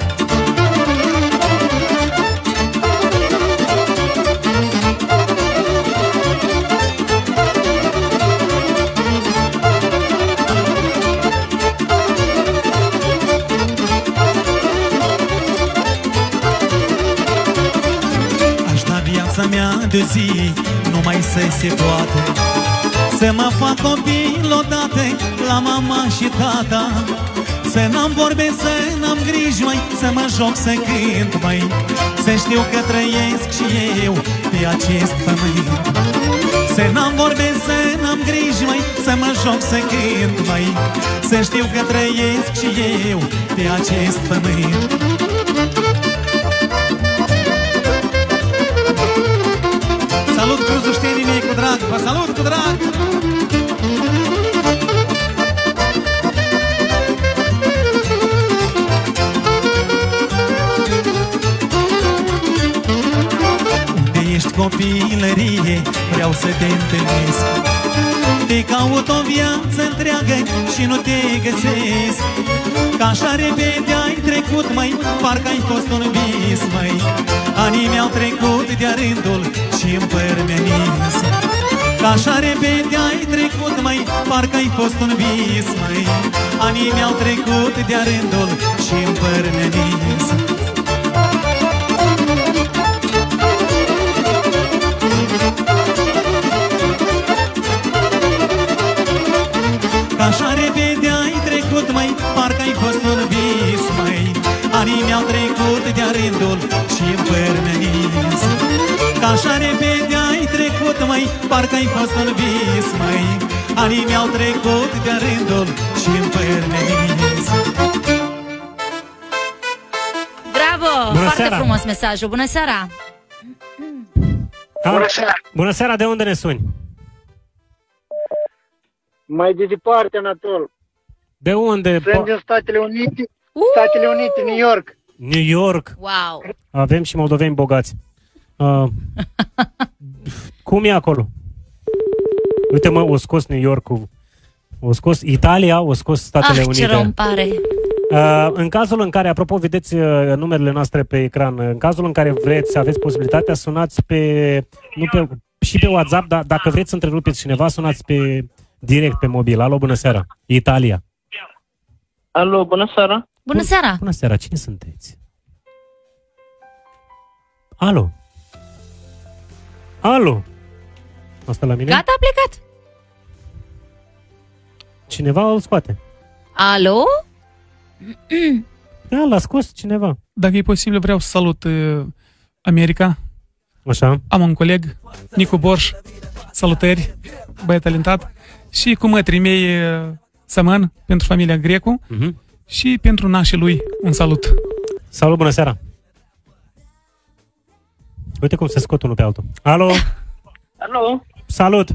De zi, numai să-i se poate să mă fac copil odată la mama și tata. Să n-am vorbe, să n-am griji, mai să mă joc, să cânt, mai să știu că trăiesc și eu pe acest pământ. Să n-am vorbe, să n-am griji, mai să mă joc, să cânt, mai să știu că trăiesc și eu pe acest pământ. Salut cruzuștenii mei cu drag, vă salut cu drag! Unde ești copilărie, vreau să te întâlnesc. Te caut o viață întreagă și nu te găsesc. Că așa repede ai trecut, măi, parcă ai fost un vis, măi. Anii mi-au trecut de-a rândul și-mi părmeniți. Că așa repede ai trecut, măi, parcă ai fost un vis, măi. Anii mi-au trecut de-a rândul și-mi părmeniți. Că așa repede ai trecut, măi, parcă ai fost un vis, măi. Anii mi-au trecut de-a rândul și-mi părmeniți. Că așa repede ai trecut, măi, parcă ai fost un vis, măi. Anii mi-au trecut de-a rândul și-mi părmeniți. Bravo! Bună Foarte seara. frumos mesajul. Bună seara! Bună seara! Bună seara, de unde ne suni? Mai de departe, Anatol. De unde? Sunt din Statele Unite. Statele Unite, New York. New York. Wow! Avem și moldoveni bogați. Cum e acolo? Uite, mă, o scos New York-ul, o scos Italia, o scos Statele Unite. Ce rău îmi pare! În cazul în care, apropo, vedeți numerele noastre pe ecran, în cazul în care vreți să aveți posibilitatea, sunați și pe WhatsApp, dar dacă vreți să întrerupeți cineva, sunați direct pe mobil. Alo, bună seara. Italia. Alo, bună seara. Bună seara. Bună seara, cine sunteți? Alo. Alo. Asta la mine? Gata, a plecat. Cineva îl scoate. Alo? Da, l-a scos cineva. Dacă e posibil, vreau să salut America. Așa. Am un coleg, Nicu Borș. Salutări, băiat talentat. Și cu mătrii mei, Sămân, pentru familia Grecu. Și pentru nașii lui, un salut. Salut, bună seara. Uite cum se scot unul pe altul. Alo? Alo. Salut.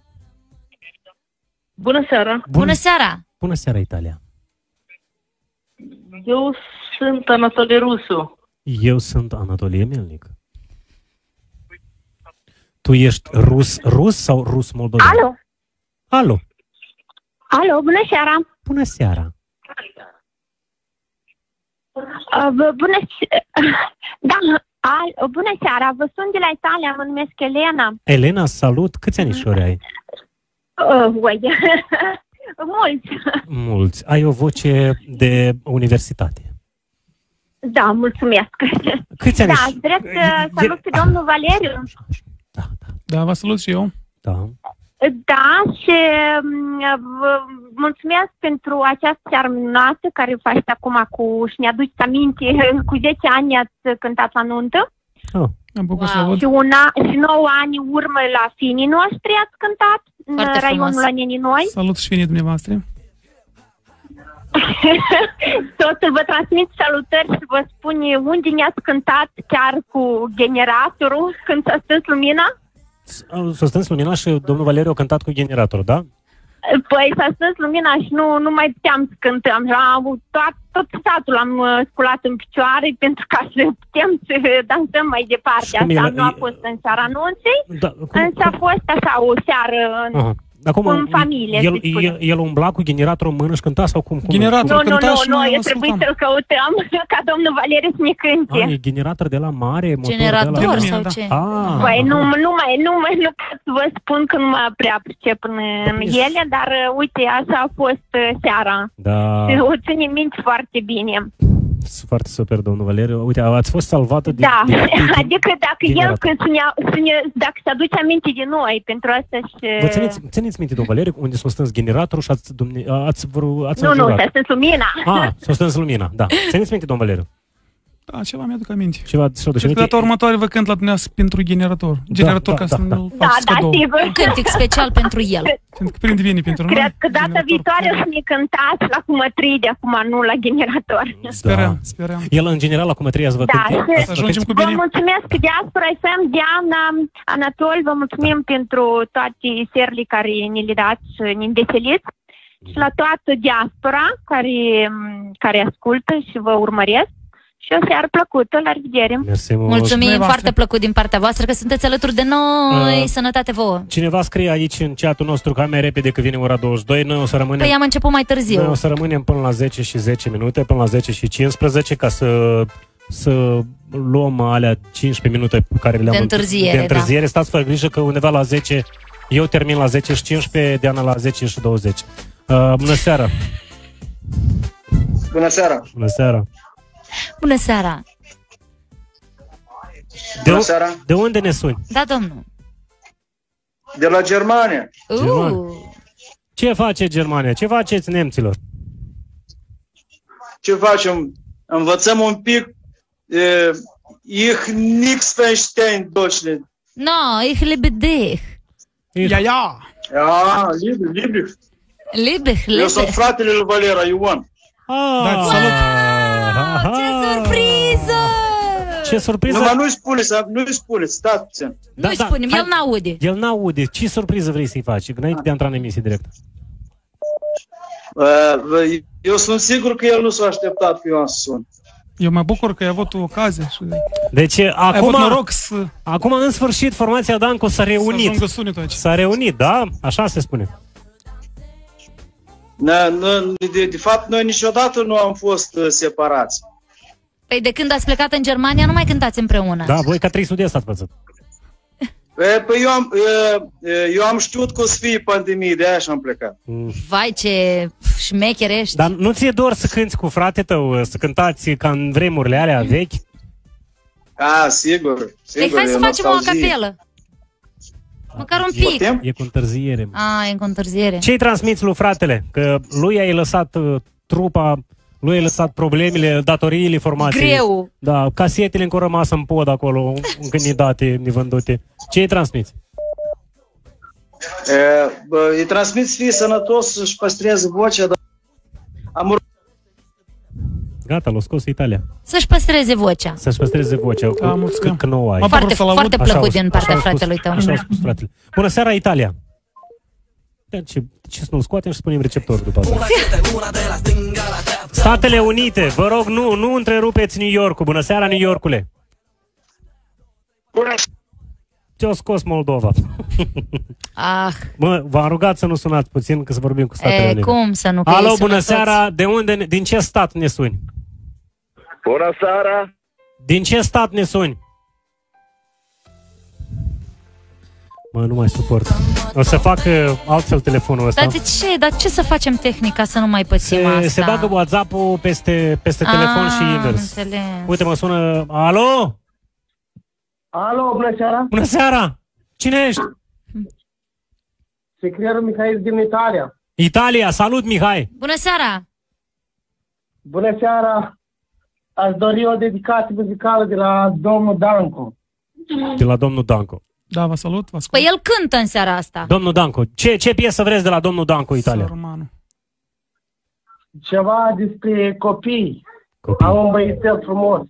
Bună seara. Bună seara. Bună seara, Italia. Eu sunt Anatolie Rusu. Eu sunt Anatolie Melnic. Tu ești rus sau rus moldovean? Alo. Alo. Alo, bună seara. Bună seara. Bună seara. Vă sunt de la Italia, mă numesc Elena. Elena, salut. Câți anișori ai? Mulți. Mulți. Ai o voce de universitate. Da, mulțumesc. Câți ani? Da, drept salut pe domnul Valeriu. Da, vă salut și eu. Da. Da, și vă mulțumesc pentru această seară minunată care o faceți acum și ne aduceți aminte, cu 10 ani ați cântat la nuntă. Wow. Și 9 ani urmă la finii noștri ați cântat în raionul la Neninoi. Salut și finii dumneavoastră. Totul vă transmit salutări și vă spune unde ne-ați cântat chiar cu generatorul când s-a stâns lumina. S-a stâns lumina și domnul Valeriu a cântat cu generatorul, da? Păi s-a stâns lumina și nu mai puteam să cântăm. Tot statul am sculat în picioare pentru ca să putem să dansăm mai departe. Asta nu a fost în seara anunței, însă a fost așa o seară în familie. El umbla cu generatorul în mână și cânta sau cum? Generatorul cânta și noi trebuie să-l căutăm ca domnul Valeriu să ne cânte. E generator de la mare? Generator sau ce? Păi nu pot să vă spun că nu mă prea pricep în ele, dar uite, așa a fost seara. Da. O ținem minte foarte bine. Foarte super, domnul Valeriu. Uite, ați fost salvată de... Da, adică dacă el dacă se aduce aminte de noi pentru asta și... Vă țineți minte, domnul Valeriu, unde s-a stâns generatorul și ați Nu, s-a stâns lumina. S-a stâns lumina, da. Țineți minte, domnul Valeriu. Da, ceva mi-aduc aminte. Ceva și-o duce aminte. Data următoare vă cânt la dumneavoastră pentru generator. Generator ca să nu-l faceți cadou. sigur. Un cântec special pentru el. Pentru că prinde bine pentru noi. Cred că data viitoare o să ne cântați la cumătrii de acum, nu la generator. Sperăm. El, în general, la cumătrie ați vă cânte? Să ajungem cu Vă bine. mulțumesc, Diaspora FM, Diana, Anatol, vă mulțumim pentru toate serile care ne le dați și ne îndeseliți. Și la toată diaspora care ascultă și vă urmăresc. Și o seară plăcută, la revedere! Mulțumim foarte plăcut din partea voastră că sunteți alături de noi, sănătate vouă! Cineva scrie aici în chat-ul nostru că mai repede că vine ora 22, noi o să rămânem... Păi am început mai târziu. Noi o să rămânem până la 10 și 10 minute, până la 10 și 15, ca să luăm alea 15 minute care le-am de întârziere. Stați fără grijă că undeva la 10, eu termin la 10 și 15, Diana la 10 și 20. Bună seara! Bună seara! Bună seara! Bună seara! De unde ne suni? Da, domnul. De la Germania. Ce face Germania? Ce faceți nemților? Ce facem? Învățăm un pic. Ich nix verstehen Deutschland. No, ich liebe dich. Ja, Liebig. Eu sunt fratele lui Valera Ioan. Salut! Ce surpriză! Ce surpriză? Nu-i spune, stați puțin. Nu-i spunem, el n-aude. El n-aude. Ce surpriză vrei să-i faci înainte de a intra în emisie direct? Eu sunt sigur că el nu s-a așteptat că eu am să sun. Eu mă bucur că ai avut o ocazie. Deci acum în sfârșit formația Danco s-a reunit. S-a reunit, da? Așa se spune. De fapt, noi niciodată nu am fost separați. Păi de când ați plecat în Germania, nu mai cântați împreună. Da, voi ca 3 studiați ați pățit. Păi eu am știut că o să fie pandemie, de aia și-am plecat. Vai, ce șmecher ești. Dar nu ți-e dor să cânti cu frate tău, să cântați ca în vremurile alea vechi? Sigur. Păi hai să facem o acapelă. Măcar un pic. E cu întârziere. E cu întârziere. Ce-i transmiți lui fratele? Că lui ai lăsat trupa, lui ai lăsat problemele, datoriile formației. Greu. Da, casetele încă au rămas în pod acolo, încă nedate, nevândute. Ce-i transmiți? Îi transmit să fie sănătos, să-și păstreze vocea, dar Gata, l-a scos Italia. Să-și păstreze vocea. Să-și păstreze vocea, că nu o ai. Foarte plăcut din partea fratelui tău. Așa au spus fratele. Bună seara, Italia! Ce să nu-l scoatem și spunem receptorul după asta? Statele Unite, vă rog, nu întrerupeți New York-ul. Bună seara, New Yorkule! Bună! Ce-o scos Moldova? Mă, v-am rugat să nu sunați puțin, că să vorbim cu Statele Unite. Cum să nu? Alo, bună seara! Din ce stat ne suni? Bună seara! Din ce stat ne suni? Mă, nu mai suport. O să fac altfel telefonul ăsta. Dar de ce? Dar ce să facem tehnica să nu mai pățim asta? Se bagă WhatsApp-ul peste telefon și invers. Înțeles. Uite, mă sună... Alo? Alo, bună seara! Bună seara! Cine ești? Secretarul Mihail din Italia. Italia, salut Mihai! Bună seara! Bună seara! Aș dori o dedicație muzicală de la domnul Danco. De la domnul Danco. Da, vă salut, vă ascult. Păi el cântă în seara asta. Domnul Danco. Ce piesă vreți de la domnul Danco, Italia? Ceva despre copii. Am un băiețel frumos.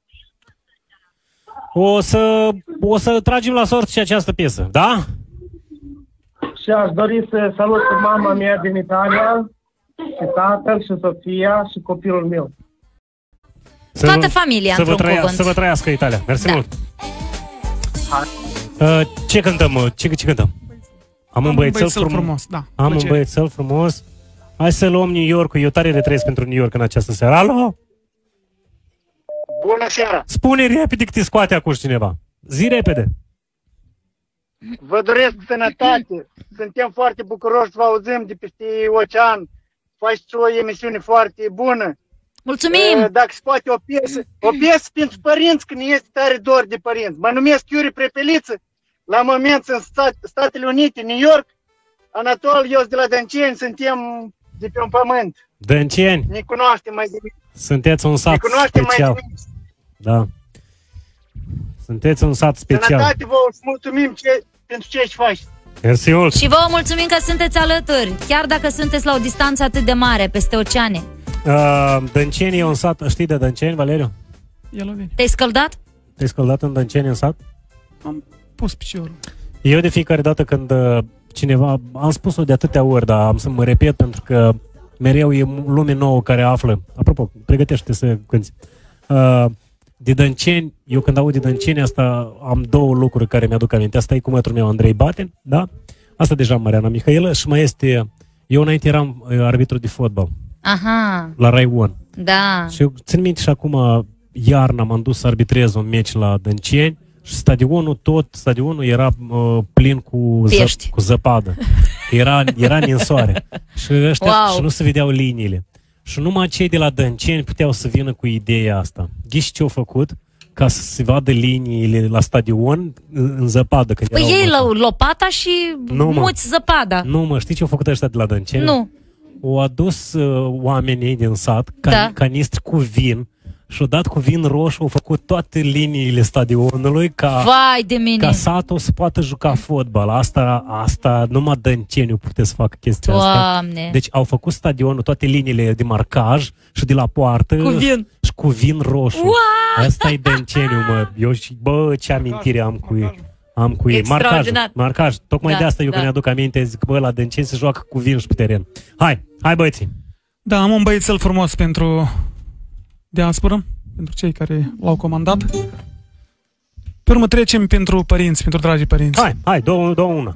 O să tragem la sort și această piesă, da? Și aș dori să salut mama mea din Italia, și tatăl, și soția, și copilul meu. Toată familia, într-un cuvânt. Să vă trăiască Italia. Mersi mult. Ce cântăm? Ce cântăm? Am un băiețel frumos. Da, am un băiețel frumos. Hai să luăm New York-ul. Eu tare de trăiesc pentru New York în această seară. Alo? Bună seara! Spune repede că te scoate acum cineva. Zi repede. Vă doresc sănătate. Suntem foarte bucuroși să vă auzim de peste ocean. Faceți o emisiune foarte bună. Mulțumim! Dacă se poate o piesă pentru părinți, când este tare dor de părinți. Mă numesc Iuri Prepeliță. La moment în Statele Unite, New York. Anatol, eu de la Dănceni, suntem de pe un pământ. Dănceni? Ne cunoaștem mai bine. Sunteți un sat special. Da. Sunteți un sat special. Sănătate vă mulțumim pentru ce faci. Mersi mult. Și vă mulțumim că sunteți alături, chiar dacă sunteți la o distanță atât de mare, peste oceane. Dănceni e un sat, știi de Dănceni, Valeriu? Te-ai scăldat? Te-ai scăldat în Dănceni, în sat? Am pus piciorul. Eu de fiecare dată când cineva, am spus-o de atâtea ori, dar am să mă repet pentru că mereu e lume nouă care află. Apropo, pregătește să cânti. De Dănceni, eu când aud de Dănceni, asta am două lucruri care mi-aduc aminte. Asta e cu mătrul meu, Andrei Baten, da? Asta deja Mariana Mihailă și mai este, eu înainte eram arbitru de fotbal. Aha. La Rai One. Da. Și eu țin minte și acum, iarna m-am dus să arbitrez un meci la Dănceni și stadionul era plin cu zăpadă. Era ninsoare. Și ăștia și nu se vedeau liniile. Și numai cei de la Dănceni puteau să vină cu ideea asta. Ghiși ce-au făcut ca să se vadă liniile la stadion în zăpadă. Păi ei lopata și muți zăpada. Nu mă, știi ce-au făcut ăștia de la Dănceni? Nu. Au adus oamenii din sat, canistri cu vin, și-au dat cu vin roșu, au făcut toate liniile stadionului ca satul să poată juca fotbal. Asta numai Dănceniu putea să facă chestia asta. Deci au făcut stadionul, toate liniile de marcaj și de la poartă și cu vin roșu. Asta e Dănceniu, mă. Eu ce amintire am cu ei. Marcaj. Tocmai de asta eu când mi-aduc aminte, zic, la Dănceni se joacă cu vin și pe teren. Hai băieții. Da, am un băiețel frumos pentru diasporă, pentru cei care l-au comandat. Pe urmă trecem pentru părinți, pentru dragii părinți. Hai, două, una.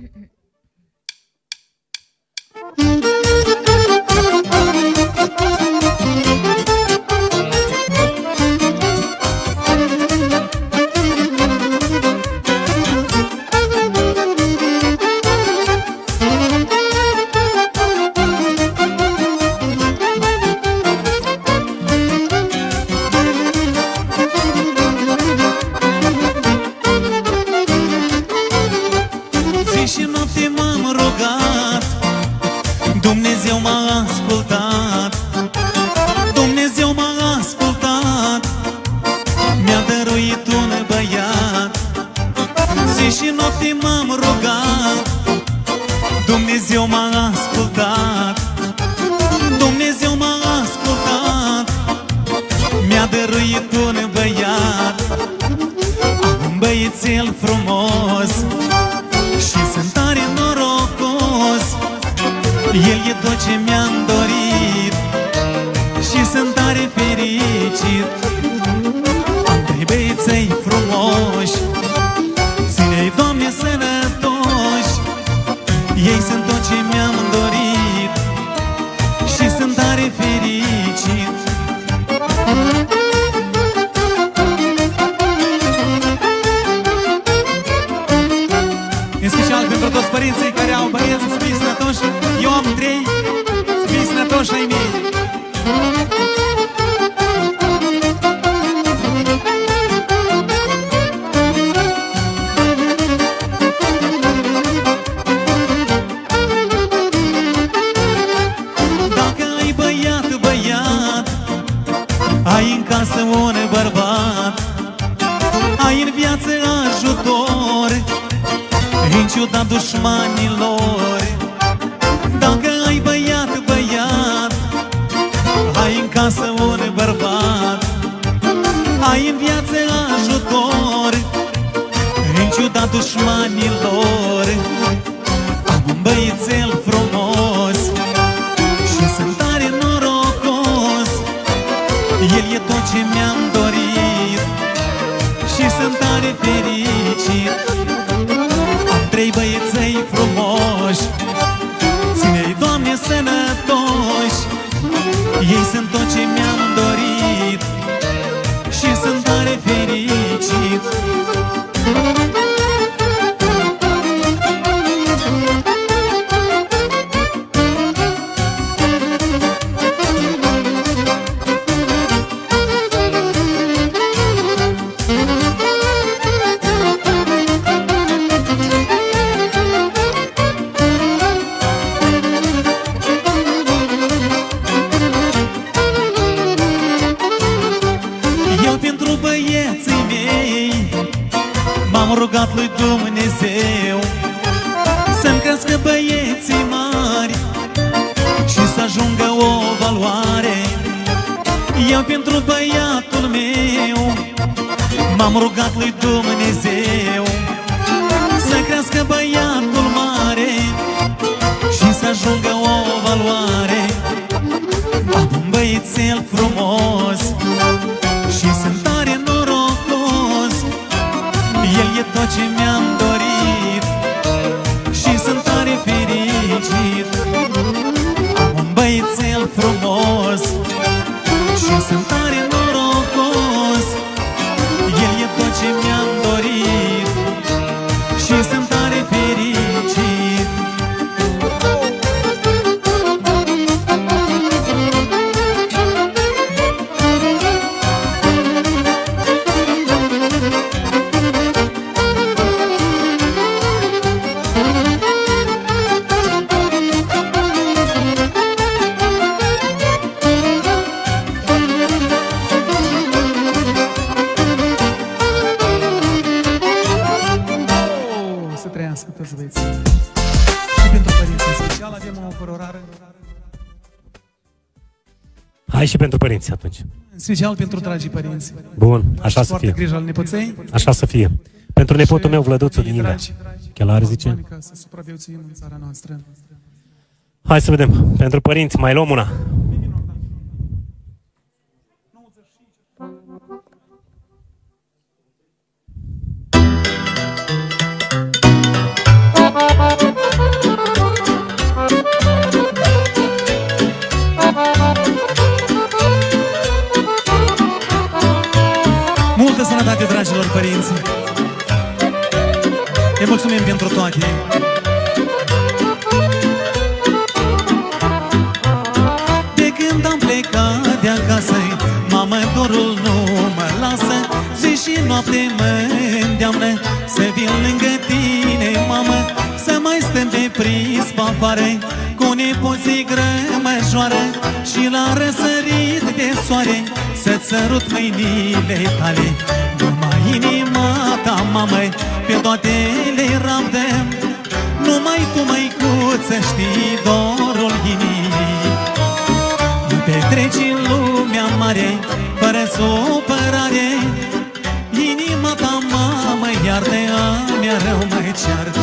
Zi și noapte m-am rugat, Dumnezeu m-a ascultat, Dumnezeu m-a ascultat, mi-a dăruit un băiat. Zi și noapte m-am rugat, Dumnezeu m-a ascultat, Dumnezeu m-a ascultat, mi-a dăruit un băiat. Am un băiețel frumos și sunt tare norocos, el e tot ce mi-am dorit și sunt tare fericit. Am trei băieței frumoși, ține-i, Doamne, sănătoși, ei sunt tot ce mi-am dorit și sunt tare fericit. În special pentru toți părinții care au băieți să fie sănătoși. Eu am 3, să fie sănătoși ai mei. Dacă ai băiat, băiat, ai în casă un bărbat, ai în viață ajutor în ciuda dușmanilor. Dacă ai băiat, băiat, ai în casă un bărbat, ai în viață ajutor în ciuda dușmanilor. Am un băiețel frumos și sunt tare norocos, el e tot ce mi-am dorit și sunt tare fericit. Am 3 băieței frumoși, ține-i, Doamne, sănătoși, ei sunt tot ce mi-am dorit și sunt tare fericit. M-am rugat lui Dumnezeu să-mi crească băieții mari și să ajungă o valoare. Eu pentru băiatul meu m-am rugat lui Dumnezeu să crească băiatul mare și să ajungă o valoare. Am un băiețel frumos și sunt tare norocos, el e tot ce mi-am dorit și sunt tare fericit. Am un băiețel frumos și sunt tare norocos, el e tot ce mi-am dorit și sunt tare fericit. Hai și pentru părinți atunci. În special pentru dragii părinți. Bun, așa să fie. Grijă al nepoței. Așa să fie. Pentru nepotul meu, Vlăduțu din Ilea. Chelar zice. Să supraviețuim în țara noastră. Hai să vedem. Pentru părinți, mai luăm una. Multă sănătate, dragilor părinți! Le mulțumim pentru toate! De când am plecat de acasă, mamă, dorul nu mă lasă. Zi și noapte mă îndeamnă să vin lângă tine, mamă, să pare, cu nepoții grămăjoară și la răsărit de soare să-ți sărut mâinile tale. Numai inima ta, mamă, pe toate le rabdă, numai tu, măicuță, știi dorul inimii. Nu te treci în lumea mare fără supărare, inima ta, mamă, iartă, a mea rău mă ceartă.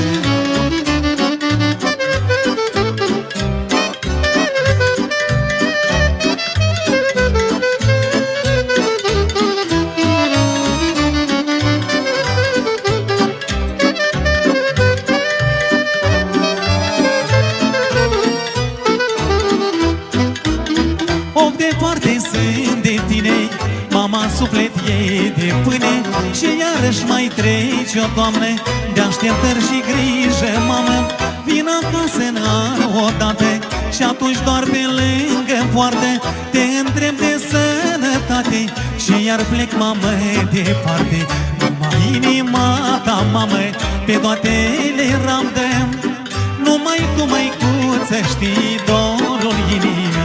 Departe sunt de tine, mama suflet e de pâine și iarăși mai trece o toamnă de așteptări și grijă, mamă. Vin acasă în an odată și atunci doar pe lângă poartă te întreb de sănătate și iar plec, mamă, departe. Numai inima ta, mamă, pe toate le rabdă, numai tu, măicuță, știi dorul inimii.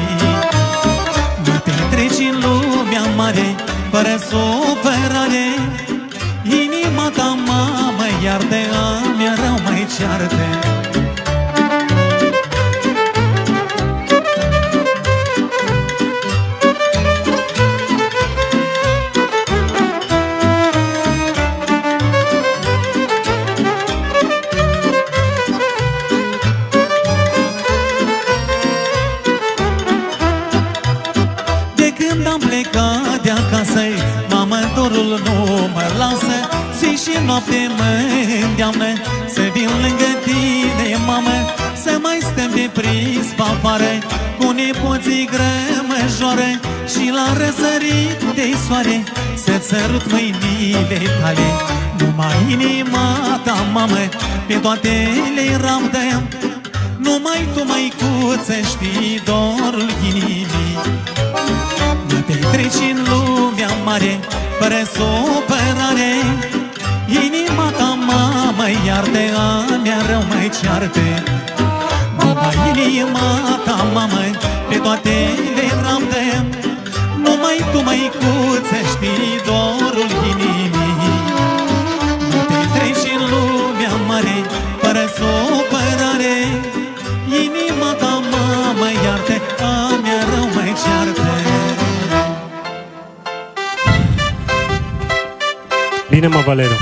Treci în lumea mare fără supărare, inima ta, mamă, iartă, a mea rău mai ceartă. De acasă, mamă, dorul nu mă lasă, zi și noapte mă îndeamnă să vin lângă tine, mamă, să mai stăm de prispa afară cu nepoții grămăjoară și la răsărit de soare să-ți sărut mâinile tale. Numai inima ta, mamă, pe toate le rabdă, numai tu, măicuță, știi dorul inimii. Treci în lumea mare fără supărare, inima ta, mamă, iartă, a mea rău mai ceartă. Numai inima ta, mamă, pe toate le rabdă, numai tu, măicuță, știi dorul inimii. Nu te treci în lumea mare fără supărare, inima ta, mamă, iartă, a mea rău mai ceartă. Bine, mă, Valeriu.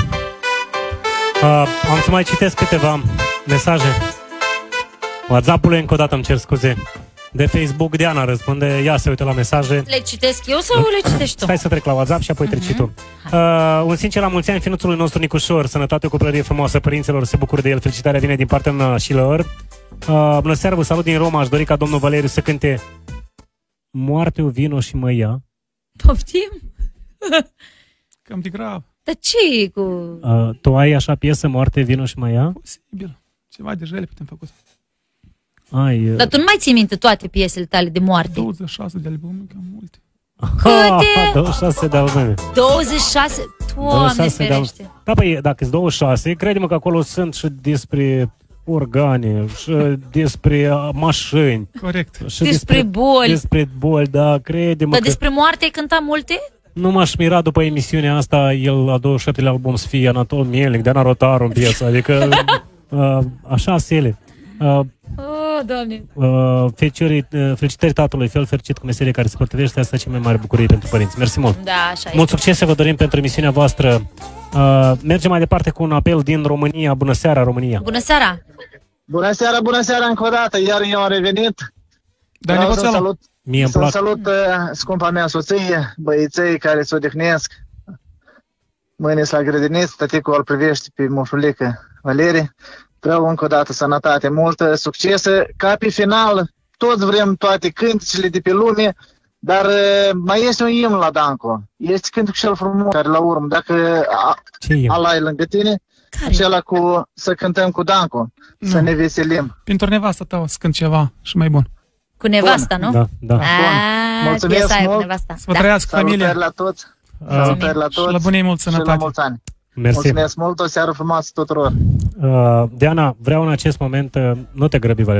Am să mai citesc câteva mesaje. WhatsApp-ului, încă o dată îmi cer scuze. De Facebook, Diana răspunde, ia se uită la mesaje. Le citesc eu sau le citești tu? Stai să trec la WhatsApp și apoi treci tu. Un sincer la mulți ani finuțului nostru Nicușor, sănătate, o copilărie frumoasă, părinților, se bucură de el, felicitarea vine din partea mea și lor. Bună seara, vă salut din Roma, aș dori ca domnul Valeriu să cânte Moarte-o vino și mă ia. Poftim? Cam de grav. Dar ce cu... Tu ai așa piesă, Moarte, vino și mă ia? Posibil. Ceva deja le putem făcut. Dar tu nu mai ții minte toate piesele tale de moarte? 26 de albume, cam multe. Câte? 26 de albume. 26? Doamne ferește. Da, păi, dacă sunt 26, crede-mă că acolo sunt și despre organe, și despre mașini. Corect. Și despre boli. Despre boli, da, crede-mă. Dar despre moarte ai cântat multe? Nu m-aș mira după emisiunea asta, el la 27-lea album să fie Anatol Mielnic, Deana Rotaru în piesă, adică așa sele. Doamne. Felicitări tatălui, fel fericit cu meserie care se potrivește, asta e cea mai mare bucurie pentru părinți. Mersi mult. Da, așa mult succes vă dorim pentru emisiunea voastră. Mergem mai departe cu un apel din România. Bună seara, România. Bună seara. Bună seara încă o dată, iar eu am revenit. Vreau să salut. Să salut scumpa mea soție, băieței care se odihnesc. Mâine la grădiniță, tăticul îl privește pe moșulică Valerie. Vreau încă o dată sănătate multă, succes. Ca pe final, toți vrem toate cântecele de pe lume, dar mai este un imn la Danco. Este cântecul cel frumos, care la urmă, dacă ala e lângă tine, acela cu să cântăm cu Danco, să ne veselim. Pentru nevasta ta o să cânt ceva și mai bun. Cu nevasta, nu? Da. Mulțumesc mult. Să vă trăiască familia. Salutări la toți. Salutări la toți. Și la bunei mult sănătate. Și la mulți ani. Mersi. Mulțumesc mult, o seară frumoasă tuturor. Diana, vreau în acest moment, nu te grăbi, Valeriu,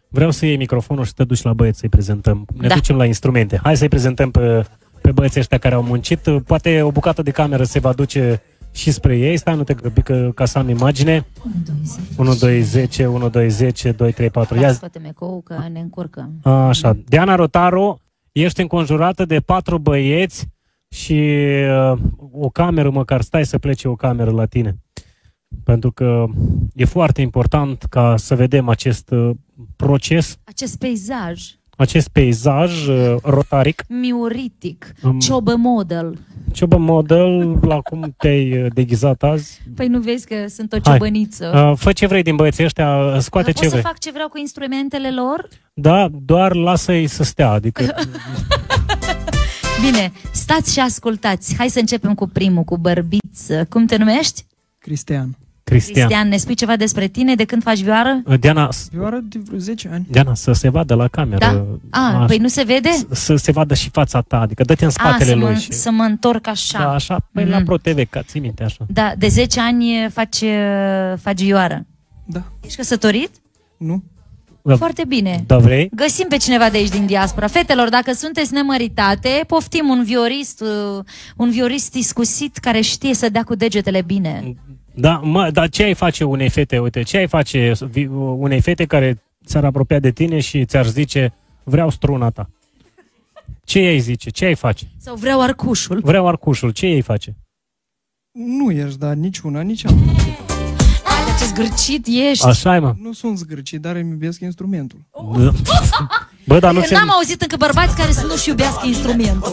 vreau să iei microfonul și să te duci la băieți să-i prezentăm. Ne Da. ducem la instrumente. Hai să-i prezentăm pe băieții ăștia care au muncit. Poate o bucată de cameră se va duce și spre ei. Stai, nu te grăbi ca să am imagine. 1, 2, 10, 1, 2, 10, 2, 3, 4. Ia. Scoate mecou că ne încurcăm. Așa. Diana Rotaru, ești înconjurată de 4 băieți și o cameră măcar. Stai să plece o cameră la tine. Pentru că e foarte important ca să vedem acest proces, Acest peisaj rotaric. miuritic, ciobă model. Ciobă model, la cum te-ai deghizat azi? Păi nu vezi că sunt o ciobăniță? Hai. Fă ce vrei din băieții ăștia, scoate ce Pot vrei. să fac ce vreau cu instrumentele lor? Da, doar lasă-i să stea, adică... Bine, stați și ascultați. Hai să începem cu primul, cu bărbiță. Cum te numești? Cristian. Cristian, ne spui ceva despre tine? De când faci vioară? Diana, Vioară de vreo 10 ani. Diana, să se vadă la cameră. Da? Păi nu se vede? Să se vadă și fața ta, adică dă-te în spatele lui. Să mă întorc așa. Da, așa, păi la ProTV, ca ții minte așa. Da, de 10 ani faci vioară. Da. Ești căsătorit? Nu. Foarte bine. Da, vrei? Găsim pe cineva de aici din diaspora. Fetelor, dacă sunteți nemăritate, poftim un viorist iscusit care știe să dea cu degetele bine. Da, dar ce ai face unei fete, uite, ce ai face unei fete care ți-ar apropia de tine și ți-ar zice, vreau struna ta? Ce ei zice? Ce ai face? Sau vreau arcușul? Vreau arcușul. Ce ei face? Nu ești, dar nici una, nici alta. Hai, ce zgârcit ești. Așa e, mă. Nu sunt zgârcit, dar îmi iubesc instrumentul. Bă, dar nu N-am auzit încă bărbați care să nu-și iubească instrumentul.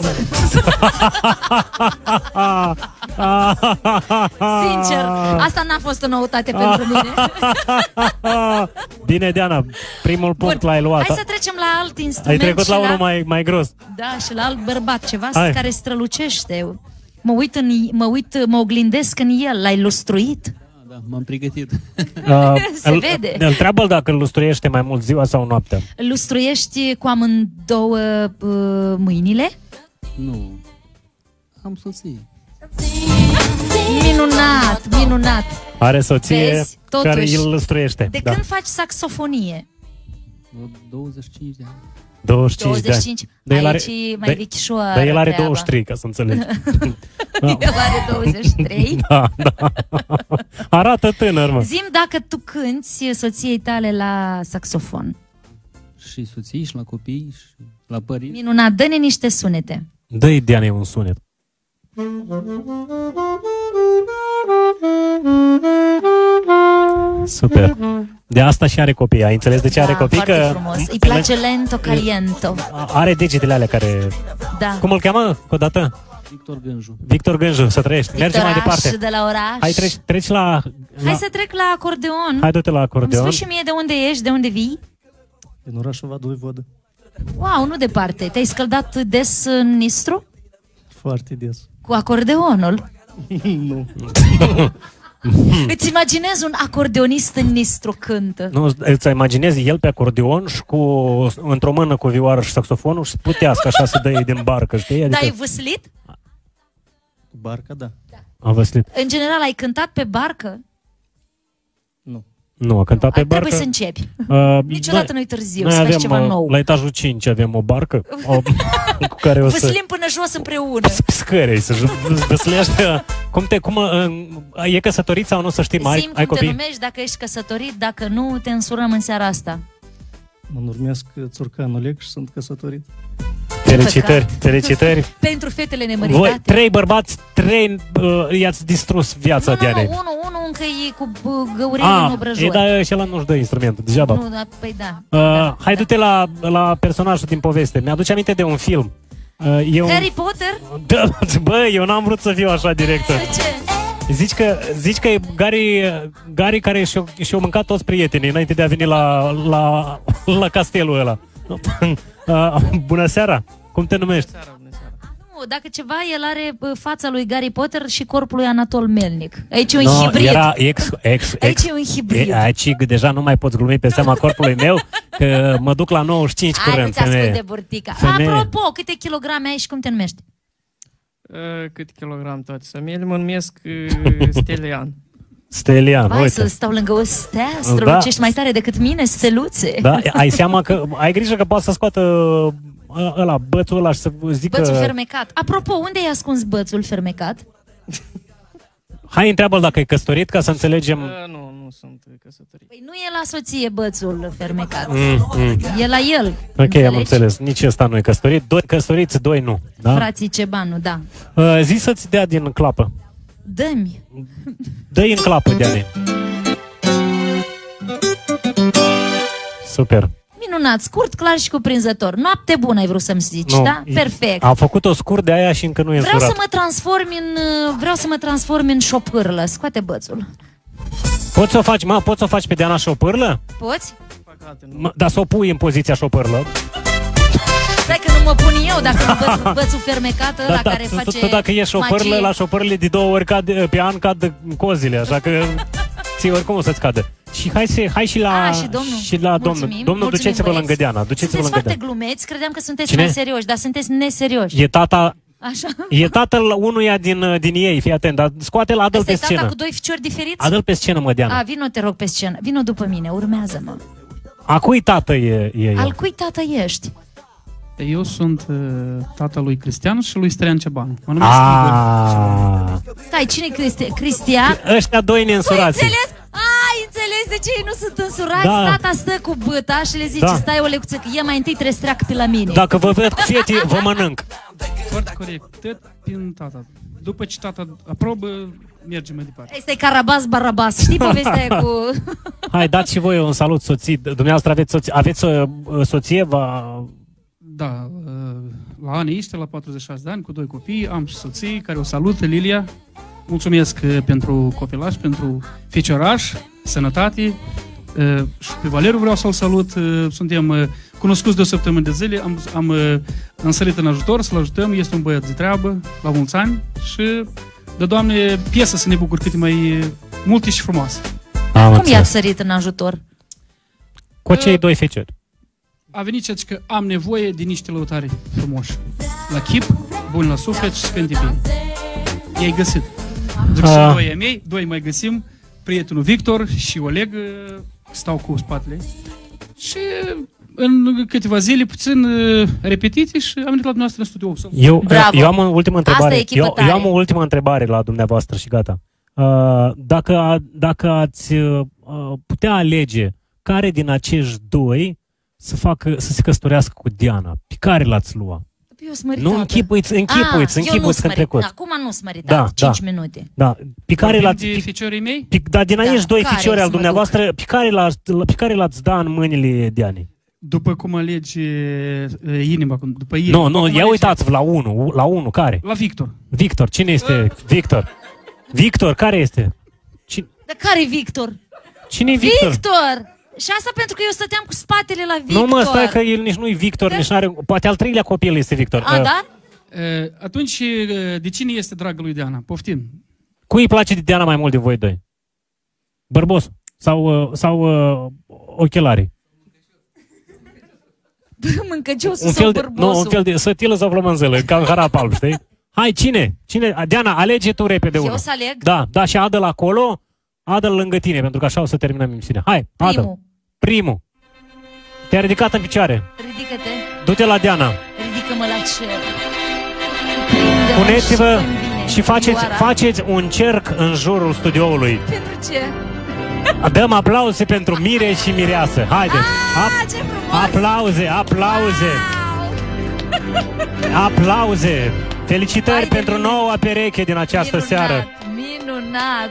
Sincer, asta n-a fost o noutate pentru mine. Bine, Diana, primul punct l-ai luat. Hai să trecem la alt instrument. Ai trecut la unul mai gros. Da, și la alt bărbat, ceva Hai. care strălucește. Mă oglindesc în el, l-ai lustruit? Da, m-am pregătit. Se vede. Întreabă-l dacă îl lustruiește mai mult ziua sau noaptea. Îl lustruiești cu amândouă mâinile? Nu. Am soție. Minunat, minunat. Are soție. Vezi? Care Totuși, îl lustruiește. De Da. când faci saxofonie? 25 de ani. 25 de ani. 25. Dar el are- Aici mai dar- vechișoară Dar el are treaba. 23, ca să înțelegi. El are 23. Da, da. Arată tânăr, mă. Zi-mi dacă tu cânti soției tale la saxofon. Și soții, și la copii, și la părinți. Minunat, dă-ne niște sunete. Dă-i Dianei un sunet. Super. De asta și are copii. Ai înțeles de ce are copii? Foarte Că frumos. Îi place lento, caliento. are degetele alea care... Da. Cum îl cheamă? O dată? Victor Gânju. Victor Gânju, să trăiești. Mergem mai Victoraș departe. de la oraș. Hai, treci la... Hai să trec la acordeon. Hai, du-te la acordeon. Îmi spui și mie de unde ești, de unde vii? În orașul Vadoivodă. Wow, nu departe. Te-ai scăldat des în Nistru? Foarte des. Cu acordeonul? Nu. Îți imaginezi un acordeonist în Nistru cântă? Nu, îți imaginezi el pe acordeon și într-o mână cu vioară și saxofonul și plutească așa să dă ei din barcă, știi? Dar ai văslit? Cu barca, da. A văslit. În general, ai cântat pe barcă? Nu, a cântat pe barcă. Trebuie să începi. Niciodată nu-i târziu, noi să faci avem, ceva nou. la etajul 5 avem o barcă cu care o să... Văslim până jos împreună. Scărei, să văslească. E căsătorit sau nu, să știm? Zi-mi Ai cum te copii? numești, dacă ești căsătorit, dacă nu, te însurăm în seara asta. Mă numesc Țurcan Oleg și sunt căsătorit. Felicitări, felicitări. Pentru fetele Voi, nemăritate. 3 bărbați, 3 i-ați distrus viața, Dianei. Unul încă e cu găurile în obrăjori. Dar și ăla nu-și dă instrumentul, degeaba. Nu, da, păi da. Hai, du-te la personajul din poveste. Mi-aduce aminte de un film. Harry Potter? Da, bă, eu n-am vrut să fiu așa directă. Zici că e Gary care și-o mâncat toți prietenii înainte de a veni la castelul ăla. Bună seara! Cum te numești? Nu, dacă ceva, el are fața lui Harry Potter și corpul lui Anatol Melnic. Aici e un hibrid. Era Aici e un hibrid. Aici deja nu mai poți glumi pe seama corpului meu, că mă duc la 95 Hai, curând. nu-ți ascult de burtica. Femeie. Apropo, câte kilograme ai și cum te numești? Câte kilogram toate să mă numesc Stelian. Stelian, Vai uite. să stau lângă o stea, strălucești mai tare decât mine, steluțe. Da, ai seama că ai grijă că poate să scoată bățul ăla și să zică... Bățul fermecat. Apropo, unde ai ascuns bățul fermecat? Hai, întreabă-l dacă e căsătorit, ca să înțelegem... Nu sunt căsătorit. Păi nu e la soție bățul fermecat. E la el. Ok, înțelegi? am înțeles. Nici ăsta nu e căsătorit. 2 căsătoriți, 2 nu. Da? Frații Cebanu, da. Zi să-ți dea din clapă. Dă-mi. Dă-i în clapă, Deane. Super. Minunat, scurt, clar și cuprinzător. Noapte bună ai vrut să-mi zici, da? Perfect. A făcut-o scurt de aia și încă nu e Vreau însurat. să mă transform în șopârlă. Scoate bățul. Poți să o faci pe Deana șopârlă? Poți? Dar să o pui în poziția șopârlă. Stai că nu mă pun eu dacă nu bățul fermecat ăla care face tot dacă e șopârlă, magie. la șopârle de 2 ori pe an cad cozile, așa că ție oricum o să-ți cadă. Și hai și la domnul duceți-vă lângă Deana. Sunteți foarte glumeți, credeam că sunteți mai serioși, dar sunteți neserioși. E tata... Așa. E tatăl unuia din ei, fii atent, dar scoate-l, adă-l pe Asta e scenă. tata cu 2 ficiori diferiți? Adă-l pe scenă, mă, Deana. Vino, te rog, pe scenă. Vino după mine, urmează-mă. A cui tată e el? Al cui tată ești? Eu sunt tatăl lui Cristian și lui Stelian Cebanu. Mă numesc Igor. Stai, cine e Cristian? Ăștia 2 neînsurați. Înțeles de ce ei nu sunt însurați? Da. Tata stă cu băta și le zice, stai o lecuță, că e mai întâi trebuie să treacă pe la mine. Dacă vă văd cu fietii, vă mănânc. Foarte corect. Tot prin tata. După ce tata aprobă, mergem mai departe. Este Carabas Barabas. Știi povestea aia cu... Hai, dați și voi un salut soții. Dumneavoastră aveți soție? Da, la ani ești, la 46 de ani, cu 2 copii, am și soții care o salută, Lilia. Mulțumesc pentru copilaș, pentru fecioraș, sănătate. Și pe Valeriu vreau să-l salut. Suntem cunoscuți de o săptămână de zile. Am însărit în ajutor să-l ajutăm. Este un băiat de treabă, la mulți ani. Și de Doamne, piesă să ne bucur cât mai multe și frumoase. Cum i-ați sărit în ajutor? Cu cei 2 feciori. A venit ceea că am nevoie de niște lăutari frumoși. La chip, buni la suflet și să cânte bine. I-ai găsit. Zic să 2 ai mei, 2 mai găsim. Prietenul Victor și Oleg stau cu spatele. Și în câteva zile, puțin repetiții și am venit la dumneavoastră în studio. Eu am o ultimă întrebare. Eu am o ultimă întrebare la dumneavoastră și gata. Dacă ați putea alege care din acești 2 să se căsătorească cu Diana, pe care l-ați lua? Nu închipuiți că trecut. Acum nu smăritat, 5 minute. Da, pe care l-ați... ficiorii mei? Da, din aici 2 ficiori al dumneavoastră, pe care l-ați da în mâinile Dianei? După cum alegi inima, după el. Nu, ia uitați la unul, care? La Victor. Victor, cine este Victor? Victor, care este? Dar care e Victor? Cine e Victor? Victor! Și asta pentru că eu stăteam cu spatele la Victor. Nu mă, stai că el nici nu e Victor, nici n-are... Poate al 3-lea copil este Victor. Da? Atunci, de cine este dragă lui Diana? Poftim. Cui îi place de Diana mai mult din voi 2? Bărbos sau ochelarii? Mâncăciosul sau bărbosul? Nu, un fel de sătilă sau flămânzălă, ca în harap alb, știi? Hai, cine? Diana, alege tu repede unul. Eu să aleg? Da, și adă-l acolo, adă-l lângă tine, pentru că așa o să terminăm emisiunea. Hai, adă-l. Primul. Te-ai ridicat în picioare. Ridică-te. Du-te la Diana. Ridică-mă la cer. Puneți-vă și faceți un cerc în jurul studioului. Pentru ce? Dăm aplauze pentru Mire și Mireasă. Haideți! Aplauze! Aplauze! Felicitări pentru noua pereche din această seară. Minunat!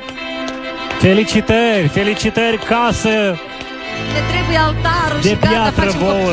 Felicitări casă! Ne trebuie altarul de și gata, piatră vouă.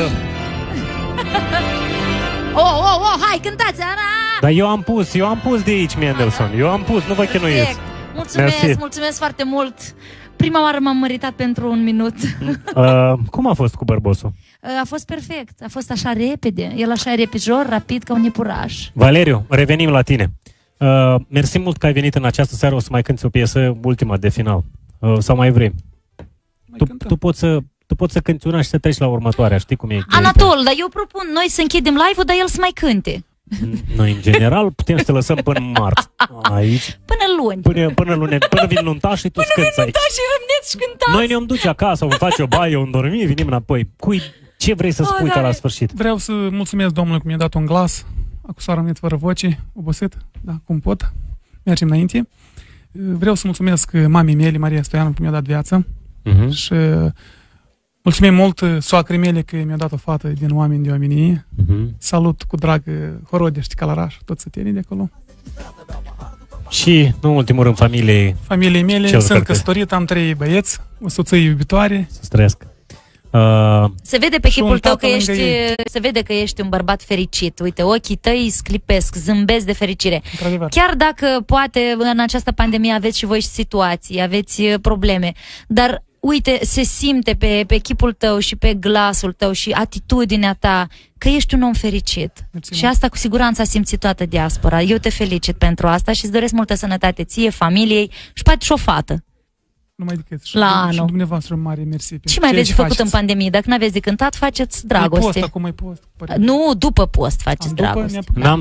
Hai, cântați! Dar eu am pus de aici, Mendelssohn. Eu am pus, nu vă chinuiesc. Mulțumesc foarte mult! Prima oară m-am măritat pentru 1 minut. Cum a fost cu bărbosul? A fost perfect, a fost așa repede. El așa repijor, rapid, ca un iepuraș. Valeriu, revenim la tine. Mersi mult că ai venit în această seară. O să mai cânti o piesă, ultima de final. Sau mai vrei? Tu poți să cânti una și să treci la următoarea. Știi cum e? Anatol, dar eu propun noi să închidem live-ul, dar el să mai cânte. Noi, în general, putem să te lăsăm până marți aici. Până luni. Până luni, până vin nuntașii, tu scânți aici. Și cântați. Noi ne-am duce acasă, vom face o baie, vom dormi, venim înapoi. Ce vrei să spui ca la sfârșit? Vreau să mulțumesc Domnului că mi-a dat un glas. Acum s-a rămânit fără voce, obosit, da, cum pot. Mergem înainte. Vreau să mulțumesc mamei mele, Maria Stoianu, că mi-a dat viață. Și mulțumim mult soacrei mele că mi-a dat o fată din oameni de omenie. Salut cu drag Horodești, Călăraș, toți sătenii de acolo. Și, nu în ultimul rând, familiei mele. Sunt căsătorit, am 3 băieți, o soție iubitoare. Să trăiesc. Se vede pe chipul tău că se vede că ești un bărbat fericit. Uite, ochii tăi sclipesc, zâmbesc de fericire. Chiar dacă poate în această pandemie aveți și voi situații, aveți probleme, dar uite, se simte pe chipul tău și pe glasul tău și atitudinea ta că ești un om fericit. Și asta cu siguranță a simțit toată diaspora. Eu te felicit pentru asta și îți doresc multă sănătate ție, familiei și poate și o fată. Numai decât. Și, la anul. Și dumneavoastră mare mersi. Ce mai aveți de făcut în pandemie? Dacă nu aveți de cântat, faceți dragoste. Post, acum e post. Nu, după post faceți dragoste. N-am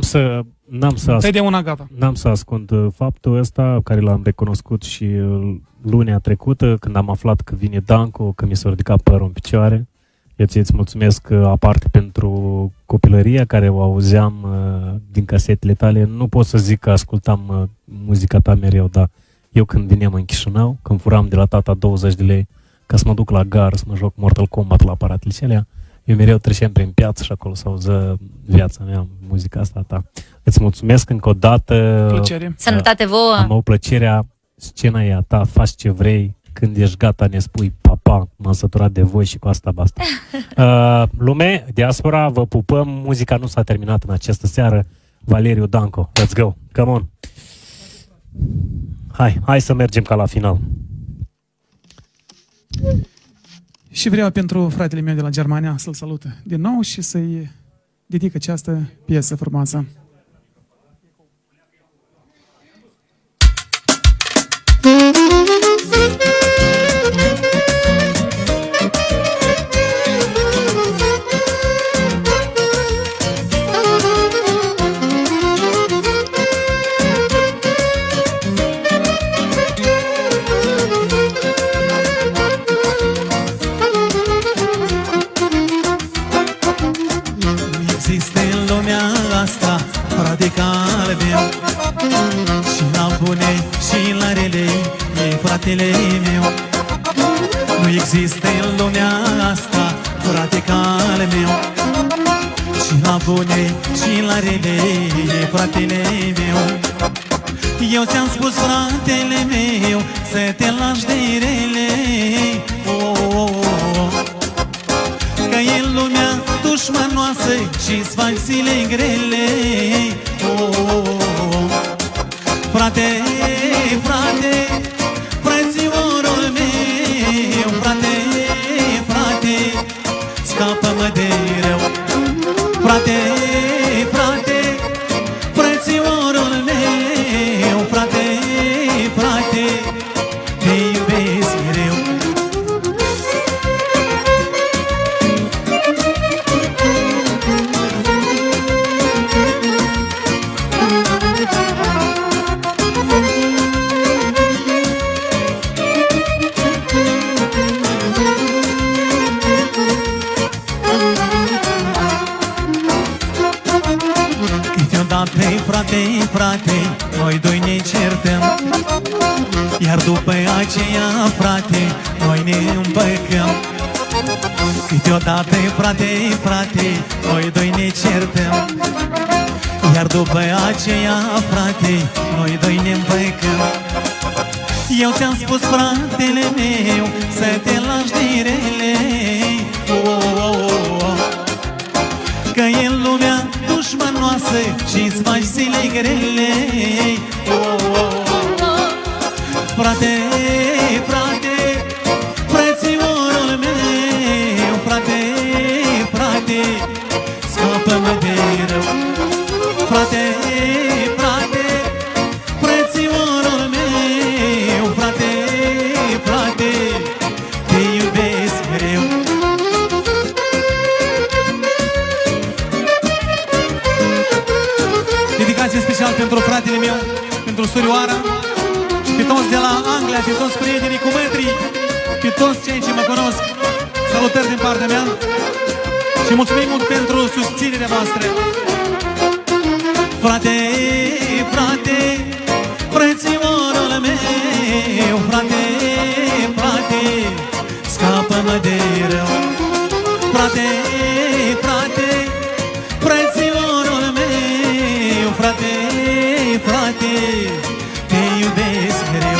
să ascund faptul ăsta care l-am recunoscut și lunea trecută când am aflat că vine Danco, că mi s-a ridicat părul în picioare. Eu ți-ți mulțumesc aparte pentru copilăria care o auzeam din casetele tale. Nu pot să zic că ascultam muzica ta mereu, dar eu când vineam în Chișinău, când furam de la tata 20 de lei ca să mă duc la gară să mă joc Mortal Kombat la aparatele alea, eu mereu treceam prin piață și acolo să auză viața mea, muzica asta ta. Îți mulțumesc încă o dată. Plăcere. Sănătate vouă. Am avut plăcerea, scena e a ta, faci ce vrei, când ești gata ne spui papa, m-am săturat de voi și cu asta basta. Lume, diaspora, vă pupăm, muzica nu s-a terminat în această seară. Valeriu Danco, let's go, come on. Hai să mergem ca la final. Și vreau pentru fratele meu de la Germania să-l salut din nou și să-i dedic această piesă frumoasă. Radicale meu și la bune și la rele e fratele meu. Nu există în lumea asta radicale meu și la bune și la rele e fratele meu. Eu ți-am spus fratele meu să te lași de rele, că e în lumea dușmanoasă și-ți faci zile grele. Frate, frate, frățiorul meu, frate, frate, scapă-mă de rău. Frate, frate, frățiorul meu, frate, frate, te iubesc mereu. Frate, frate, noi doi ne certăm, iar după aceea, frate, noi ne împăcăm. Câteodată, frate, frate, noi doi ne certăm, iar după aceea, frate, noi doi ne împăcăm. Eu ți-am spus, fratele meu, să te lași de rele, că e în lumea dușmanoasă și-ți faci zile grele. Frate, frate, frățiorul meu, frate, frate, scapă-mă de rău. Frate, frate, frățiorul meu, frate, frate, te iubesc mereu. pentru fratele meu, pentru surioara și pe toți de la Anglia, pe toți prietenii cu metrii, pe toți cei ce mă cunosc. Salutări din partea mea și mulțumim mult pentru susținerea voastră. Frate, frate, frățiorul meu, frate, frate, scapă-mă de rău. Frate, frate, frățiorul meu, frate, frate, te iubesc mereu.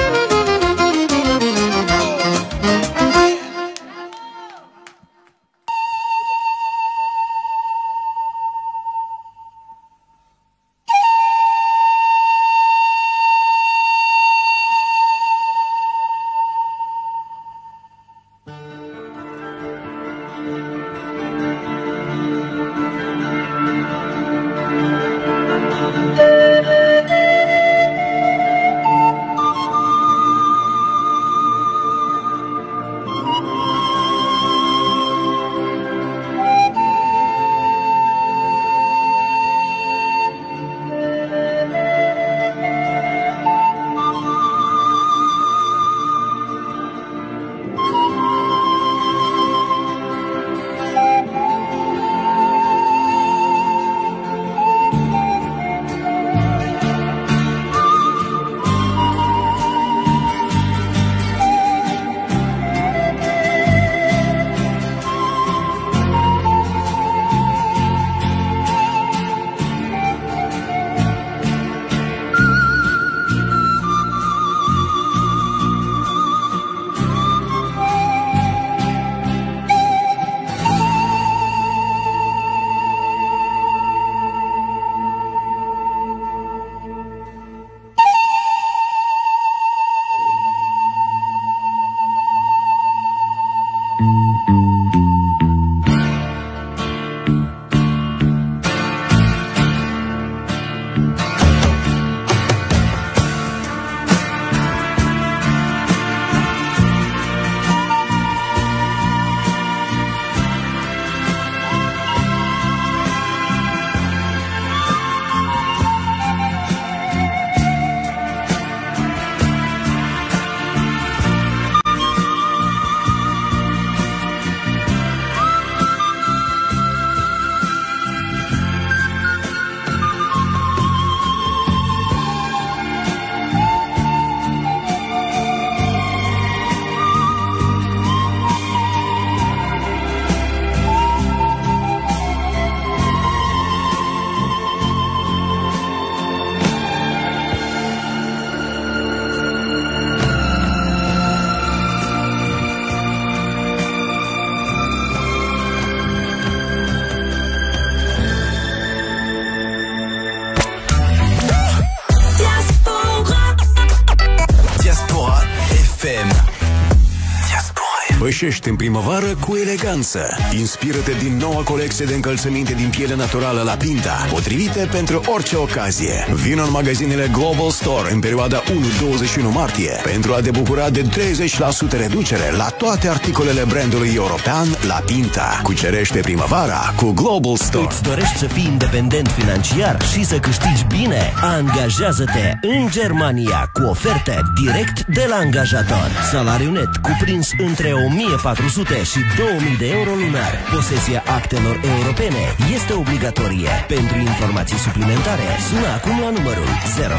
Pășește în primăvară cu eleganță. Inspiră-te din noua colecție de încălțăminte din piele naturală La Pinta, potrivite pentru orice ocazie. Vino în magazinele Global Store în perioada 1-21 martie pentru a te bucura de 30% reducere la toate articolele brandului european La Pinta. Cucerește primăvara cu Global Store. Îți dorești să fii independent financiar și să câștigi bine? Angajează-te în Germania cu oferte direct de la angajator. Salariu net cuprins între 1400 și 2000 de euro lunar. Posesia actelor europene este obligatorie. Pentru informații suplimentare, sună acum la numărul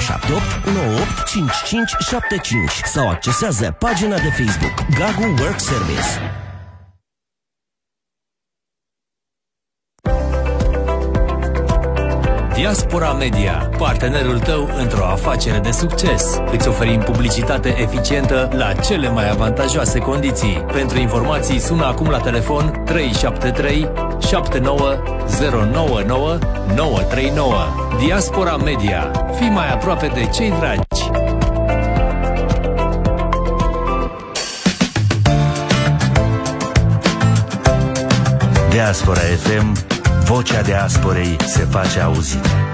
078 98 5575 sau accesează pagina de Facebook Gagu Work Service. Diaspora Media, partenerul tău într-o afacere de succes. Îți oferim publicitate eficientă la cele mai avantajoase condiții. Pentru informații sună acum la telefon 373 79099 939. Diaspora Media. Fii mai aproape de cei dragi. Diaspora FM, vocea diasporei se face auzită.